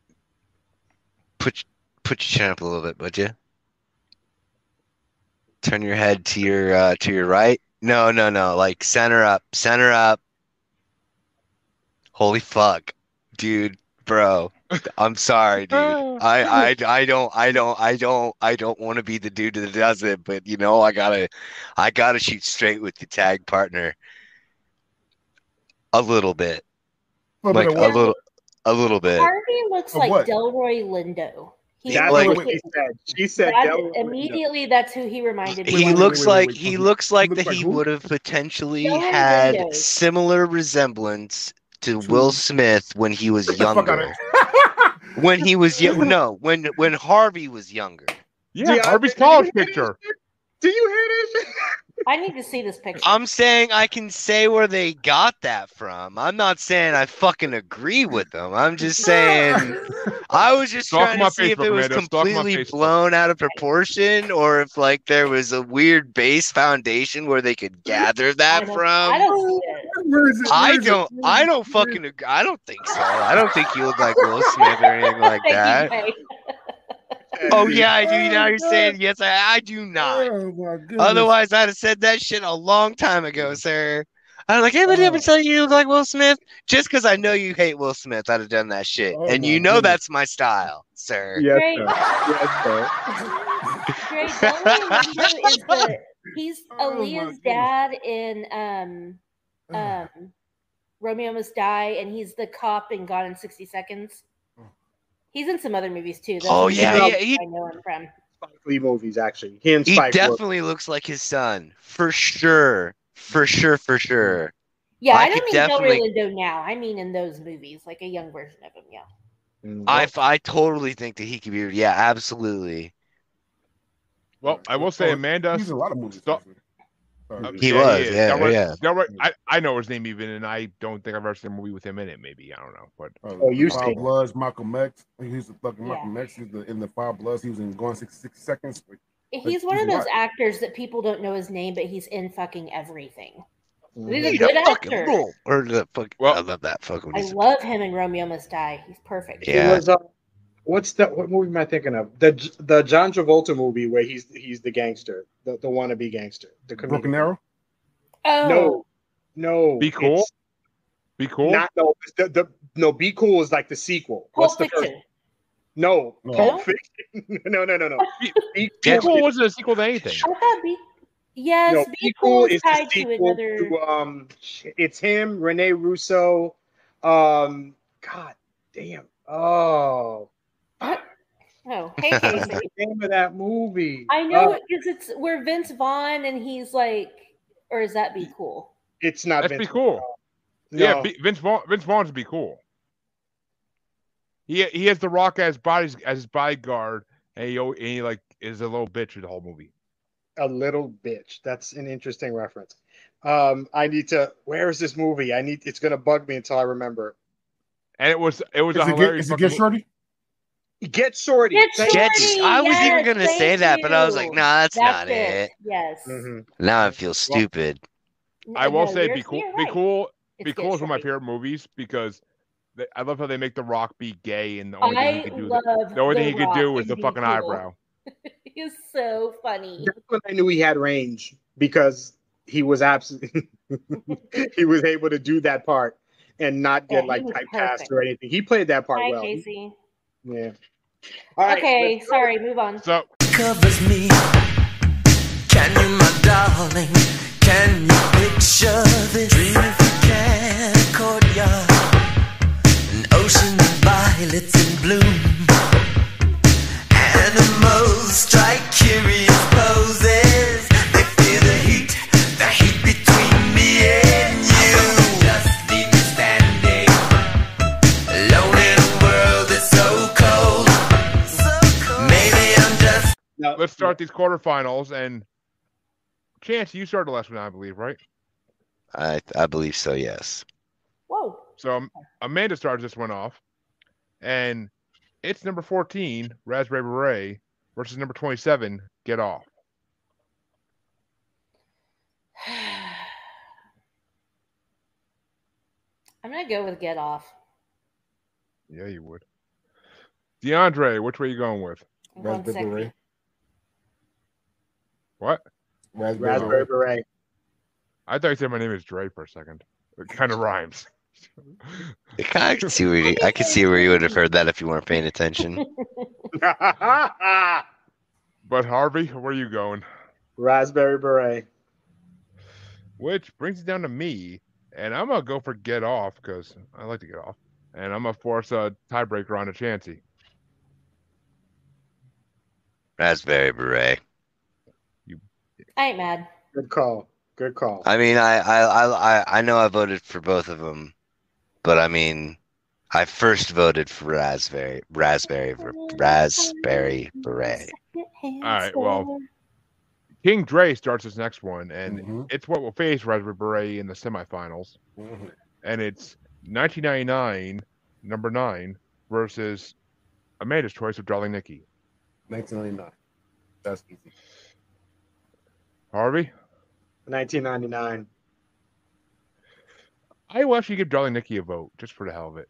put put your chin up a little bit, would you? Turn your head to your uh, to your right. No, no, no. Like center up, center up. Holy fuck, dude, bro. I'm sorry, dude. I, I, I don't, I don't, I don't, I don't want to be the dude that does it, but you know, I gotta, I gotta shoot straight with the tag partner. A little bit, Little like bit a of what? little, a little bit. Harvey looks Of like what? Delroy Lindo. He That's like- what she said. She said that, Delroy Lindo. immediately. That's who he reminded me. He wait, of. wait, looks wait, wait, like wait. he He looks like looks that like he who? would have potentially Delroy had Lindo. similar resemblance to To- Will Smith when he was Get the fuck out younger. of When he was young, no, when when Harvey was younger. Yeah, Diandre, Harvey's do you college hear picture. this? Do you hear this? I need to see this picture. I'm saying I can say where they got that from. I'm not saying I fucking agree with them. I'm just saying I was just Stalk trying my to see if Facebook, it was Amanda. Stalk my completely Facebook. blown out of proportion or if like there was a weird base foundation where they could gather I that don't, from. I don't see it. Where is it? Where I is it? don't. Where is I it? don't Where is fucking. ag- I don't think so. I don't think you look like Will Smith or anything like Thank that. you, Jay. Oh yeah, I do. Oh, Now you're God. saying yes. I, I do it? not. Oh my goodness. Otherwise, I'd have said that shit a long time ago, sir. I'm like, hey, but Oh. ever tell you you look like Will Smith? Just because I know you hate Will Smith, I'd have done that shit, Oh, and my you know goodness. that's my style, sir. Yes, Great. sir. Yes, sir. Great. Delroy Lindo is the he's Oh, my Aaliyah's goodness. dad in um um Romeo Must Die, and he's the cop in Gone in sixty seconds. He's in some other movies too. Those Oh, are the yeah, movies yeah, he- I know him from. Spike Lee movies, actually. He and He Spike were. definitely looks like his son, for sure, for sure, for sure. Yeah, I I, don't could mean definitely- Delroy Lindo now. I mean in those movies, like a young version of him. Yeah. Mm, I, I totally think that he could be. Yeah, absolutely. Well, I will say Oh, Amanda. He's in a lot of movies. Stop. actually. Sorry. Uh, He was, yeah, Delroy- yeah. Delroy- I, I know his name even, and I don't think I've ever seen a movie with him in it. Maybe I don't know, but Uh, Oh, you Five see. Bloods, Malcolm X. He's the fucking Yeah. Malcolm X. He's the, in the Five Bloods. He was in Gone sixty-six Seconds. He's one he's of those what? actors that people don't know his name, but he's in fucking everything. Mhm. He's a Need good a fucking actor. role. Or the fuck. Well- I love that fucking. I love him in Romeo Must Die. He's perfect. He Yeah. was, uh, what's that? What movie am I thinking of? The the John Travolta movie where he's he's the gangster, the, the wannabe gangster, the comedian. Broken Arrow. Oh, No, no. Be Cool? it's be cool. Not no. The, the no. Be Cool is like the sequel. Pulp What's the first? Fiction. No, No. Pulp Fiction. no, no, no, no. Be, Be Be Cool cool is- wasn't a sequel to anything. I thought Be yes, no, Be Cool is the tied to sequel another. to, um, it's him, Rene Russo. Um, God damn. Oh, Oh, hey Casey. what's the name of that movie? I know Uh, it because it's where Vince Vaughn and he's like, or is that Be Cool? it's not. That's Vince Be Cool. Vaughn. Yeah, No. be, Vince Vaughn. Vince Vaughn's be cool. He he has the Rock as body as his bodyguard, and he, al- and he like is a little bitch through the whole movie. A little bitch. That's an interesting reference. Um, I need to. Where is this movie? I need. It's gonna bug me until I remember. And it was it was Is a it, get, hilarious. is it fucking Get mo- Shorty? Get Shorty. Get Thank Shorty! Get, I was even yes, gonna say thank that, but I was like, you. nah, that's, That's not it. Yes. Mhm. Now I feel stupid. I will No, say, you're- be cool. you're Be right. cool. It's Be Get cool is one of my Shorty. favorite movies because they, I love how they make the Rock be gay, and the only thing I he could do love the only thing The he could Rock do was in the Be fucking Cool. eyebrow. He's so funny. That's when I knew he had range because he was absolutely he was able to do that part and not get Yeah, he like was typecast perfect. or anything. He played that part Hi, well. Casey. Yeah. All right. Okay, let's go. sorry, move on. So Covers me. Can you, my darling? Can you picture this? Dream if you can. A courtyard, an ocean of violets in bloom. Animals strike curious poses. They feel the heat, the heat between me and you. Just leave me standing alone in a world that's so cold. So cold. Maybe I'm just. Now, let's start these quarterfinals. And Chance, you started the last one, I believe, right? I I believe so. Yes. Whoa. So um, Amanda starts this one off, and it's number fourteen, Raspberry Beret, versus number twenty-seven, Get Off. I'm gonna go with Get Off. Yeah, you would. Diandre, which way are you going with? One Raspberry second. Beret. What? Raspberry Raspberry Beret. Beret. I thought you said my name is Dre for a second. It kind of rhymes. I kind of see where you, I could see where you would have heard that if you weren't paying attention. But Harvey, where are you going? Raspberry Beret. Which brings it down to me, and I'm gonna go for Get Off because I like to get off, and I'm gonna force a tiebreaker on a Chancy. Raspberry Beret. I ain't mad. Good call. Good call. I mean, I, I, I, I know I voted for both of them, but I mean, I first voted for Raspberry, Raspberry, Raspberry Beret. All right, well, King Dre starts this next one, and mm-hmm. it's what will face Raspberry Beret in the semifinals. Mm-hmm. And it's nineteen ninety-nine, number nine, versus Amanda's choice of Darling Nikki. nineteen ninety-nine. That's easy. Harvey? nineteen ninety-nine. I will actually give Darling Nikki a vote, just for the hell of it.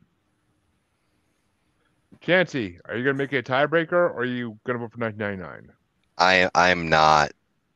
Chancy, are you going to make it a tiebreaker, or are you going to vote for nineteen ninety-nine? I I'm not.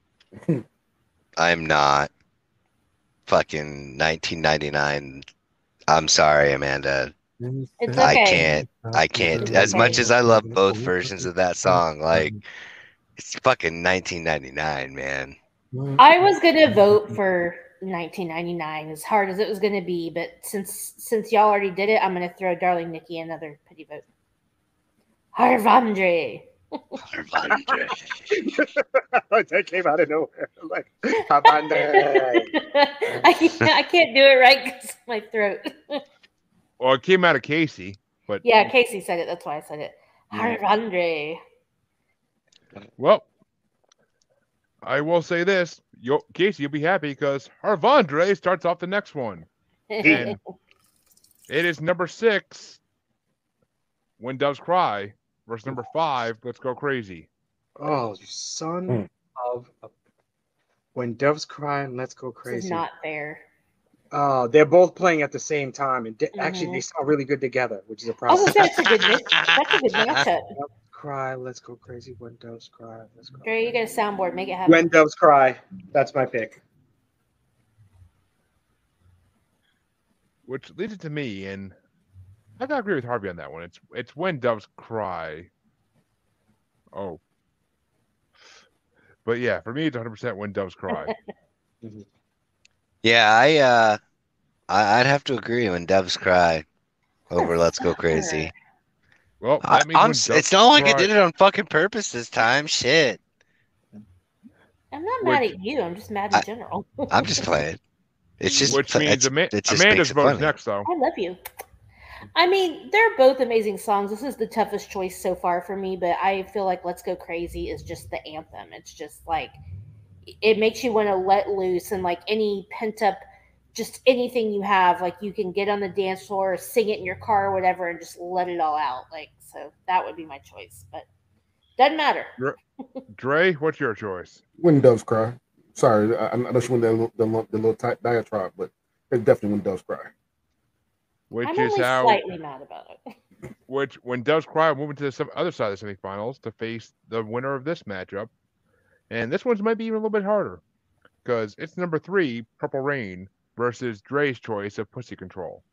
I'm not. Fucking nineteen ninety-nine. I'm sorry, Amanda. It's okay. I can't. I can't. It's as okay. much as I love both versions of that song, like, it's fucking nineteen ninety-nine, man. I was gonna vote for nineteen ninety-nine, as hard as it was gonna be, but since since y'all already did it, I'm gonna throw Darling Nikki another pity vote. Harvandre. Harvandre. That came out of nowhere. Like Harvandre. I can't, I can't do it right because of my throat. Well, it came out of Casey, but yeah, Casey said it. That's why I said it. Harvandre. Well, I will say this, Yo, Casey, you'll be happy because Harvandre starts off the next one, and it is number six, When Doves Cry, versus number five, Let's Go Crazy. Oh, you son mm. of a... When Doves Cry and Let's Go Crazy. This is not fair. Oh, they're both playing at the same time, and mm-hmm. actually they sound really good together, which is a problem. Oh, that's a good that's a good matchup. Cry, Let's Go Crazy. When Doves Cry, Let's Go. Dre, you get a soundboard, make it happen. When Doves Cry, that's my pick. Which leads it to me, and I gotta agree with Harvey on that one. It's it's When Doves Cry. Oh, but yeah, for me it's one hundred percent When Doves Cry. mm-hmm. Yeah, I uh, I, I'd have to agree. When Doves Cry over Let's Go Crazy. Well, I, I'm, it's not like I did it on fucking purpose this time. Shit. I'm not mad which, at you. I'm just mad in I, general. I'm just playing. It's just which means it's, Ama- it just Amanda's vote next, though. I love you. I mean, they're both amazing songs. This is the toughest choice so far for me, but I feel like Let's Go Crazy is just the anthem. It's just like it makes you want to let loose, and like any pent up. Just anything you have, like you can get on the dance floor, sing it in your car or whatever, and just let it all out. Like, so that would be my choice, but doesn't matter. Dre, what's your choice? When Doves Cry. Sorry, I, I know she went that the, the, the little type diatribe, but it's definitely When Doves Cry. Which I'm is only how slightly mad about it. Which, When Doves Cry, moving to the some other side of the semifinals to face the winner of this matchup, and this one's might be even a little bit harder because it's number three, Purple Rain, versus Dre's choice of Pussy Control.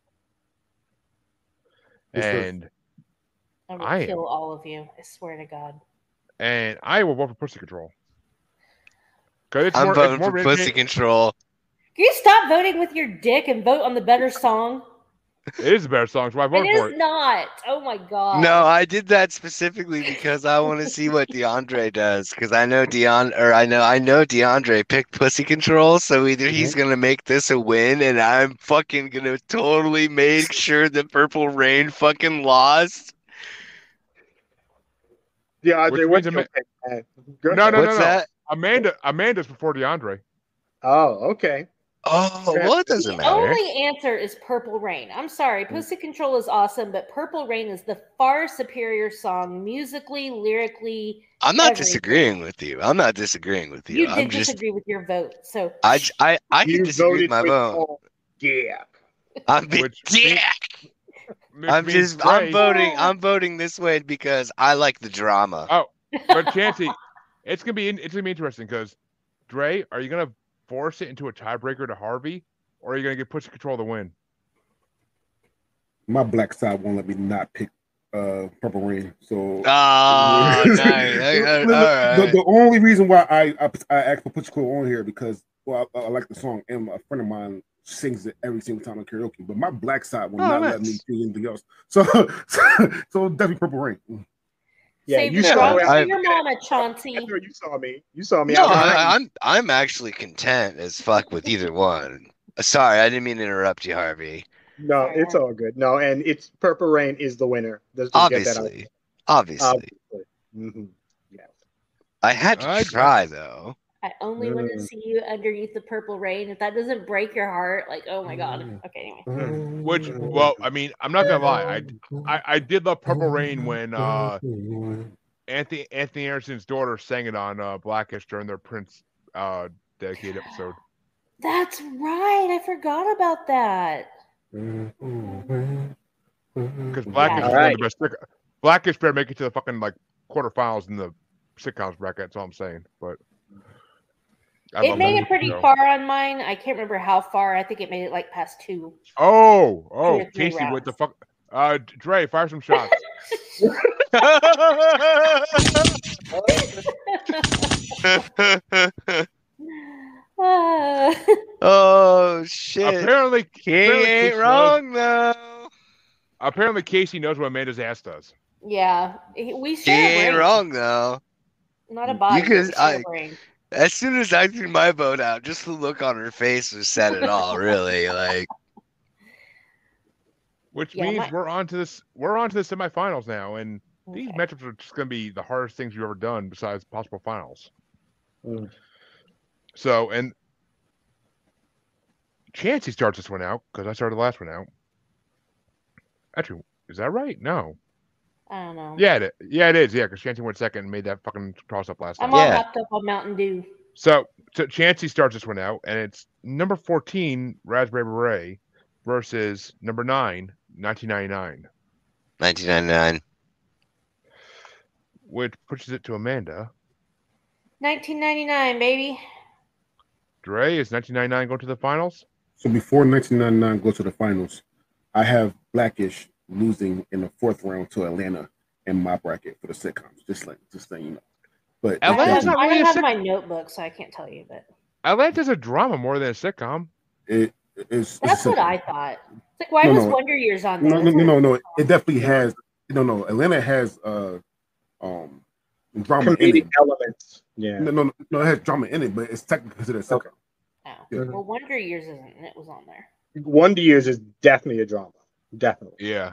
And I will I kill am, all of you. I swear to God. And I will vote for Pussy Control. It's I'm more, voting it's more for Pussy Control. Can you stop voting with your dick and vote on the better song? It is a better song, so I voted it for it. It is not. Oh my God. No, I did that specifically because I want to see what Diandre does. Because I know Dion, or I know I know Diandre picked Pussy Control, so either he's mm-hmm. gonna make this a win, and I'm fucking gonna totally make sure that Purple Rain fucking lost. Yeah, Diandre, what's your Ama- pick? No, no, no, what's no. that? Amanda, Amanda's before Diandre. Oh, okay. Oh, well, it doesn't the matter. The only answer is Purple Rain. I'm sorry, Pussy Control is awesome, but Purple Rain is the far superior song, musically, lyrically. I'm not everything. disagreeing with you. I'm not disagreeing with you. You I'm did just, disagree with your vote, so I I, I you can disagree with my with vote. Yeah, I'm being dick. I'm just Dre. I'm voting. I'm voting this way because I like the drama. Oh, but Chancy, it's gonna be it's gonna be interesting because Dre, are you gonna force it into a tiebreaker to Harvey, or are you going to get Pussy Control to win? My black side won't let me not pick uh, Purple Rain. So, oh, nice. All right. the, the only reason why I I, I asked for Pussy Control on here because well, I, I like the song, and a friend of mine sings it every single time on karaoke. But my black side will oh, not nice. let me sing anything else. So, so, so definitely Purple Rain. Yeah, Save you your saw drums me. for I- your mama, I Chauncey. know you saw me. You saw me. No, I was behind I, you. I'm I'm actually content as fuck with either one. Sorry, I didn't mean to interrupt you, Harvey. No, Sorry, it's man. all good. No, and it's Purple Rain is the winner. Let's just get that out. Obviously, obviously, Mm-hmm. Yeah. I had to I- try though. I only want to Mm. see you underneath the purple rain. If that doesn't break your heart, like, oh my god. Okay, anyway. Which, well, I mean, I'm not gonna lie. I, I, I did love Purple Rain when uh, Anthony Anthony Anderson's daughter sang it on uh, Blackish during their Prince uh, dedicated episode. That's right. I forgot about that. Because Blackish Yeah. is All one right. of the best. Sick- Blackish better make it to the fucking like quarterfinals in the sitcoms bracket. That's all I'm saying. But I It love made that it pretty show. far on mine. I can't remember how far. I think it made it like past two. Oh, Two oh, or three Casey with the rounds. fuck. Uh, Dre, fire some shots. Ah. Oh shit! apparently, King apparently ain't Casey wrong though. apparently Casey knows what Amanda's ass does. yeah, we King share a ain't brain. wrong though. Not a body, You but we could- share a I- brain. As soon as I threw my vote out, just the look on her face was said it all. Really, like Which Yeah, means my- we're on to this. We're on to the semifinals now, and these Okay. matchups are just going to be the hardest things you've ever done, besides possible finals. Mm. So, and Chancy starts this one out because I started the last one out. Actually, is that right? No. I don't know. Yeah, it, yeah, it is. Yeah, because Chancy went second and made that fucking toss up last I'm time. all Yeah. hopped up on Mountain Dew. So, so Chancy starts this one out, and it's number fourteen, Raspberry Beret, versus number nine, nineteen ninety-nine, nineteen ninety-nine. which pushes it to Amanda. nineteen ninety-nine, baby. Dre, is nineteen ninety-nine going to the finals? So before nineteen ninety-nine go to the finals, I have Blackish losing in the fourth round to Atlanta in my bracket for the sitcoms. Just like, just so you know. But I Atlanta's don't have, not I really don't a have sick- my notebook, so I can't tell you. But Atlanta's a drama more than a sitcom. it, it's, it's that's a what sitcom. I thought. It's like, why No, was no. Wonder Years on there? No, no, no, no, no. It definitely has. No, no. Atlanta has uh, um, drama in Comedic it. elements. Yeah. No, no, no. It has drama in it, but it's technically considered a sitcom. Okay. Oh. Yeah. Well, Wonder Years isn't, and it was on there. Wonder Years is definitely a drama. Definitely. Yeah.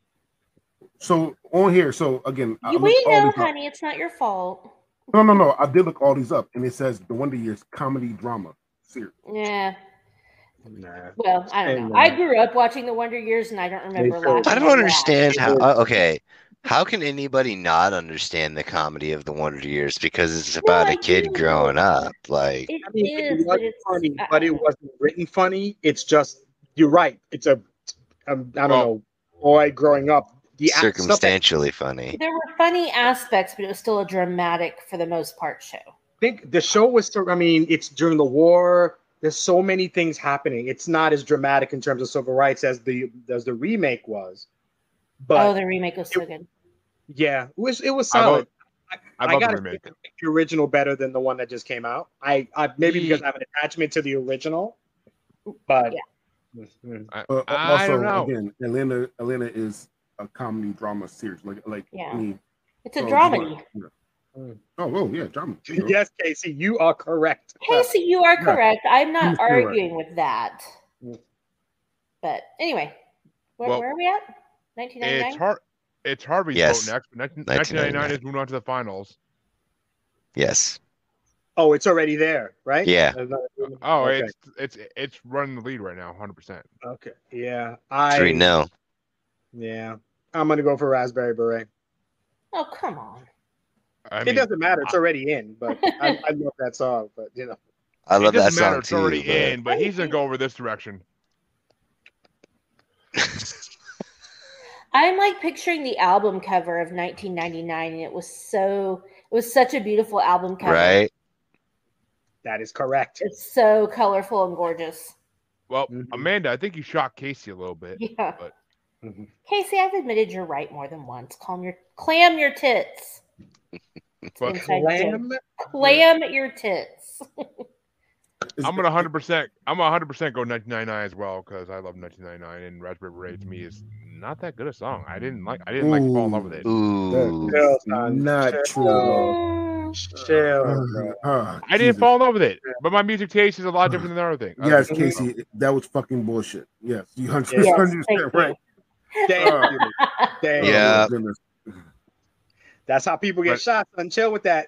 So on here, so again, I You, looked we all know, these up. honey. It's not your fault. No, no, no. I did look all these up, and it says the Wonder Years comedy drama series. Yeah. Nah. Well, I don't And, know. uh, I grew up watching the Wonder Years, and I don't remember too. laughing. I don't at that. understand how. uh, Okay, how can anybody not understand the comedy of the Wonder Years because it's Well, about I a kid do. growing up? Like, It I mean, is, it but was it's funny, I- but it wasn't written funny. It's just you're right. It's a, a I don't Well- know, boy growing up. The act- stuff that- circumstantially funny. there were funny aspects, but it was still a dramatic, for the most part, show. I think the show was. so- I mean, it's during the war. There's so many things happening. It's not as dramatic in terms of civil rights as the as the remake was. But oh, the remake was so good. yeah, it was it was I love- solid. I, I I, love the gotta remake. think the original better than the one that just came out. I, I maybe Ye- because I have an attachment to the original, but Yeah. Mhm. I, Uh, I also, don't know. again, Atlanta, Atlanta is a comedy drama series. Like, like, Yeah. I mean, It's a so dramedy. yeah. Oh, well, yeah, drama. Yes, Casey, you are correct. Casey, you are Yeah. correct. I'm not He's correct. arguing with that. Mm. But anyway, where, Well, where are we at? nineteen ninety-nine? It's Har- It's Harvey's Yes. vote next. But nineteen ninety-nine nineteen ninety-nine. is moving on to the finals. Yes. Oh, it's already there, right? Yeah. There's not- Oh, okay. it's it's it's running the lead right now, hundred percent. okay. Yeah, I Three no. yeah, I'm gonna go for Raspberry Beret. Oh, come on. I it mean, doesn't matter; it's already in. But I, I love that song. But you know, I it love that doesn't matter. song It's too. already but- in, but he's gonna go over this direction. I'm like picturing the album cover of nineteen ninety-nine, and it was so, it was such a beautiful album cover. Right? that is correct. It's so colorful and gorgeous. Well, Mhm. Amanda, I think you shocked Casey a little bit. Yeah. But Mhm. Casey, I've admitted you're right more than once. Calm your, clam your tits. but Inside Lamb, joke. Clam your tits. I'm gonna hundred percent. I'm gonna hundred percent go nineteen ninety-nine as well because I love nineteen ninety-nine and Raspberry Beret to me is not that good a song. I didn't like. I didn't like fall in love with it. Ooh. That's Chill, son. not Chill. true at all. Chill, Uh, bro. uh, I didn't Jesus. fall in love with it, but my music taste is a lot different than the other thing. other Yes, things. Casey, that was fucking bullshit. Yes, you hundred Yes, percent thank right. Thank Uh, you. Thank Yeah. you. Oh, goodness. That's how people get But- shot, son. Chill with that.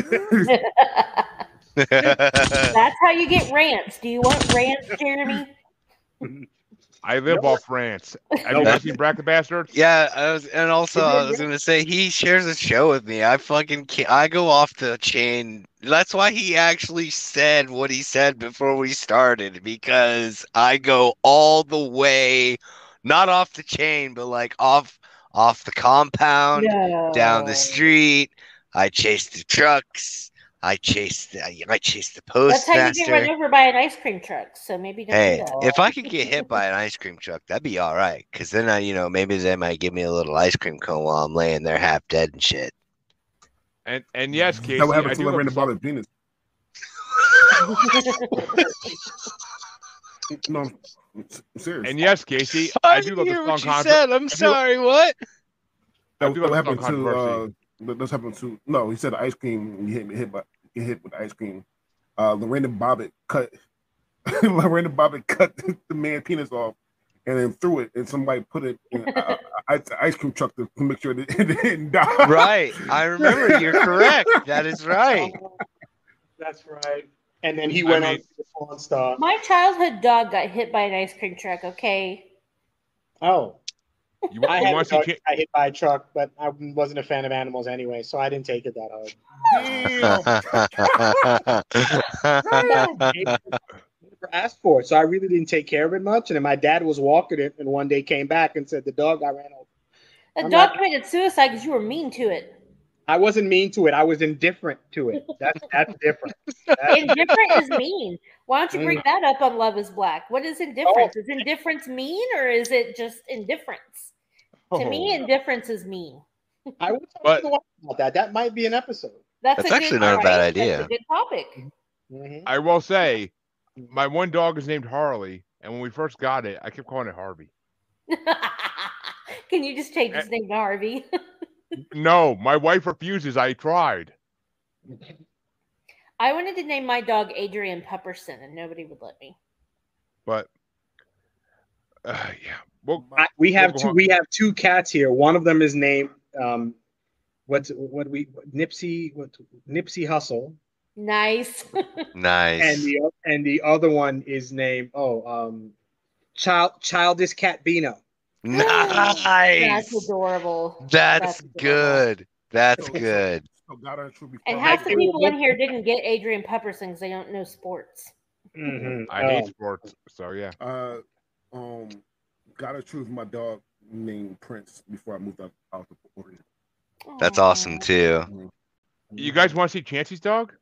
That's how you get rants. Do you want rants, Jeremy? I live No. off rants. Have you No. not seen Bracket Bastards? Yeah, I was, and also I was gonna say he shares a show with me. I fucking can't, I go off the chain. That's why he actually said what he said before we started, because I go all the way, not off the chain, but like off off the compound, No. down the street. I chase the trucks. I chase the I chase the That's how you get postmaster. run over by an ice cream truck. So maybe don't Hey, do that. if I could get hit by an ice cream truck, that'd be all right. Because then I, you know, maybe they might give me a little ice cream cone while I'm laying there half dead and shit. And and yes, Casey, That what I happened to do love Lorraine the song. Bobbitt Venus. No, I'm serious. And yes, Casey, I, I do didn't love the hear song what you Contro- said. I'm I do- sorry. What? I That, do that love the happened song to uh, Controversy. that- that's happened to no. He said the ice cream. You hit hit by get hit with the ice cream. Uh, Lorraine Bobbitt cut. Lorraine Bobbitt cut the man's penis off, and then threw it, and somebody put it in a, a, a ice cream truck to make sure that it didn't die. Right. I remember. You're correct. That is right. That's right. And then he I went mean- on to the Pawn Star. My childhood dog got hit by an ice cream truck. Okay. Oh, You, I you had want a to see? dog Cha- that got hit by a truck, but I wasn't a fan of animals anyway, so I didn't take it that hard. Damn. Never asked for it, so I really didn't take care of it much. And then my dad was walking it, and one day came back and said the dog I ran over. The I'm dog not- committed suicide because you were mean to it. I wasn't mean to it. I was indifferent to it. That's that's different. That's, Indifferent is mean. Why don't you bring that up on Love is Black? What is indifference? Is indifference mean or is it just indifference? To me, Oh. indifference is mean. I was But- talking about that. That might be an episode. That's, That's a actually good, not a right? bad idea. That's a good topic. Mhm. I will say, my one dog is named Harley, and when we first got it, I kept calling it Harvey. Can you just change his name to Harvey? No, my wife refuses. I tried. I wanted to name my dog Adrian Pupperson, and nobody would let me. But uh, yeah, well, I, we have We'll go two. on. We have two cats here. One of them is named um, what's what we Nipsey what Nipsey Hussle, Nice. Nice. and the and the other one is named oh um, Child Childish Cat Bino. That's Nice. adorable. That's That's adorable. good. That's So- good. So God, I truly And follow- half the I- people in here didn't get Adrian Pupperson because they don't know sports. Mm-hmm. I hate sports, so yeah. Uh, um, gotta choose my dog named Prince before I moved out, out to Oregon. That's Aw. awesome too. You guys want to see Chancy's dog?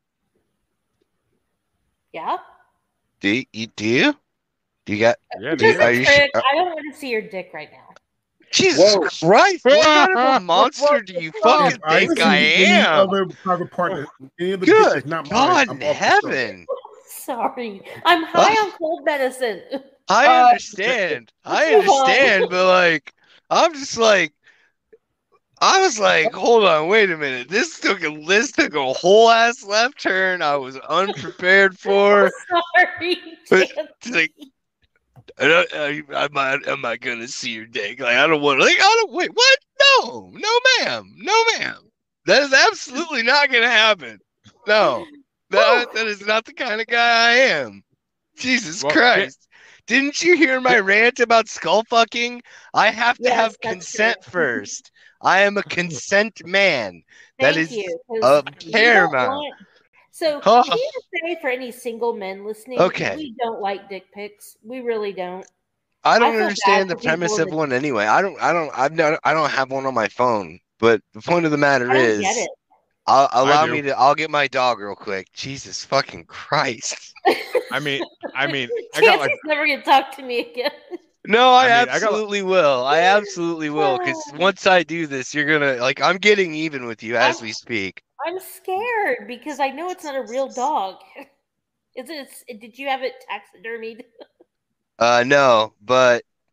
Yeah. Do you, you do you? Do you got? Yeah, Do you- Just are a you trick. sure? I don't want to see your dick right now. Jesus Whoa. Christ! What kind of a monster do you fucking I think see I any am? Other private partner, any other Good dick is not mine, God I'm in off the show. heaven! Sorry. I'm high on cold medicine. I Uh, understand. I let's move on. understand, but like, I'm just like, I was like, hold on, wait a minute. This took a this took a whole ass left turn. I was unprepared for. Sorry. But- Chance. It's like, I don't, I, am I am I gonna see your dick? Like, I don't want. Like, I don't. Wait, what? No, no, ma'am, no, ma'am. That is absolutely not gonna happen. No, that that is not the kind of guy I am. Jesus Well, Christ! Didn't you hear my rant about skull fucking? I have to Yes, have that's consent true. first. I am a consent man. That Thank is you. 'cause a we don't paramount. want- So, Huh. can you say for any single men listening, Okay. we don't like dick pics. We really don't. I don't feel understand bad the for people premise in of the- one anyway. I don't. I don't. I've not. I don't have one on my phone. But the point of the matter I don't is, get it. I'll allow do. me to. I'll get my dog real quick. Jesus fucking Christ! I mean, I mean, I got like Chancy's never gonna talk to me again. No, I, I mean, I got- absolutely will. I absolutely will. Because once I do this, you're gonna like. I'm getting even with you as we speak. I'm scared because I know it's not a real dog. Is it? Did you have it taxidermied? Uh, no, but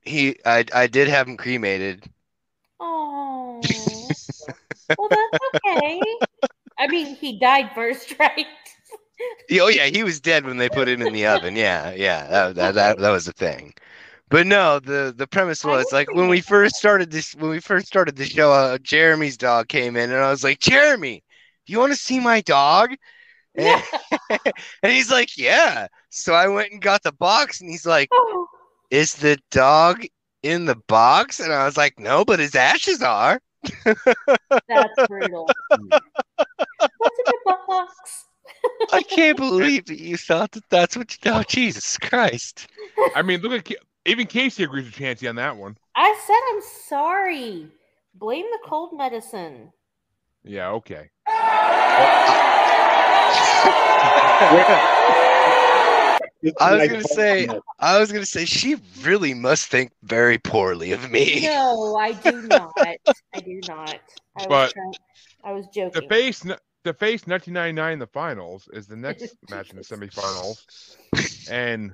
he I I did have him cremated. Oh, well, that's okay. I mean, he died first, right? Oh yeah, he was dead when they put him in the oven. Yeah, yeah, that that that, that was the thing. But no, the the premise I was was like when we cremated. first started this when we first started the show, uh, Jeremy's dog came in, and I was like, Jeremy, do you want to see my dog? And, and he's like, yeah. So I went and got the box, and he's like, Oh, is the dog in the box? And I was like, no, but his ashes are. that's brutal. What's in the box? I can't believe that you thought that that's what you. Oh, Jesus Christ! I mean, look at Ca- even Casey agrees with Chancy on that one. I said I'm sorry. Blame the cold medicine. Yeah, okay. I was gonna say, I was gonna say, she really must think very poorly of me. No, I do not. I do not. I was But trying, I was To joking. face to face nineteen ninety-nine in the finals is the next match in the semifinals, and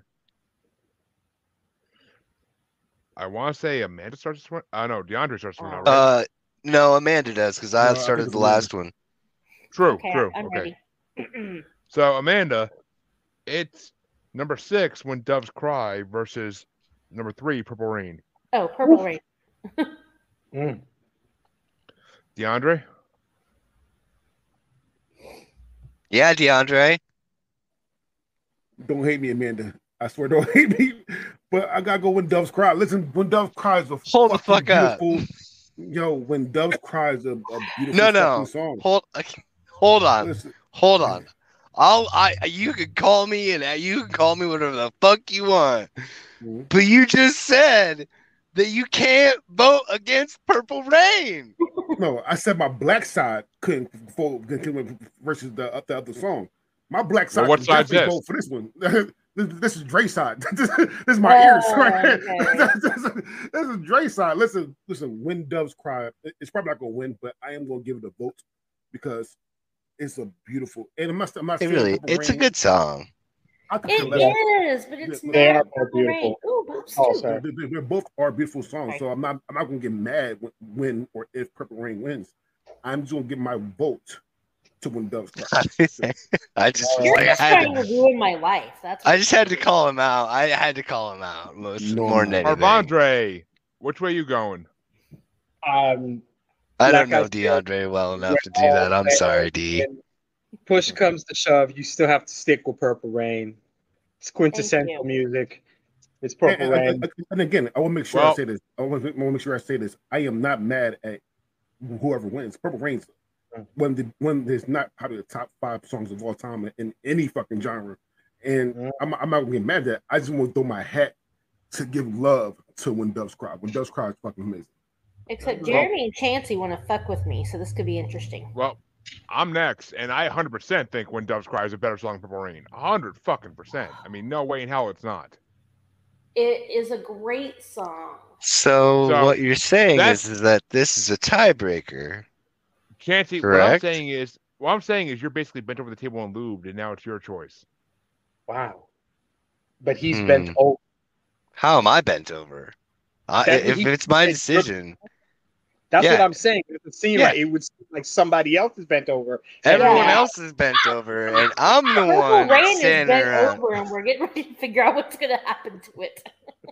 I want to say Amanda starts this one. Oh no, Diandre starts this one. Now, right? Uh, no, Amanda does because I No, I think started it's the Amanda. last one. True, okay, true. I'm okay. ready. So Amanda, it's number six when doves cry versus number three Purple Rain. Oh, Purple Rain. Mm. Diandre. Yeah, Diandre. Don't hate me, Amanda. I swear, don't hate me. But I gotta go when doves cry. Listen, when doves cry is a Hold the fucking fuck up. beautiful. Yo, when doves cry is a, a beautiful No, fucking no. song. Hold, hold on, Listen, hold on. I'll, I, you can call me and you can call me whatever the fuck you want. Mhm. But you just said that you can't vote against Purple Rain. no, I said my black side couldn't vote versus the, the other song. My black side Well, what can side's definitely this? vote for this one. this, this is Dre's side. this is my ears. Oh, Right? okay. this, is, this is Dre's side. Listen, listen. When doves cry, it's probably not gonna win, but I am gonna give it a vote because it's a beautiful. And I'm not, I'm not It saying really, Purple it's a Rain. good song. I could It care less. is, but it's They not are both Purple Rain. beautiful. Ooh, Bob's Oh, too. sorry. They, they, they're both are beautiful songs, Right. so I'm not I'm not gonna get mad when, when or if Purple Rain wins. I'm just gonna give my vote to when doves cry. I just was You're like, I just had trying to, to ruin my life. That's. I what just you're had to doing. call him out. I had to call him out most No, more no. than anything. Harvandre, which way you going? Um, I like don't know I said, DeAndre well enough to we're do that. all I'm fans, sorry, D. when push comes to shove, you still have to stick with Purple Rain. It's quintessential music. It's Purple And, Rain. and, and again, I want to make sure Well- I say this. I want to make sure I say this. I am not mad at whoever wins. Purple Rain's one of the one that's not probably the top five songs of all time in any fucking genre. And Mhm. I'm, I'm not gonna get mad at that. I just want to throw my hat to give love to When Doves Cry. When Doves Cry is fucking amazing. Except Jeremy and Chancy want to fuck with me, so this could be interesting. Well, I'm next, and I one hundred percent think When Doves Cry is a better song than Purple Rain. one hundred fucking percent. I mean, no way in hell it's not. It is a great song. So, So, what you're saying that's- is, is that this is a tiebreaker. Chancy, what I'm Correct. saying is, what I'm saying is, you're basically bent over the table and lubed, and now it's your choice. Wow. But he's Hmm. bent over. How am I bent over? I, That- if he- it's my it's your- decision, That's Yeah. what I'm saying. It would seem Yeah. like it would seem like somebody else is bent over. everyone Yeah. else is bent over, and I'm the Purple one Rain is standing bent around. over, and we're getting ready to figure out what's going to happen to it.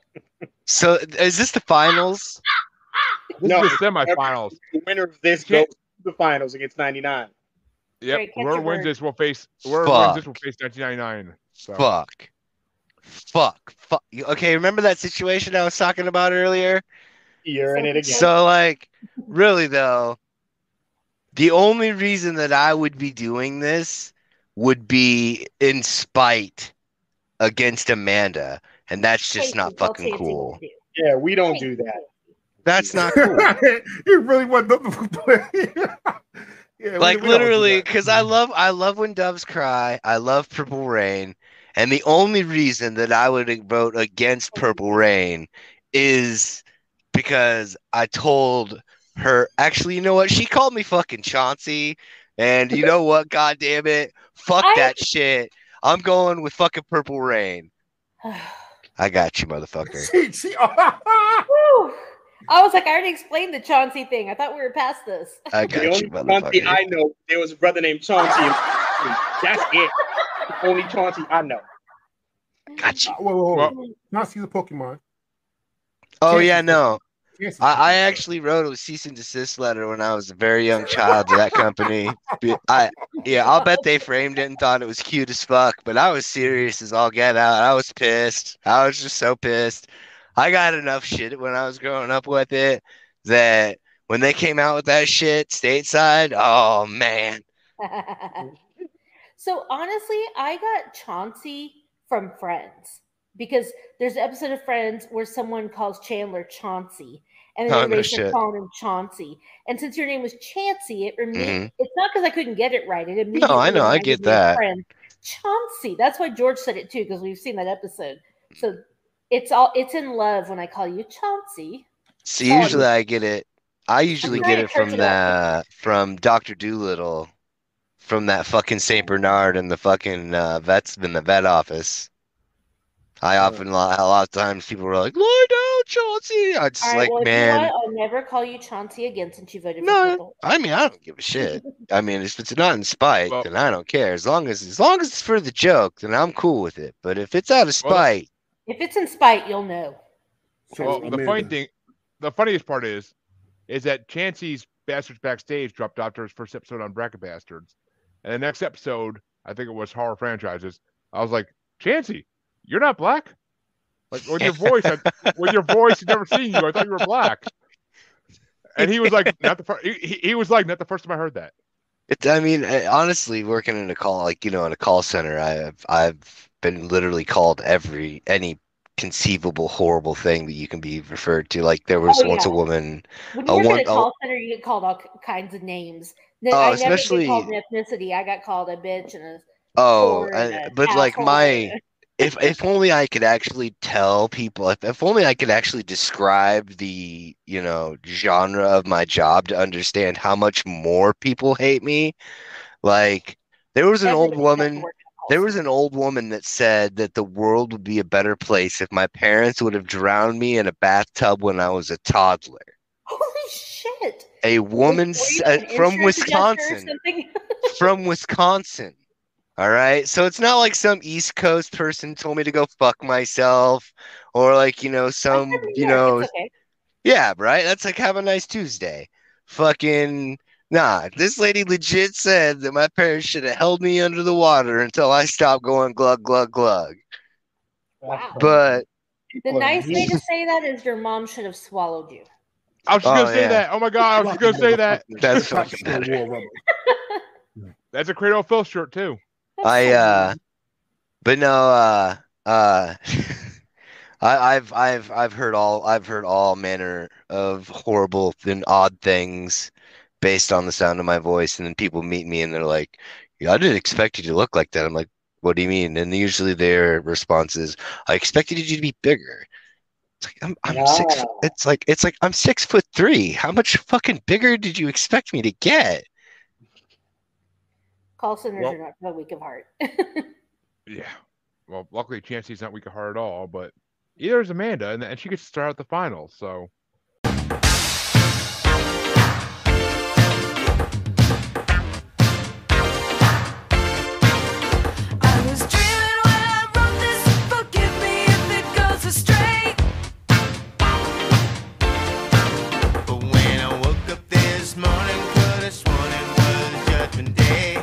So, is this the finals? This No, is the semifinals. The winner of this Can't- goes to the finals against ninety-nine. Yep. Great, catch Whoever your wins bird. this will face. Whoever Fuck. wins this will face nineteen ninety-nine. So. Fuck. Fuck. Fuck. Okay, remember that situation I was talking about earlier? You're in it again. So, like, really, though, the only reason that I would be doing this would be in spite against Amanda, and that's just Chancy, not tell fucking Chancy what cool. to do. yeah, we don't do that. That's not cool. you really want them to play? Yeah, we- Like we don't do literally, that. because I love I love when doves cry. I love Purple Rain, and the only reason that I would vote against Purple Rain is because I told her. Actually, you know what? She called me fucking Chancy, and you know what? God damn it, fuck I- that shit. I'm going with fucking Purple Rain. I got you, motherfucker. She, she, Woo! I was like, I already explained the Chauncey thing. I thought we were past this. I The got only you, Chauncey motherfucker. I know, there was a brother named Chauncey. And that's it. The only Chauncey I know. Got you. Uh, whoa, whoa, whoa. Well- Chauncey's a Pokemon. Oh Chancy's yeah, no. Chancy's I, I Pokemon. actually wrote a cease and desist letter when I was a very young child to that company. I yeah, I'll bet they framed it and thought it was cute as fuck, but I was serious as all get out. I was pissed. I was just so pissed. I got enough shit when I was growing up with it that when they came out with that shit stateside, oh man. So honestly, I got Chauncey from Friends because there's an episode of Friends where someone calls Chandler Chauncey, and then Oh, they no raised shit. calling him Chauncey. And since your name was Chancy, it remi- Mhm. it's not because I couldn't get it right. It immediately No, I know, I reminded get me of that. Friends. Chauncey. That's why George said it too, because we've seen that episode. So it's all it's in love when I call you Chauncey. So Sorry. usually I get it. I usually I'm get trying it to church from it the up. from Doctor Doolittle, from that fucking Saint Bernard and the fucking uh, vets in the vet office. I often a lot, a lot of times people were like, "Lie down, Chauncey." I just All right, like, well, if you man, want, I'll never call you Chauncey again since you voted for no. purple. I mean, I don't give a shit. I mean, if it's not in spite, Well- then I don't care. As long as as long as it's for the joke, then I'm cool with it. But if it's out of Well, spite, If it's in spite, you'll know. So, Well, the Amanda, funny thing, the funniest part is, is that Chancy's Bastards Backstage dropped after his first episode on Bracket Bastards, and the next episode, I think it was Horror Franchises. I was like, Chancy, you're not black. Like with your voice, I, with your voice, I've never seen you. I thought you were black. And he was like, not the first. He, he was like, not the first time I heard that. It, I mean, I- honestly, working in a call, like, you know, in a call center, I've I've been literally called every any conceivable horrible thing that you can be referred to. Like there was Oh, once yeah. a woman. When A you work one- at a call center, you get called all kinds of names. No, Oh, I never especially- get called an ethnicity. I got called a bitch and a Oh, whore and and- a but like asshole my, and a- if if only I could actually tell people, if if only I could actually describe the, you know, genre of my job to understand how much more people hate me. Like there was an old everybody has to woman. work at a call There was center. an old woman that said that the world would be a better place if my parents would have drowned me in a bathtub when I was a toddler. Holy shit! A woman Were s- you uh, an from insurance adjuster or Wisconsin, something? from Wisconsin. All right. So it's not like some East Coast person told me to go fuck myself or like, you know, I some, said New you York, know, it's okay. yeah, right. That's like have a nice Tuesday. Fucking nah. This lady legit said that my parents should have held me under the water until I stopped going glug glug glug. Wow. But The nice way to say that is your mom should have swallowed you. I was just Oh, gonna say yeah. that. Oh my god, I was just gonna say that. That's Top fucking Stone better. War Rubber. That's a Cradle of Filth shirt too. That's I so uh mean. but no uh uh I, I've I've I've heard all I've heard all manner of horrible and odd things based on the sound of my voice, and then people meet me and they're like, "Yeah, I didn't expect you to look like that." I'm like, "What do you mean?" And usually their response is, "I expected you to be bigger." It's like I'm I'm six. Ah. It's like it's like I'm six foot three. How much fucking bigger did you expect me to get? Call centers Well- are not for the weak of heart. Yeah. Well, luckily Chancy's not weak of heart at all, but either is Amanda, and, and she gets to start out the finals. So I was dreaming when I wrote this. Forgive me if it goes astray. But when I woke up this morning, could have sworn it was Judgment Day.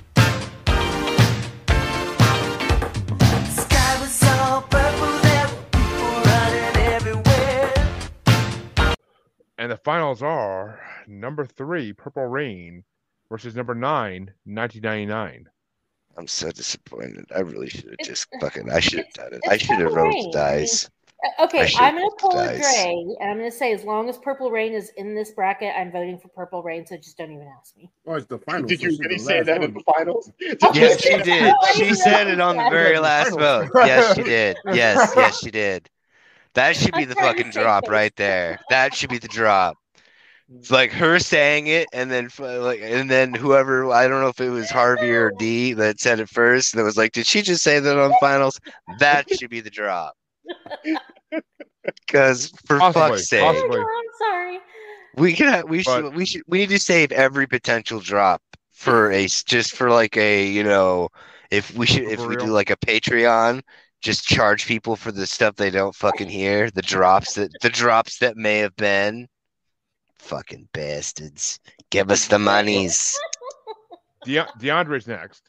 Sky was all purple, there were people running everywhere. and the finals are number three, Purple Rain, versus number nine, nineteen ninety-nine. I'm so disappointed. I really should have It's- just fucking. I should have it's- done it. it's I should have Purple rolled Rain. the dice. Uh, Okay, I should've I'm going to rolled the pull a dice. Dre, and I'm going to say as long as Purple Rain is in this bracket, I'm voting for Purple Rain, so just don't even ask me. Oh, it's the final. Did so you she's really the say last that one. in the finals? Did Oh, you Yes, say she that? did. I She didn't said know it on the that. very last vote. Yes, she did. Yes, yes, she did. That should be I'm the trying to fucking save drop face. right there. That should be the drop. It's like her saying it, and then f- like, and then whoever, I don't know if it was Harvey or D that said it first, and it was like, did she just say that on finals? That should be the drop. Because for Possibly, fuck's sake, possibly. Oh, I'm sorry. we can we should But- we should we need to save every potential drop for a just for like a you know if we should if For we do real? like a Patreon, just charge people for the stuff they don't fucking hear, the drops that the drops that may have been. Fucking bastards. Give us the monies. De- Diandre's next.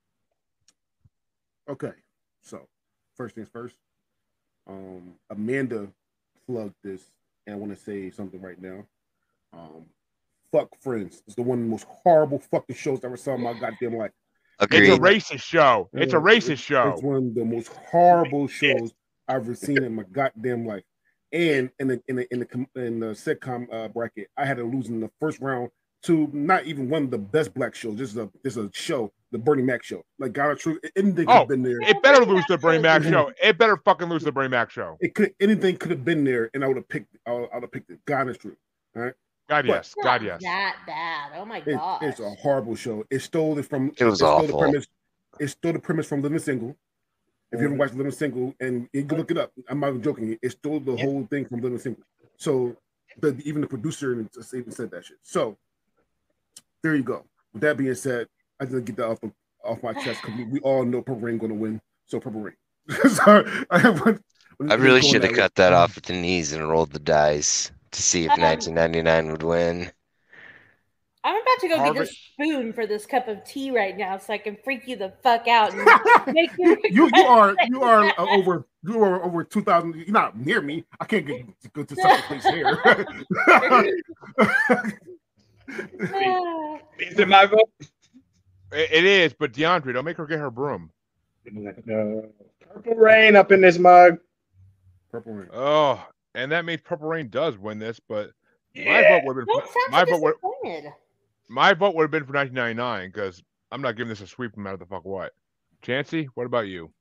Okay, so first things first. Um, Amanda plugged this, and I want to say something right now. Um, fuck Friends. It's the one of the most horrible fucking shows I ever saw in my goddamn life. Agreed. It's a racist show. It's a Yeah, racist it's, show. It's one of the most horrible shows I've ever seen in my goddamn life. And in the in the in the in the sitcom uh, bracket, I had to lose in the first round to not even one of the best black shows. This is a this is a show, the Bernie Mac show. Like God of Truth, anything could Oh, have been there. It better lose the Bernie Mac show. It better fucking lose the Bernie Mac show. It could anything could have been there, and I would have picked. I would have picked it. God is true. All right. God But- yes. God Not yes. that bad. Oh my It, god. it's a horrible show. It stole it from. It was stole awful. The premise, it stole the premise from Living Single. If you ever watched Living Single, and you can look it up, I'm not even joking. It stole the Yeah. whole thing from Living Single. So, the, even the producer even said that shit. So, there you go. With that being said, I just get that off the, off my chest because we, we all know Purple Rain going to win. So Purple Rain. so, I, want- I really should have that cut that off at the knees and rolled the dice to see if Um, nineteen ninety-nine would win. I'm about to go Harvey- get a spoon for this cup of tea right now so I can freak you the fuck out and make you you you are you are uh, over you are over two thousand. You're not near me. I can't get to go to such a place here. Ah. Is it my vote? It, it is, but Diandre, don't make her get her broom. No. Purple rain up in this mug. Purple Rain. Oh, and that means Purple Rain does win this, but my Yeah. vote would have Don't been sound my so vote would disappointed. my vote would have been for nineteen ninety-nine because I'm not giving this a sweep no matter the fuck what. Chancy, what about you?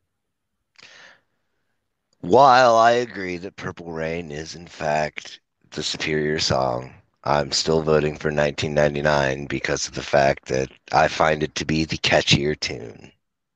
While I agree that Purple Rain is in fact the superior song, I'm still voting for nineteen ninety-nine because of the fact that I find it to be the catchier tune.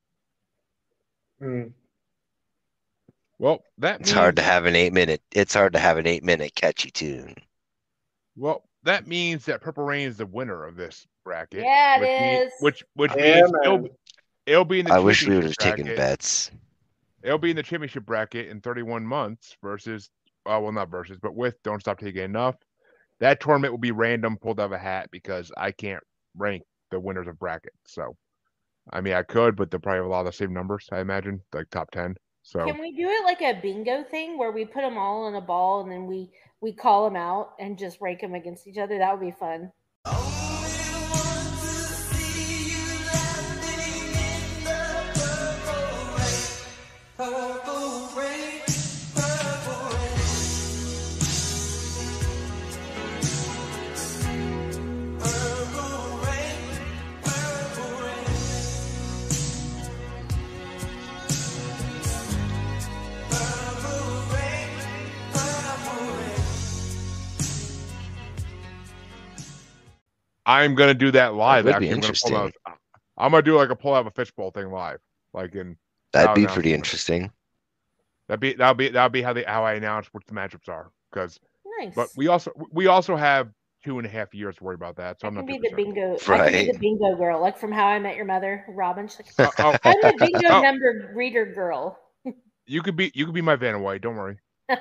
Hmm. Well, that It's means, hard to have an eight minute. It's hard to have an eight minute catchy tune. Well, that means that Purple Rain is the winner of this bracket. Yeah, it which means- is. Which which Yeah, means man. it'll, it'll be in the I wish we would have championship taken bracket. bets. It'll be in the championship bracket in thirty-one months versus, uh, well, not versus, but with Don't Stop Till You Get Enough. That tournament will be random, pulled out of a hat because I can't rank the winners of brackets. So, I mean, I could, but they'll probably have a lot of the same numbers, I imagine, like top ten. So, Can we do it like a bingo thing where we put them all in a ball and then we we call them out and just rank them against each other? That would be fun. I'm gonna do that live. would be Actually, I'm gonna pull out. interesting. I'm gonna do like a pull out of a fishbowl thing live, like in That'd I'll be announce pretty it. interesting. That'd be that'll be that'll be how they how I announce what the matchups are. Because, Nice. but we also we also have two and a half years to worry about that. So I I'm can not be too the concerned. bingo. I can be the Right. bingo girl, like from How I Met Your Mother, Robin. She's like, Oh, oh, I'm the bingo Oh. number reader girl. you could be you could be my Vanna White. Don't worry. But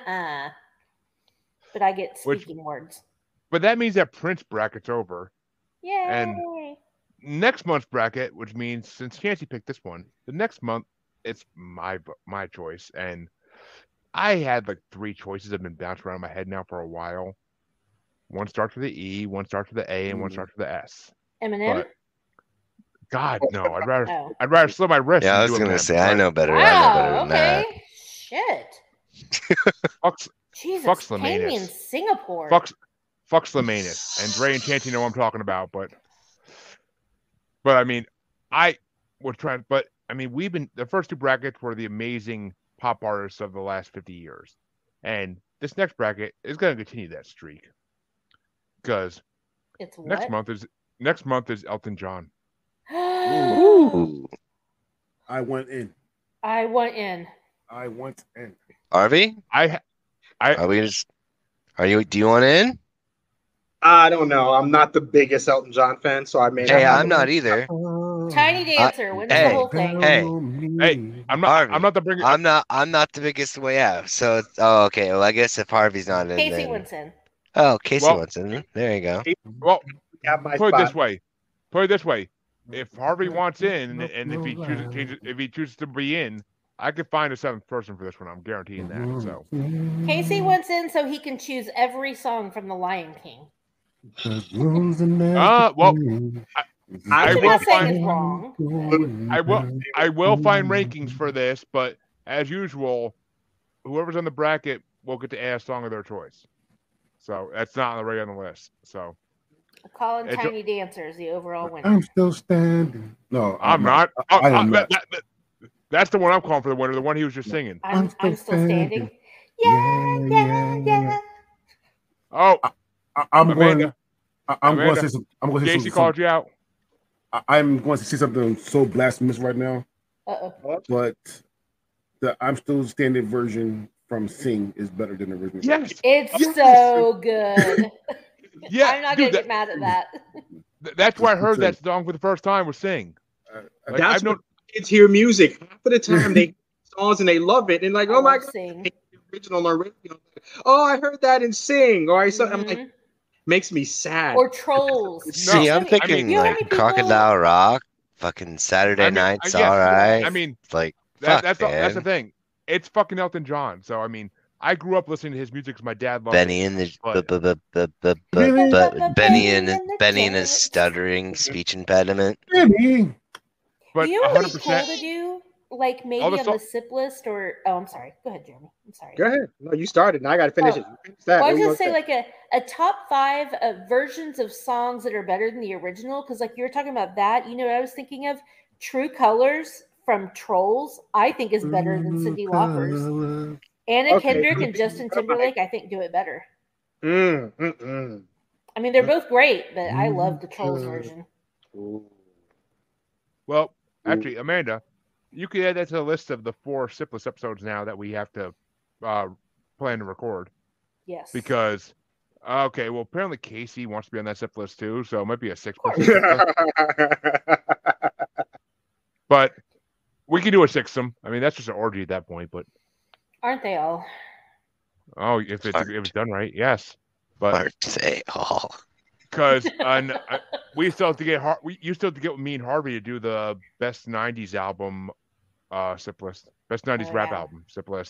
I get Which- speaking words. But that means that Prince bracket's over. Yay! Next month's bracket, which means since Chancy picked this one, the next month it's my my choice, and I had like three choices that have been bounced around in my head now for a while. One starts with the E, one starts with the A, and one Mhm. starts with the S. Eminem. But God, no! I'd rather Oh. I'd rather slit my wrist. Yeah, I than was do gonna Eminem, say I but know better. I know Wow. better than that. Okay. Shit. Fuck, Jesus. Fuck Pay me in Slimanus. Singapore. fuck, fuck Slimanus. And Dre and Chancy know what I'm talking about, but but I mean, I was trying, but I mean, we've been the first two brackets were the amazing pop artists of the last fifty years, and this next bracket is going to continue that streak because It's what? next month is next month is Elton John. Ooh. I went in. I went in. I want in. Harvey, I I are we just? Are you? Do you want in? I don't know. I'm not the biggest Elton John fan, so I may Hey, not. I'm not either. Tiny Dancer wins the hey, whole thing. hey, hey, I'm not Harvey, I'm not the bring, I'm not. I'm not the biggest way out. So, it's, oh, okay. Well, I guess if Harvey's not in, Casey then wins in. oh, Casey Well- wants in. There you go. well, Have my put it this spot. way. Put it this way. If Harvey wants in, and if he chooses, changes, if he chooses to be in, I could find a seventh person for this one. I'm guaranteeing that. So Casey wants in so he can choose every song from The Lion King. Uh, well, I, I I'm will not saying find it's wrong. I will I will find rankings for this, but as usual, whoever's on the bracket will get to add a song of their choice. So that's not already on the list. So Calling It's a- Tiny Dancer is the overall winner. I'm still standing. No, I'm not. Oh, I am uh, not. that- that- that- that's the one I'm calling for the winner. The one he was just singing. I'm, I'm I'm still still standing. standing. Yeah, Yeah, yeah, yeah, yeah. Oh, I, I'm going. Amanda, I, I'm going Amanda, to say. Some, I'm going to say Casey something. called you out. I- I'm going to say something so blasphemous right now, Uh-oh. but the I'm still standing version from Sing is better than the original. Yes. It's Yes. so good. Yeah. I'm not dude, going to that- get mad at that. th- That's where I heard It's that song for the first time was Sing. Uh, Like, That's I've known. what kids hear music. Half of the time they hear songs and they love it and like, I oh my love god, Sing. the original on radio. Oh, I heard that in Sing. Or I saw. I'm like, Mhm. makes me sad. Or Trolls. No, See, I'm I mean, thinking you know how like many people- Crocodile Rock, fucking Saturday I mean, Night's uh, yes, all right. I mean, like that, fuck, that's the, man. that's the thing. It's fucking Elton John. So I mean, I grew up listening to his music because my dad loved Benny it. and the but- bu- bu- bu- bu- bu- Really? bu- Benny and Benny and the Benny and his Jets. stuttering speech impediment. Benny. But you know what would be one hundred cool percent. to do? Like maybe All the on so- the sip list or... Oh, I'm sorry. Go ahead, Jeremy. I'm sorry. Go ahead. No, you started. Now I got to finish Oh. it. You finish that. Well, I What was you just say gonna like a, a top five uh, versions of songs that are better than the original. Because like you were talking about that, you know what I was thinking of? True Colors from Trolls, I think is better than Cyndi Lauper's. Anna Okay. Kendrick and Justin Timberlake, I think do it better. Mm, mm, mm. I mean, they're both great, but I love the Trolls version. Ooh. Well, actually, Amanda, you could add that to the list of the four Sipless episodes now that we have to uh, plan to record. Yes. Because, okay, well, apparently Casey wants to be on that sip list too, so it might be a six Of person. But we can do a sixsome. I mean, that's just an orgy at that point. But Aren't they all? oh, if it's Fart. if it's done right, yes. But Aren't they all? because uh, we still have to get Har- we you still have to get me and Harvey to do the best nineties album uh sip list, best nineties Oh, rap yeah. album sip list.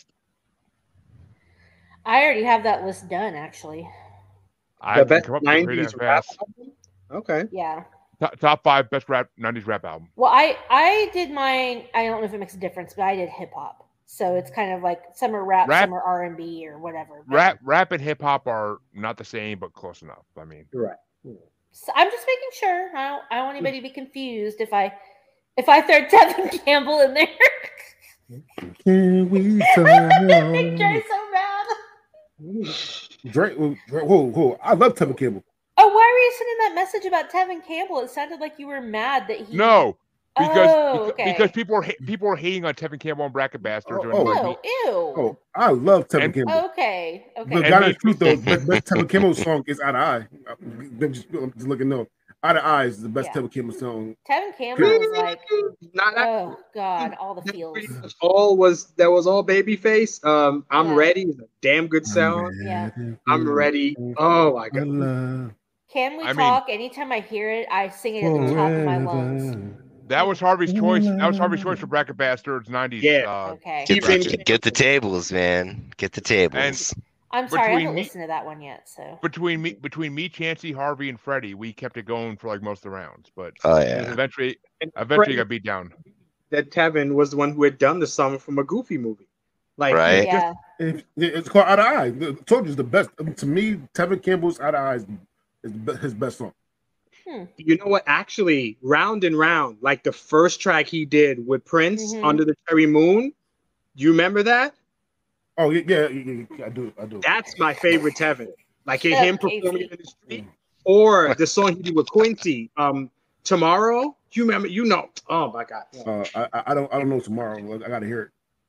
I already have that list done, actually. I can The best come up with it pretty nineties damn rap fast. album? Okay. Yeah. Top, top five best rap nineties rap album. Well, I I did mine. I don't know if it makes a difference, but I did hip hop. So it's kind of like some are rap, Rap- some are R and B or whatever. But- Rap rap and hip hop are not the same, but close enough. I mean, Right. So I'm just making sure. I don't, I don't want anybody to be confused if I if I throw Tevin Campbell in there. Can we Make turn Dre so mad. Drake, whoa, whoa, whoa! I love Tevin Campbell. Oh, why were you sending that message about Tevin Campbell? It sounded like you were mad that he. no, because Oh, beca- okay. because people are ha- people are hating on Tevin Campbell and Bracket Bastards. Oh, and like No, me- ew. Oh, I love Tevin And- Campbell. Okay, okay. The And guy me- that's truth though, the best Tevin Campbell song is Out of Eye. I'm just, I'm just looking though. Out of Eye is the best Yeah. Tevin Campbell song. Tevin Campbell is like, Not that. oh god, all the feels. Pretty much all was that was all Babyface. Um, I'm Yeah. ready. Is a damn good sound. Yeah. I'm ready. Oh my I god. love Can we I mean- talk? Anytime I hear it, I sing it at the top of my lungs. forever. that was Harvey's choice. That was Harvey's choice for Bracket Bastards nineties. Yeah. Uh, Okay. Get Keep the, in- get the tables, man. Get the tables. I'm sorry, I between haven't me- listened to that one yet. So between me, between me, Chancy, Harvey, and Freddie, we kept it going for like most of the rounds. But oh yeah. eventually, And eventually Freddie- got beat down. that Tevin was the one who had done the song from a Goofy movie. Like, Right. yeah, It- it's called Out of Eye. I told you it's the best. To me, Tevin Campbell's Out of Eye is, is be- his best song. you know what? Actually, Round and Round, like the first track he did with Prince Mhm. Under the Cherry Moon. Do you remember that? Oh yeah, yeah, yeah, yeah, I do, I do. That's my favorite Tevin. Like Shut him up, performing Casey. in the street, or the song he did with Quincy, um, Tomorrow. You remember? You know? Oh my god! Uh, I, I- I don't, I don't know tomorrow. I gotta hear it.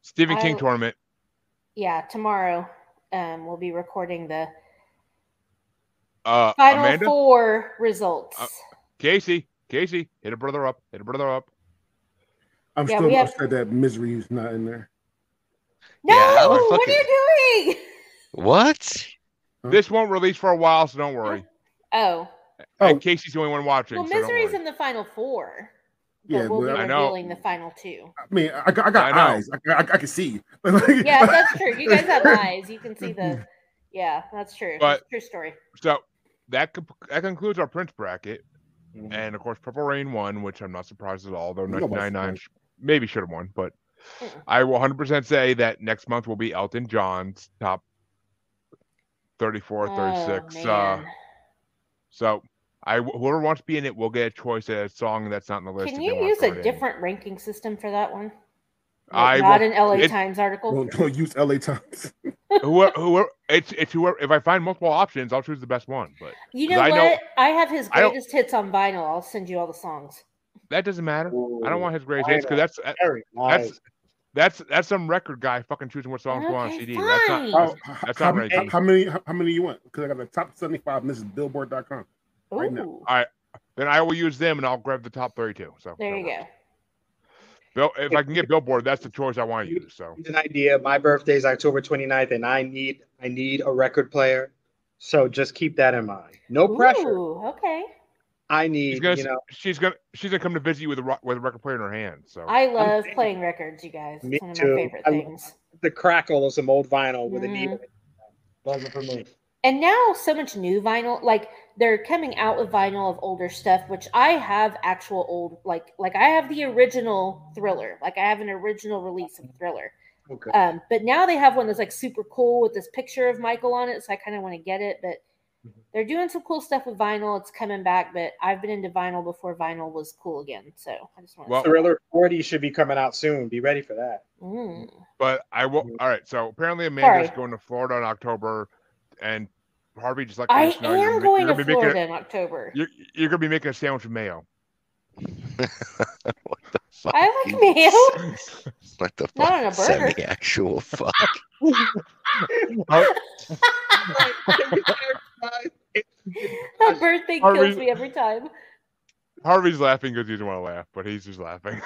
Stephen King I- tournament. Yeah, tomorrow um, we'll be recording the Uh, final Amanda? four results. Uh, Casey, Casey, hit a brother up. Hit a brother up. I'm Yeah, still we have- upset that Misery's not in there. No, Yeah, how the what fuck are you doing? What? This won't release for a while, so don't worry. Oh, And Oh. Casey's the only one watching, well, so don't Misery's worry. in the final four. But Yeah, we'll be but- I know. revealing the final two. I mean, I, got- I got I know. eyes. I, I, I can see. Yeah, that's true. You guys have eyes. You can see the. Yeah, that's true. But- That's a true story. So that co- that concludes our Prince bracket, Mhm. and of course, Purple Rain won, which I'm not surprised at all. Though Nobody's nineteen ninety-nine surprised. maybe should have won, but Mm. I will one hundred percent say that next month will be Elton John's top thirty-four, thirty-six. Oh, uh, man. so I whoever wants to be in it will get a choice at a song that's not on the list. Can if they you want use to a throw it in. different ranking system for that one? I Not will- an L A it- Times article. Don't, don't use L A Times. whoever, whoever it's it's whoever. If I find multiple options, I'll choose the best one. But You 'cause know I what? know- I have his I don't- greatest hits on vinyl. I'll send you all the songs. that doesn't matter. I don't want his greatest Ooh, hits because that's that- Very nice. that's that's that's some record guy fucking choosing what songs go on Okay, C D. That's not. fine. How, That's how, not how, ranking. how many? How, how many you want? Because I got the top seventy-five. And this is Billboard dot com. right now. Ooh, Then I will use them and I'll grab the top thirty-two. So there that you works. go. Bill, if I can get Billboard, that's the choice I want to use. So Here's an idea. My birthday is October twenty-ninth, and I need I need a record player. So just keep that in mind. No pressure. Ooh, okay. I she's need, gonna you know, she's gonna she's gonna come to visit you with a ro- with a record player in her hand. So I love playing records, you guys. Me It's one of too. my favorite I- things. the crackle of some old vinyl with a Mhm. needle. Doesn't for me. And now so much new vinyl, like they're coming out with vinyl of older stuff, which I have actual old, like like I have the original Thriller, like I have an original release of Thriller. Okay. Um, but now they have one that's like super cool with this picture of Michael on it, so I kind of want to get it. But they're doing some cool stuff with vinyl. It's coming back, but I've been into vinyl before vinyl was cool again, so I just want to. Well- Thriller forty should be coming out soon. Be ready for that. Mm. but I will. All right. So apparently Amanda's Sorry. going to Florida in October, and Harvey just like I us know, you're am gonna- going you're to gonna be making Florida a- in October. You're, you're gonna be making a sandwich with mayo. What the fuck? I like mayo. What the Not fuck? on a burger. Semi-actual fuck. That bird thing Harvey- kills me every time. Harvey's laughing because he doesn't want to laugh, but he's just laughing.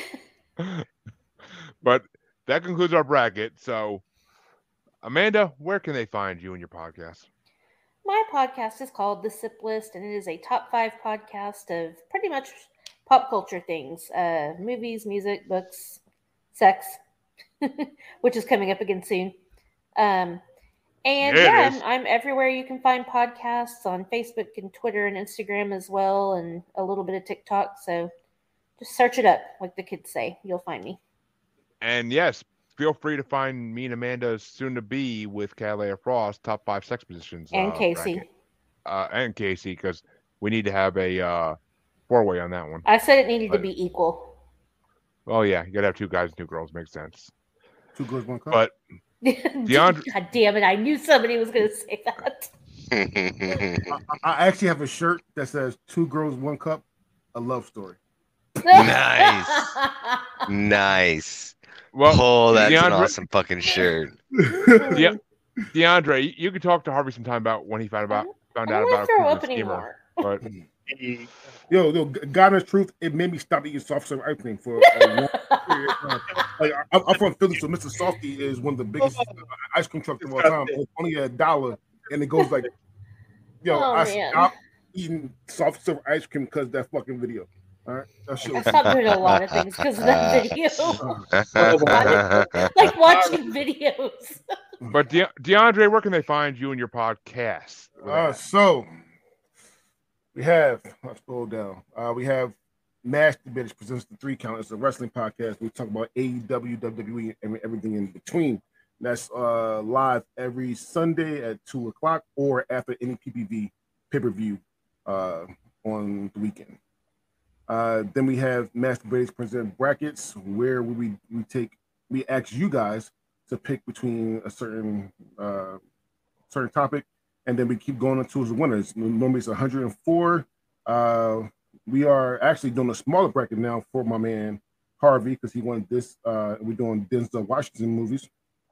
But that concludes our bracket. So, Amanda, where can they find you and your podcast? My podcast is called The Sip List, and it is a top five podcast of pretty much pop culture things, uh, movies, music, books, sex, which is coming up again soon. Um, and Yeah, it yeah, is. I'm, I'm everywhere you can find podcasts on Facebook and Twitter and Instagram as well, and a little bit of TikTok. So just search it up, like the kids say. You'll find me. And yes, feel free to find me and Amanda's soon to be with K A Frost top five sex positions. And uh, Casey. bracket. Uh, and Casey, because we need to have a uh, four way on that one. I said it needed to But- be equal. Oh, yeah. You got to have two guys and two girls. Makes sense. Two girls, one cup. But Diandre- God damn it. I knew somebody was going to say that. I, I actually have a shirt that says two girls, one cup, a love story. Nice. Nice. well, Oh, that's an Diandre- awesome fucking shirt. Yeah. DeAndre, you, you could talk to Harvey sometime about when he found about found I out don't about want to throw a up proven schemer. anymore. But Yo, yo, God honest truth, it made me stop eating soft serve ice cream for a long period of time. Like, I, I'm from Philly, so Mister Softy is one of the biggest uh, ice cream trucks of all time. It's only a dollar, and it goes like, yo, Oh, I man. stopped eating soft serve ice cream because of that fucking video. All right, that shit I was stopped doing a lot of things because of that video. Like watching videos. but De- DeAndre, where can they find you and your podcast? Uh, so we have, let's scroll down. Uh, we have Nasty Bitch presents the Three Count. It's a wrestling podcast. We talk about A E W, W W E, and everything in between. That's uh, live every Sunday at two o'clock or after any P P V pay per view uh, on the weekend. Uh, then we have Master Braids present brackets, where we we take we ask you guys to pick between a certain uh, certain topic, and then we keep going until the winners. Normally it's one hundred four. Uh, we are actually doing a smaller bracket now for my man Harvey because he wanted this. Uh, we're doing Denzel Washington movies.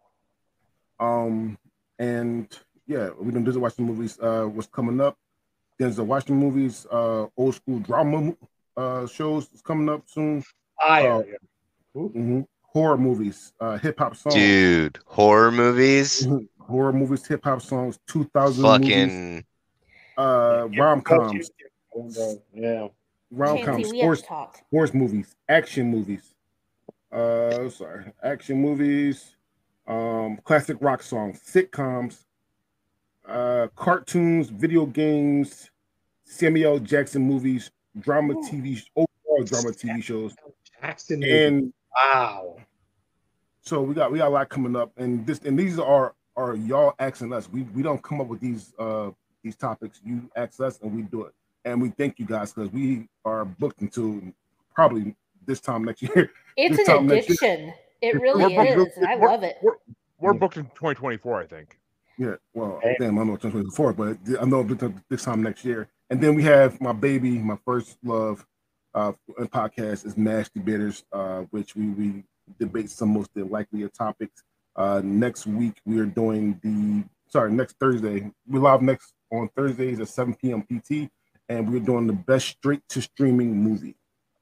Um, and yeah, we're doing Denzel Washington movies. Uh, what's coming up? Denzel Washington movies. Uh, old school drama uh shows is coming up soon. I Uh, mm-hmm. Horror movies. Uh, hip hop songs. Dude, horror movies. Mhm. Horror movies, hip hop songs, two thousand Fucking. movies, uh, rom coms, Yeah. rom Chancy, coms, we have sports, to talk. sports movies, action movies. Uh, sorry, action movies, um, classic rock songs, sitcoms, uh, cartoons, video games, Samuel L. Jackson movies, drama Ooh. T V, overall drama T V shows, Jackson and wow. so we got we got a lot coming up, and this and these are are y'all asking us. We we don't come up with these uh these topics. You ask us, and we do it, and we thank you guys because we are booked until probably this time next year. It's This an time next year. addiction. It really We're booked- is, and I we're- love it. We're, we're Yeah. booked in twenty twenty-four, I think. Yeah, well, Hey. damn, I don't know what twenty twenty-four, but I know this time next year. And then we have my baby, my first love uh podcast is Mash Debaters, uh, which we we debate some most the likelier topics. Uh, next week we are doing the sorry next Thursday. We live next on Thursdays at seven p.m. P T, and we're doing the best straight to streaming movie.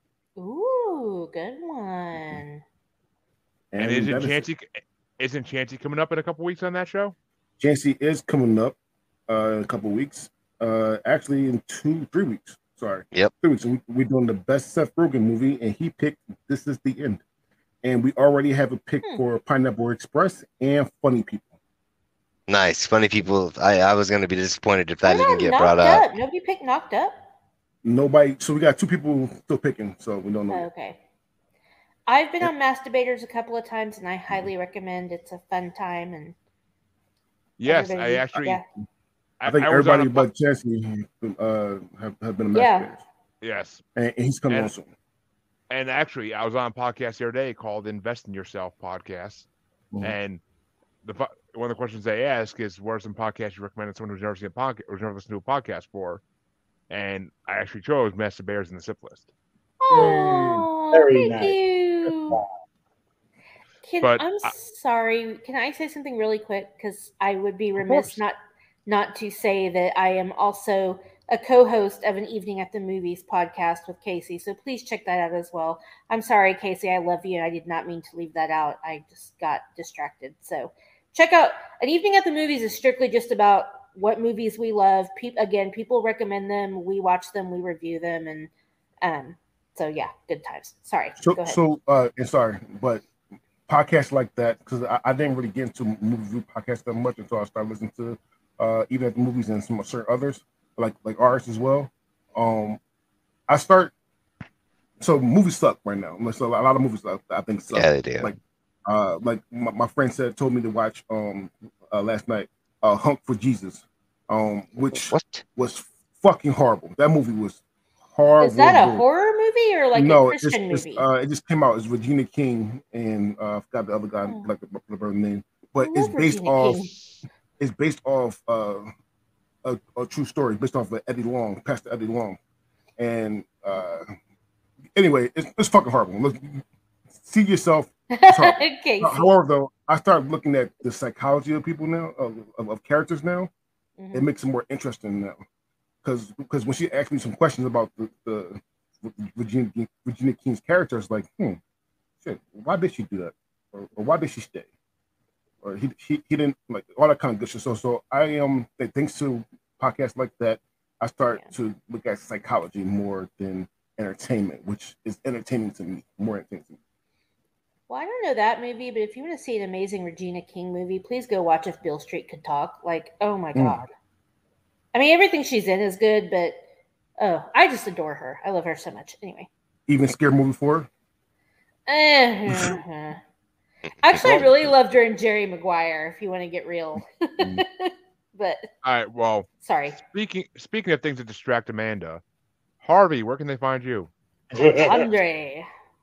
Ooh, good one. And, And isn't that is- Chancy isn't Chancy coming up in a couple weeks on that show? Chancy is coming up uh, in a couple weeks. Uh, actually, in two, three weeks. Sorry. Yep. Three weeks. We, we're doing the best Seth Rogen movie, and he picked This Is the End. And we already have a pick Hmm. for Pineapple Express and Funny People. Nice. Funny people. I, I was going to be disappointed if that What didn't about get brought Knocked up. Up? Nobody picked Knocked Up? Nobody. So we got two people still picking. So we don't know. Oh, yet. okay. I've been on Masturbators a couple of times, and I highly recommend. It's a fun time, and Yes, I everybody- actually. yeah. I think I was on everybody a po- but Chancy uh, have, have been a Yeah. masturbators. yes, And, and he's coming And- on soon. and actually, I was on a podcast the other day called "Invest in Yourself" podcast, Mhm. and the fo- one of the questions they ask is, "What are some podcasts you recommend to someone who's never seen a podcast or who's never listened to a podcast for?" And I actually chose "Master Bears" in the SIP list. Oh, Very thank nice. you. Can But I'm I- sorry. Can I say something really quick? Because I would be Of remiss course. not not to say that I am also a co-host of an Evening at the Movies podcast with Casey. So please check that out as well. I'm sorry, Casey. I love you, and I did not mean to leave that out. I just got distracted. So check out an Evening at the Movies is strictly just about what movies we love. Pe- again, people recommend them. We watch them. We review them, and um. So yeah, good times. Sorry. So, Go ahead. so uh, and sorry, but podcasts like that because I, I didn't really get into movie review podcasts that much until I started listening to uh, even at the movies and some certain others like like ours as well. Um, I start so movies suck right now. So a lot of movies I, I think suck. Yeah, they do. Like uh, like my, my friend said told me to watch um uh, last night uh, Hunk for Jesus, um, which What? was fucking horrible. That movie was horrible. Is that a horror movie or like no, a Christian it's, movie? It's, uh, it just came out. It's Regina King and uh, I forgot the other guy, Oh. like the, the brother name, but I it's love based Regina off. King. It's based off uh, a, a true story, based off of Eddie Long, Pastor Eddie Long, and uh, anyway, it's, it's fucking horrible. Look, see yourself. It's horrible. Okay. However, though, I started looking at the psychology of people now, of, of, of characters now. Mhm. It makes it more interesting now, because because when she asked me some questions about the, the Regina, Regina King's character, I was like, hmm, shit, why did she do that, or, or why did she stay, or he, he he didn't like all that kind of good shit. So so I am um, thanks to podcasts like that, I start Yeah. to look at psychology more than entertainment, which is entertaining to me, more entertaining to me. Well, I don't know that movie, but if you want to see an amazing Regina King movie, please go watch If Beale Street Could Talk. Like, oh my Mm. God. I mean, everything she's in is good, but oh, I just adore her. I love her so much. Anyway. Even scare movie for her. Uh-huh. Actually, I really loved her in Jerry Maguire, if you want to get real. Mm. But All right. Well, sorry. speaking speaking of things that distract Amanda, Harvey, where can they find you? Andre.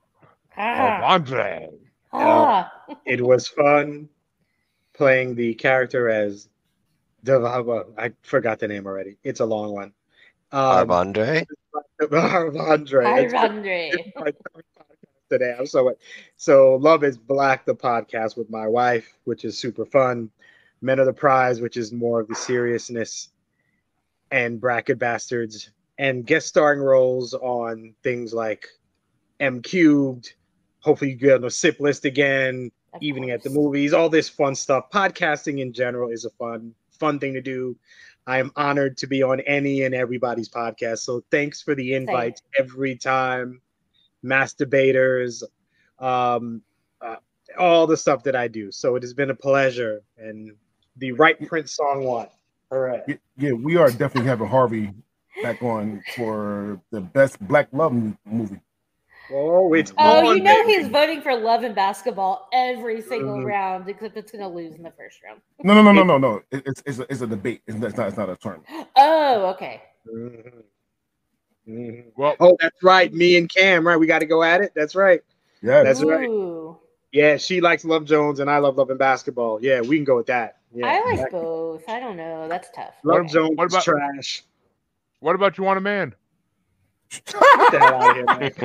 Ah, Harvandre. ah. It was fun playing the character as the well, I forgot the name already. It's a long one. Um, Harvandre? Harvandre. Hi, It's- Andre. it's my third podcast today. I'm so so Love is Black, the podcast with my wife, which is super fun. Men of the Prize, which is more of the seriousness, and Bracket Bastards, and guest starring roles on things like M Cubed. Hopefully, you get on the sip list again. Of Evening at the course. Movies, all this fun stuff. Podcasting in general is a fun, fun thing to do. I am honored to be on any and everybody's podcast. So thanks for the invites every time. Masturbators, um, uh, all the stuff that I do. So it has been a pleasure. And the Right Prince song won. All right. Yeah, yeah, we are definitely having Harvey back on for the best Black love m- movie. Oh, it's Oh, on, you know baby. he's voting for Love and Basketball every single Mhm. round, except it's going to lose in the first round. No, no, no, no, no, no. It, it's it's a, it's a debate. It's not, it's not it's not a tournament. Oh, okay. Mhm. Mhm. Well, Oh, that's right. Me and Cam, right? We got to go at it. That's right. Yeah, That's right. Ooh. Yeah, she likes Love Jones, and I love Love and Basketball. Yeah, we can go with that. Yeah, I like That- both. I don't know. That's tough. Love Okay. Jones What is about- trash. what about You Want a Man? Get the hell out of here, man.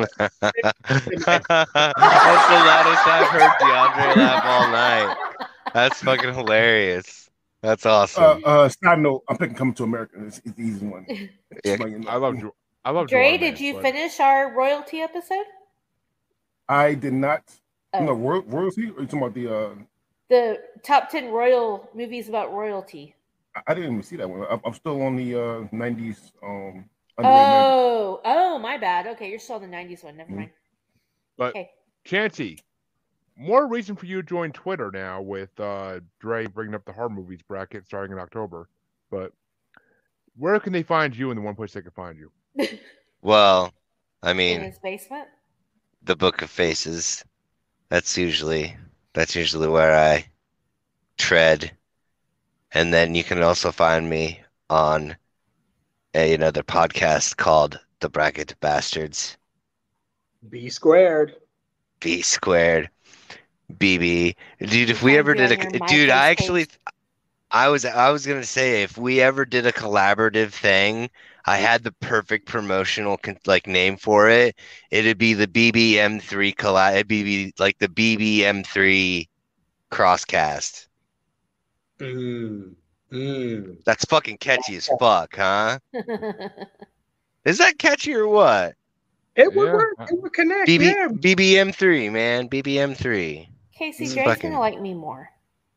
That's the loudest I've heard Diandre laugh all night. That's fucking hilarious. That's Uh, awesome. uh, side note: I'm picking Coming to America. It's, it's the easy one. Yeah. But, you know, I love you. I love Dre, You Want a did Man, you but- finish our royalty episode? I did not. Oh. No, royal, royalty. Are you talking about the? Uh, The top ten royal movies about royalty. I- I didn't even see that one. I'm, I'm still on the uh, nineties. Um, underrated nineties. Oh, oh, my bad. Okay, you're still on the nineties one. Never Mhm. mind. But Okay. Chancy, more reason for you to join Twitter now with uh, Dre bringing up the horror movies bracket starting in October. But where can they find you, and the one place they can find you? Well, I In mean, his basement. the Book of Faces. That's usually that's usually where I tread. And then you can also find me on a, another podcast called The Bracket Bastards. B squared. B squared. B B. Dude, if We'll we find ever you did on a your dude, I MySpace actually page. I was I was gonna say if we ever did a collaborative thing, I had the perfect promotional con- like name for it. It'd be the B B M three collab. It'd be like the B B M three crosscast. Mm. Mm. That's fucking catchy as fuck, huh? Is that catchy or what? It would Yeah. work. It would connect. B B Yeah. B B M three, man. B B M three. Casey, Mm, Dre's fucking- gonna like me more.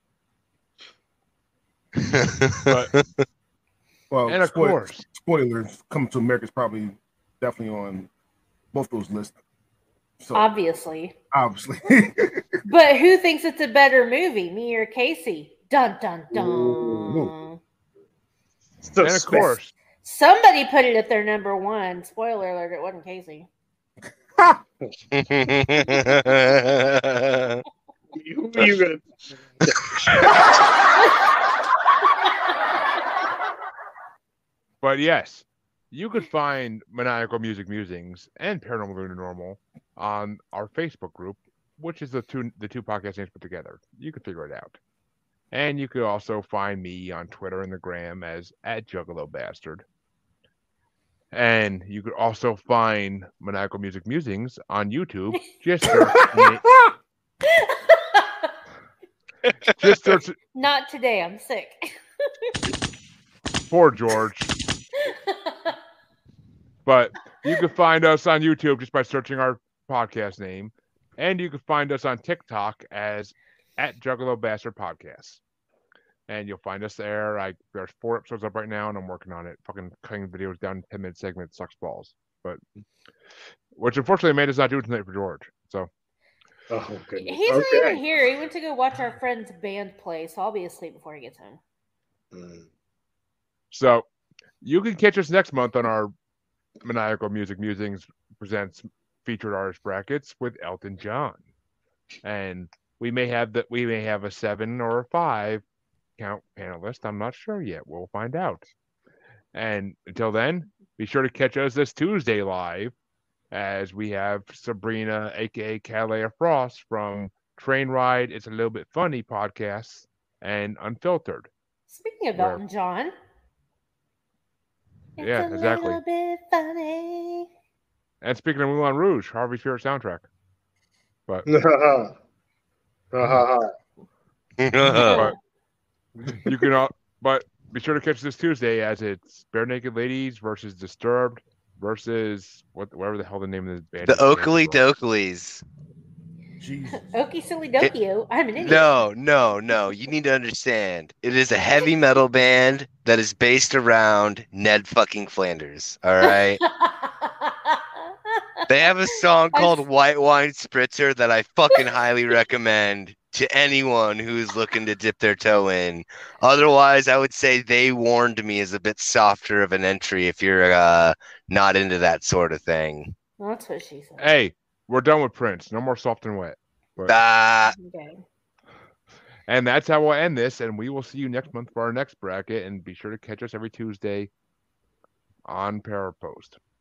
But Well, and of spoil- course, spoilers. Coming to America is probably definitely on both those lists. So Obviously. obviously, But who thinks it's a better movie, me or Casey? Dun dun dun. Ooh. So and of course, Somebody put it at their number one. Spoiler alert, it wasn't Casey. Who are you gonna? but yes, you could find Maniacal Music Musings and Paranormal Lunar Normal on our Facebook group, which is the two the two podcast names put together. You can figure it out. And you could also find me on Twitter and the gram as at Juggalo Bastard. And you could also find Maniacal Music Musings on YouTube. Just search, just search Not today, I'm sick. for George. But you can find us on YouTube just by searching our podcast name. And you can find us on TikTok as at Juggalo Bastard Podcast. And you'll find us there. I there's four episodes up right now, and I'm working on it. Fucking cutting videos down in ten minute segments sucks balls. But which unfortunately Amanda's not doing tonight for George. So Oh goodness. He's not Okay. even here. He went to go watch our friend's band play, so I'll be asleep before he gets home. Mm. so you can catch us next month on our Maniacal Music Musings presents featured artist brackets with Elton John. And we may have that we may have a seven or a five count panelist. I'm not sure yet. We'll find out. And until then, be sure to catch us this Tuesday live as we have Sabrina, aka a.k.a. Frost from Train Ride, It's a Little Bit Funny podcast and Unfiltered. Speaking of Where- Elton John. It's Yeah, a exactly. little bit funny. And speaking of Moulin Rouge, Harvey's favorite soundtrack. But Uh-huh. but you can all, but be sure to catch this Tuesday as it's Bare Naked Ladies versus Disturbed versus what whatever the hell the name of this band The is. I can't Oakley remember. Dokleys. Jesus. Okie silly dokio. I'm an idiot. No, no, no. You need to understand. It is a heavy metal band that is based around Ned fucking Flanders. All right. They have a song called White Wine Spritzer that I fucking highly recommend to anyone who's looking to dip their toe in. Otherwise, I would say They Warned Me is a bit softer of an entry if you're uh, not into that sort of thing. Well, that's what she said. Hey, we're done with Prince. No more soft and wet. But, Ah, Okay. and that's how we'll end this. And we will see you next month for our next bracket. And be sure to catch us every Tuesday on Parapost.